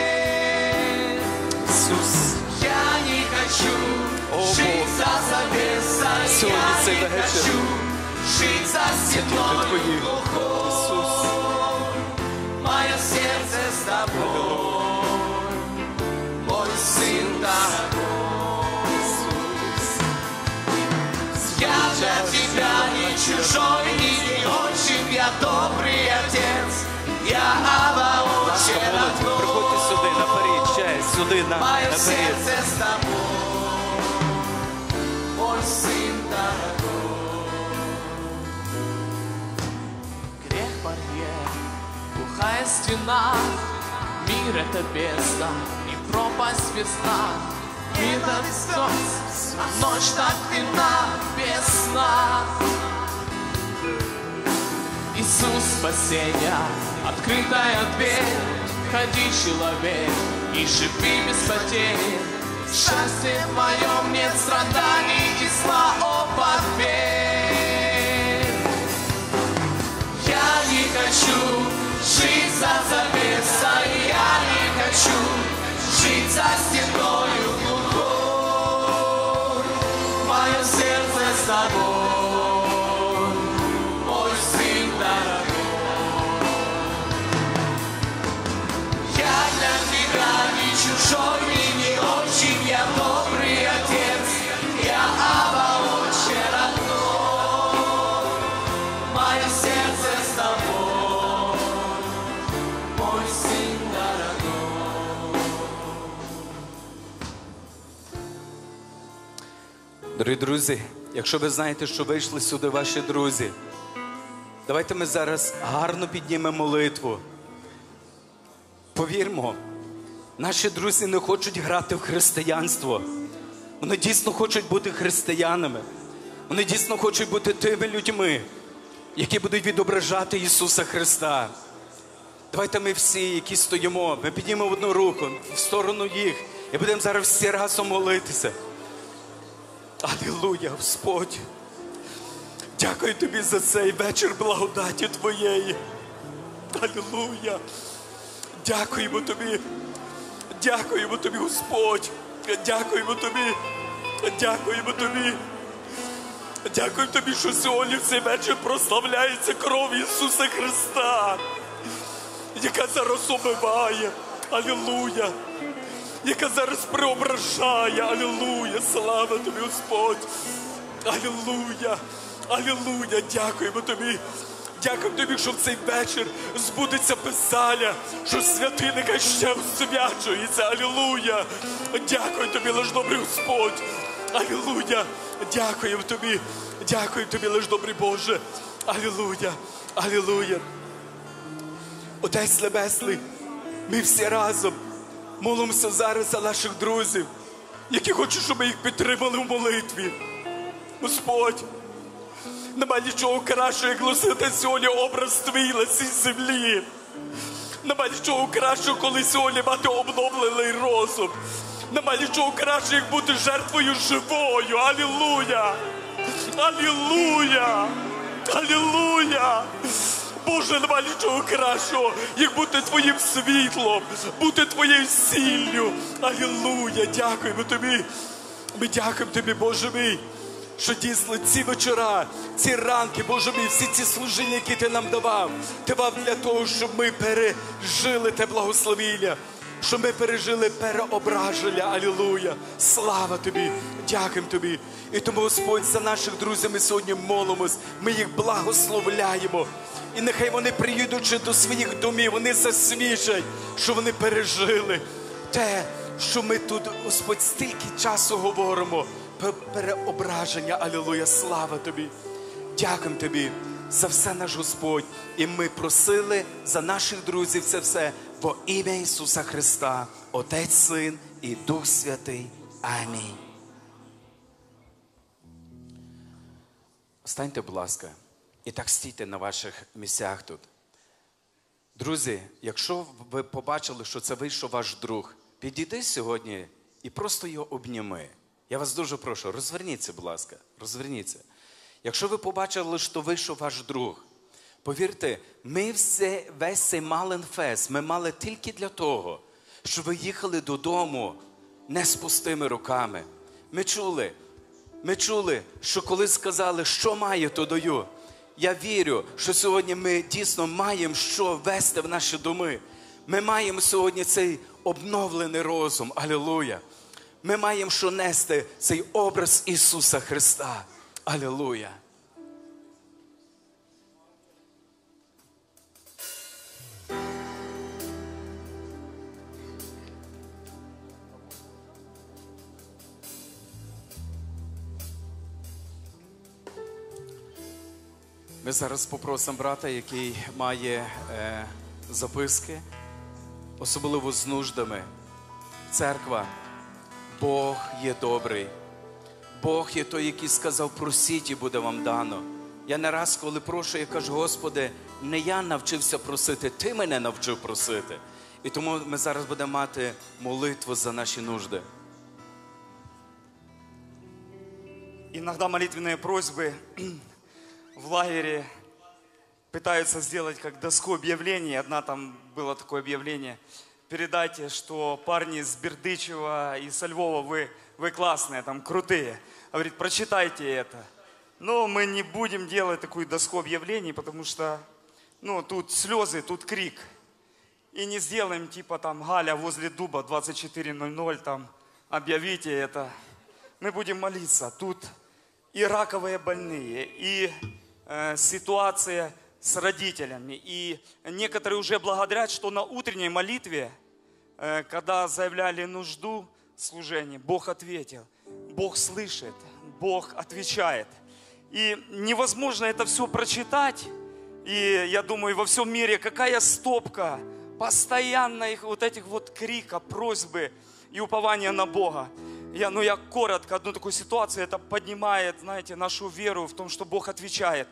Ісус. Я не хочу жить за завесой. Сьогодні Я цей не вечір. хочу жить за стеной Твої. глухой. Мое сердце с тобой, мой сын дорогой. Я для тебя не чужой и не очень, я добрый отец. Я Ава очень родной. Приходьте сюди, наперед, честь, сюди, на, Мое наперед. сердце с тобой, мой сын дорогой. Грех барьер, глухая стена, мир это бездна и пропасть без дна. Мир так слез, а ночь так темна, без сна. Иисус спасения, открытая дверь. Входи, человек, и живи без потерь. Счастье в моем нет страданий и зла, о, поверь. Я не хочу жить за завесой, я не хочу жить за стеною глухой. Мое сердце с тобой, мой сын дорогой. Я для тебя не чужой и не очень, я добрый отец. Я Ава очень родной. Мое сердце с тобой, мой сын дорогой. Дорогі друзі, якщо ви знаєте, що вийшли сюди ваші друзі, давайте ми зараз гарно піднімемо молитву. Повірмо, наші друзі не хочуть грати в християнство. Вони дійсно хочуть бути християнами. Вони дійсно хочуть бути тими людьми, які будуть відображати Ісуса Христа. Давайте ми всі, які стоїмо, ми піднімемо одну руку в сторону їх і будемо зараз всі разом молитися. Алілуя, Господь! Дякую Тобі за цей вечір благодаті Твоєї. Алілуя! Дякуємо Тобі! Дякуємо Тобі, Господь! Дякуємо Тобі! Дякуємо Тобі! Дякую Тобі, що сьогодні в цей вечір прославляється кров Ісуса Христа, яка зараз омиває. Алілуя! Яка зараз преображає. Алілуя! Слава Тобі, Господь! Алілуя! Алілуя, дякуємо тобі. Дякуємо тобі, що в цей вечір збудеться Писання, що святий нехай ще освячується. Алілуя. Дякую тобі, лиш добрий Господь. Алілуя. Дякуємо тобі. Дякуємо тобі, лиш добрий Боже. Алілуя. Алілуя. Отець Небесний, ми всі разом молимося зараз за наших друзів, які хочуть, щоб ми їх підтримали в молитві. Господь, нема нічого кращого, як носити сьогодні образ твій на цій землі. Нема нічого кращого, коли сьогодні мати обновлений розум. Нема нічого кращого, як бути жертвою живою. Алілуя! Алілуя! Алілуя! Боже, нема нічого кращого, як бути твоїм світлом, бути твоєю сіллю. Алілуя! Дякуємо тобі. Ми дякуємо тобі, Боже мій, що дійсно ці вечора, ці ранки, Боже мій, всі ці служіння, які ти нам давав, ти давав для того, щоб ми пережили те благословіння, щоб ми пережили переображення. Алілуя! Слава тобі! Дякуємо тобі! І тому, Господь, за наших друзів ми сьогодні молимось, ми їх благословляємо. І нехай вони, приїдучи до своїх домів, вони засвідчать, що вони пережили те, що ми тут, Господь, стільки часу говоримо. Переображення. Алілуя. Слава тобі. Дякуємо тобі за все, наш Господь. І ми просили за наших друзів це все во ім'я Ісуса Христа, Отець, Син і Дух Святий. Амінь. Встаньте, будь ласка, і так стійте на ваших місцях тут. Друзі, якщо ви побачили, що це вийшов ваш друг, підійди сьогодні і просто його обніми. Я вас дуже прошу, розверніться, будь ласка, розверніться. Якщо ви побачили, що вийшов ваш друг, повірте, ми все, весь цей Маленфест ми мали тільки для того, щоб ви їхали додому не з пустими руками. Ми чули, ми чули, що коли сказали, що маю, то даю. Я вірю, що сьогодні ми дійсно маємо що вести в наші доми. Ми маємо сьогодні цей обновлений розум. Алілуя. Ми маємо що нести цей образ Ісуса Христа. Алілуя. Ми зараз попросимо брата, який має е, записки, особливо з нуждами. Церква, Бог є добрий. Бог є той, який сказав, просіть і буде вам дано. Я не раз, коли прошу, я кажу, Господи, не я навчився просити, Ти мене навчив просити. І тому ми зараз будемо мати молитву за наші нужди. Иногда молитвенные просьбы в лагере пытаются сделать как доску объявлений. Одна там было такое объявление. Передайте, что парни из Бердычева и со Львова, вы, вы классные, там крутые. Говорит, прочитайте это. Но мы не будем делать такую доску объявлений, потому что ну, тут слезы, тут крик. И не сделаем типа там Галя возле дуба двадцать четыре ноль ноль, там объявите это. Мы будем молиться. Тут и раковые больные, и э, ситуация с родителями. И некоторые уже благодарят, что на утренней молитве, э, когда заявляли нужду служения, Бог ответил. Бог слышит, Бог отвечает. И невозможно это все прочитать. И я думаю, во всем мире какая стопка постоянно их вот этих вот крика, просьбы и упования на Бога. Я, ну я коротко, одну такую ситуацию, это поднимает, знаете, нашу веру в том, что Бог отвечает.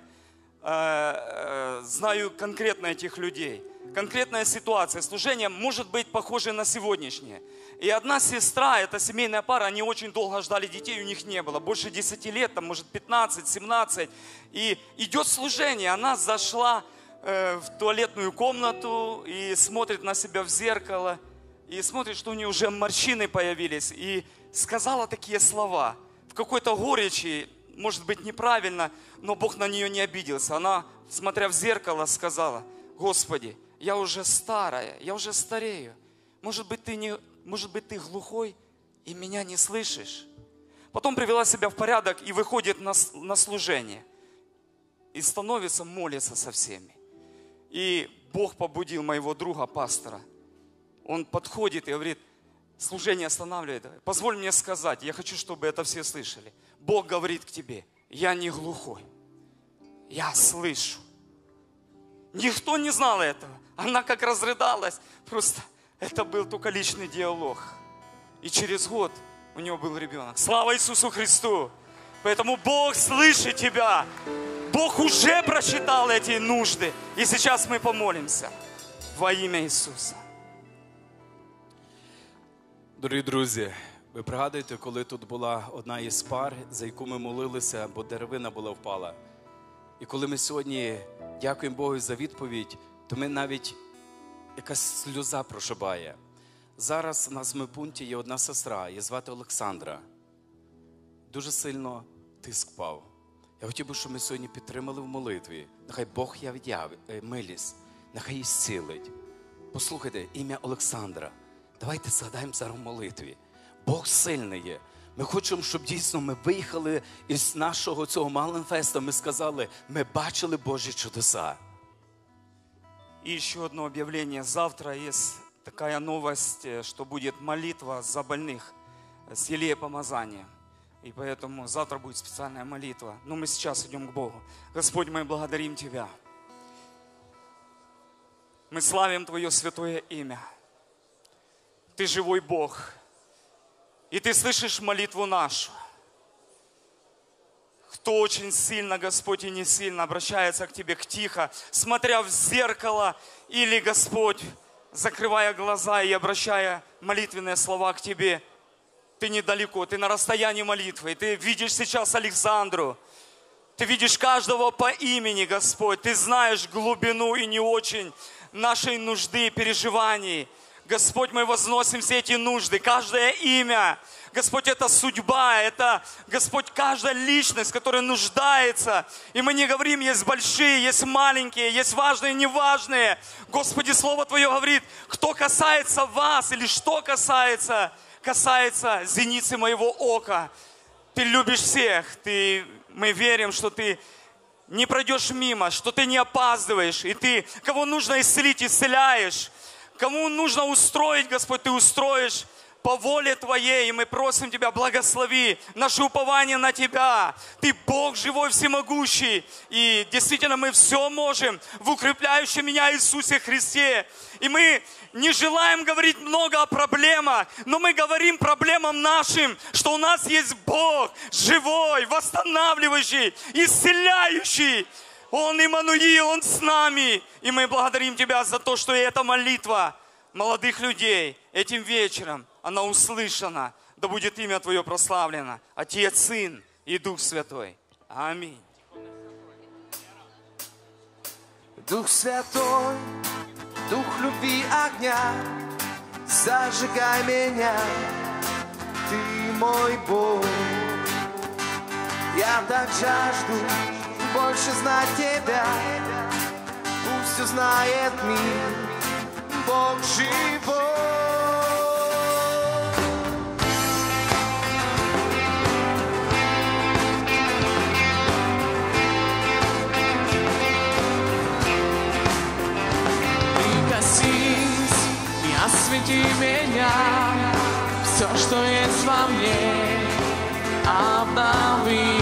Знаю конкретно этих людей. Конкретная ситуация, служение может быть похоже на сегодняшнее. И одна сестра, это семейная пара, они очень долго ждали детей, у них не было. Больше десяти лет, там, может пятнадцать, семнадцать. И идет служение, она зашла э, в туалетную комнату и смотрит на себя в зеркало. И смотрит, что у нее уже морщины появились. И сказала такие слова. В какой-то горечи, может быть неправильно, но Бог на нее не обиделся. Она, смотря в зеркало, сказала: Господи, я уже старая, я уже старею. Может быть, ты не, может быть, ты глухой и меня не слышишь? Потом привела себя в порядок и выходит на, на служение. и становится, молится со всеми. И Бог побудил моего друга, пастора. Он подходит и говорит, служение останавливает. Позволь мне сказать, я хочу, чтобы это все слышали. Бог говорит к тебе, я не глухой, я слышу. Никто не знал этого. Она как разрыдалась. Просто это был только личный диалог. И через год у него был ребенок. Слава Иисусу Христу! Поэтому Бог слышит тебя. Бог уже прочитал эти нужды. И сейчас мы помолимся во имя Иисуса. Дорогі друзі, ви пригадуєте, коли тут була одна із пар, за яку ми молилися, бо деревина була впала. І коли ми сьогодні дякуємо Богу за відповідь, то ми навіть якась сльоза прошибає. Зараз у нас в медпункті є одна сестра, її звати Олександра. Дуже сильно тиск впав. Я хотів би, щоб ми сьогодні підтримали в молитві. Нехай Бог являв милість, нехай її зцілить. Послухайте, ім'я Олександра. Давайте згадаємо зараз в молитві. Бог сильний є. Ми хочемо, щоб дійсно ми виїхали із нашого цього Маленфеста. Ми сказали, ми бачили Божі чудеса. И еще одно объявление. Завтра есть такая новость, что будет молитва за больных с елея помазания. И поэтому завтра будет специальная молитва. Но мы сейчас идем к Богу. Господь, мы благодарим Тебя. Мы славим Твое святое имя. Ты живой Бог. И Ты слышишь молитву нашу. Кто очень сильно, Господь, и не сильно обращается к Тебе, к тихо, смотря в зеркало, или, Господь, закрывая глаза и обращая молитвенные слова к Тебе, Ты недалеко, Ты на расстоянии молитвы. Ты видишь сейчас Александру. Ты видишь каждого по имени, Господь. Ты знаешь глубину и не очень нашей нужды и переживаний. Господь, мы возносим все эти нужды, каждое имя. Господь, это судьба, это, Господь, каждая личность, которая нуждается. И мы не говорим, есть большие, есть маленькие, есть важные, неважные. Господи, Слово Твое говорит, кто касается вас или что касается, касается зеницы моего ока. Ты любишь всех, ты, мы верим, что Ты не пройдешь мимо, что Ты не опаздываешь. И Ты, кого нужно исцелить, исцеляешь. Кому нужно устроить, Господь, Ты устроишь по воле Твоей. И мы просим Тебя, благослови наше упование на Тебя. Ты Бог живой, всемогущий. И действительно мы все можем в укрепляющем меня Иисусе Христе. И мы не желаем говорить много о проблемах, но мы говорим проблемам нашим, что у нас есть Бог живой, восстанавливающий, исцеляющий. Он Иммануил, Он с нами. И мы благодарим Тебя за то, что эта молитва молодых людей этим вечером, она услышана. Да будет имя Твое прославлено. Отец, Сын и Дух Святой. Аминь. Дух Святой, Дух любви огня, зажигай меня, Ты мой Бог. Я так жажду больше знать Тебя, пусть узнает мир, Бог живой. Прикоснись и освети меня, все, что есть во мне, обнови.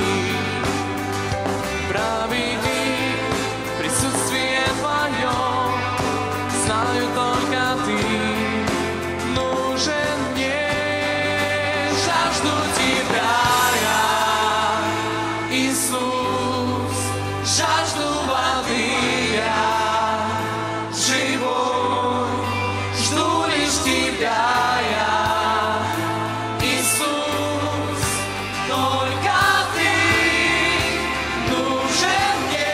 Проведи присутствие Твое, знаю только Ты нужен мне. Жажду Тебя я, Иисус, жажду воды я, живой, жду лишь Тебя я, Иисус, только Ты нужен мне.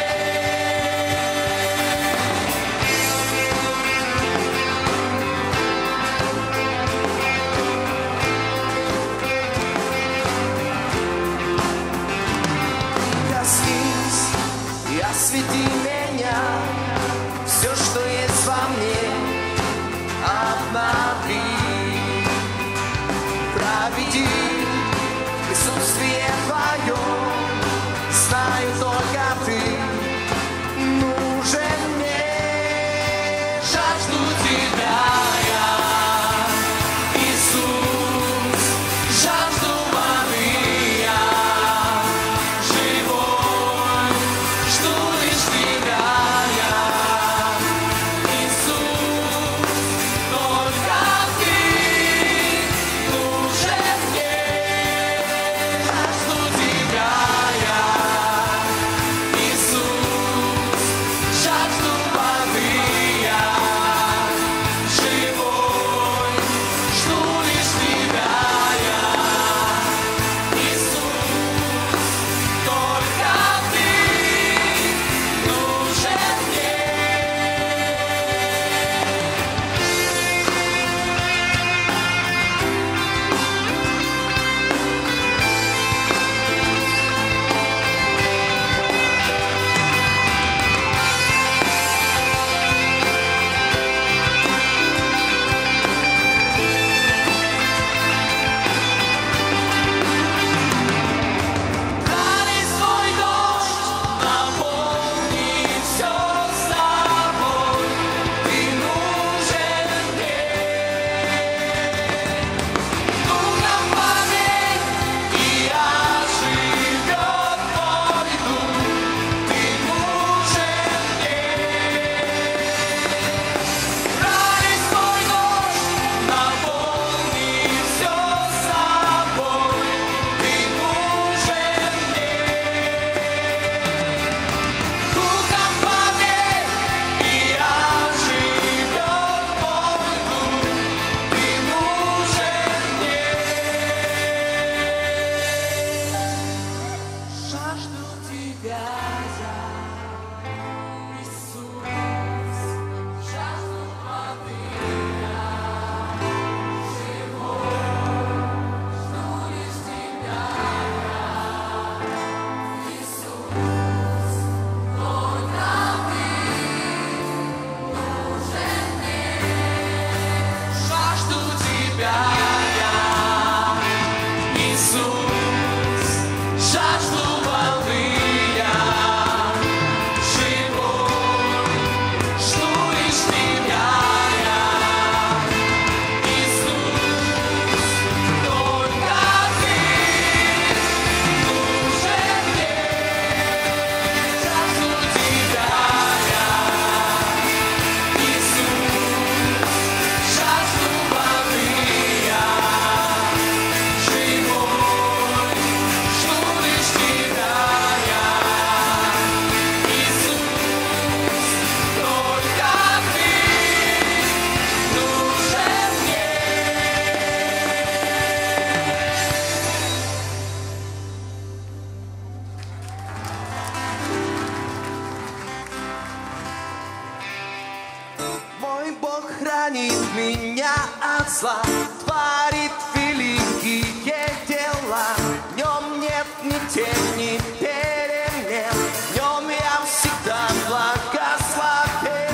хранит меня от зла, творит великие дела. В нем нет ни тени перемен, в нем я всегда благословен.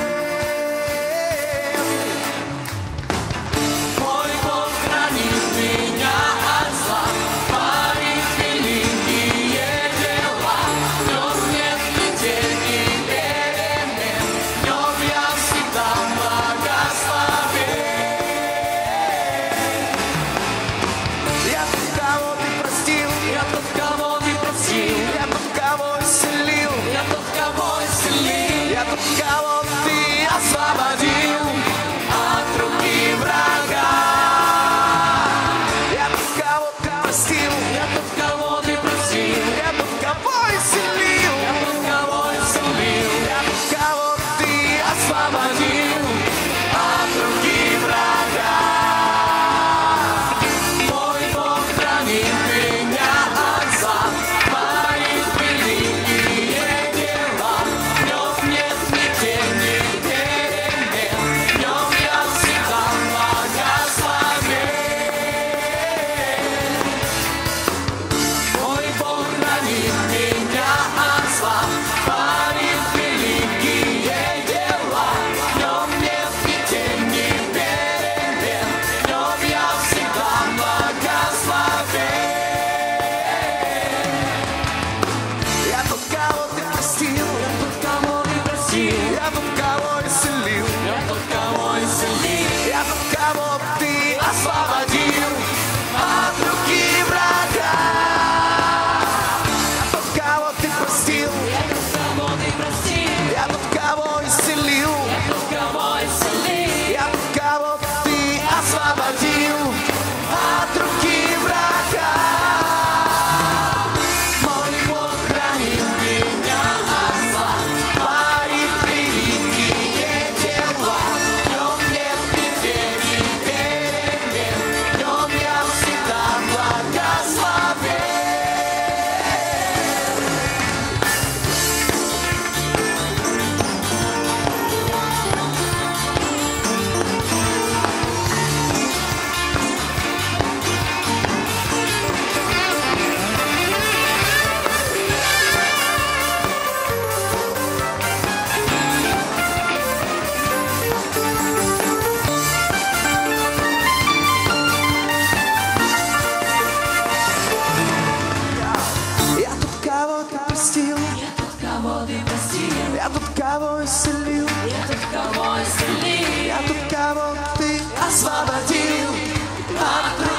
Мой Бог хранит меня от зла, творит великие дела. В нем нет ни тени перемен, в нем я всегда благословен. Я тот, кого ты простил, я тот, кого ты простил, я тот, кого исцелил, я тот, кого исцелил, я тот, кого ты освободил от руки врага. Я тот, кого ты простил, я тот, кого ты простил, я тот, кого исцелил, я тот, кого исцелил, я тот, кого ты освободил от руки врага. Мой Бог хранит меня от зла, творит великие дела. В нем нет ни тени перемен, в нем я всегда благословен. Мой Бог хранит меня от зла, творит великие дела. В нем нет ни тени перемен, в нем я всегда благословен. Я тот, кого ты простил, я тот, кого ты простил, я тот, кого исцелил, я тот, кого исцелил, я тот, кого ты освободил от руки врага. Я тот, кого ты простил, я тот, кого ты простил, я тот, кого исцелил, я тот, кого исцелил, я тот, кого ты освободил от руки врага. Мой Бог хранит меня от зла, творит великие дела. В нем нет ни тени перемен, в нем я всегда благословен. Я тот, кого ты простил, я тот, кого ты простил, я тот, кого исцелил, я тот, кого исцелил, я тот, кого ты освободил от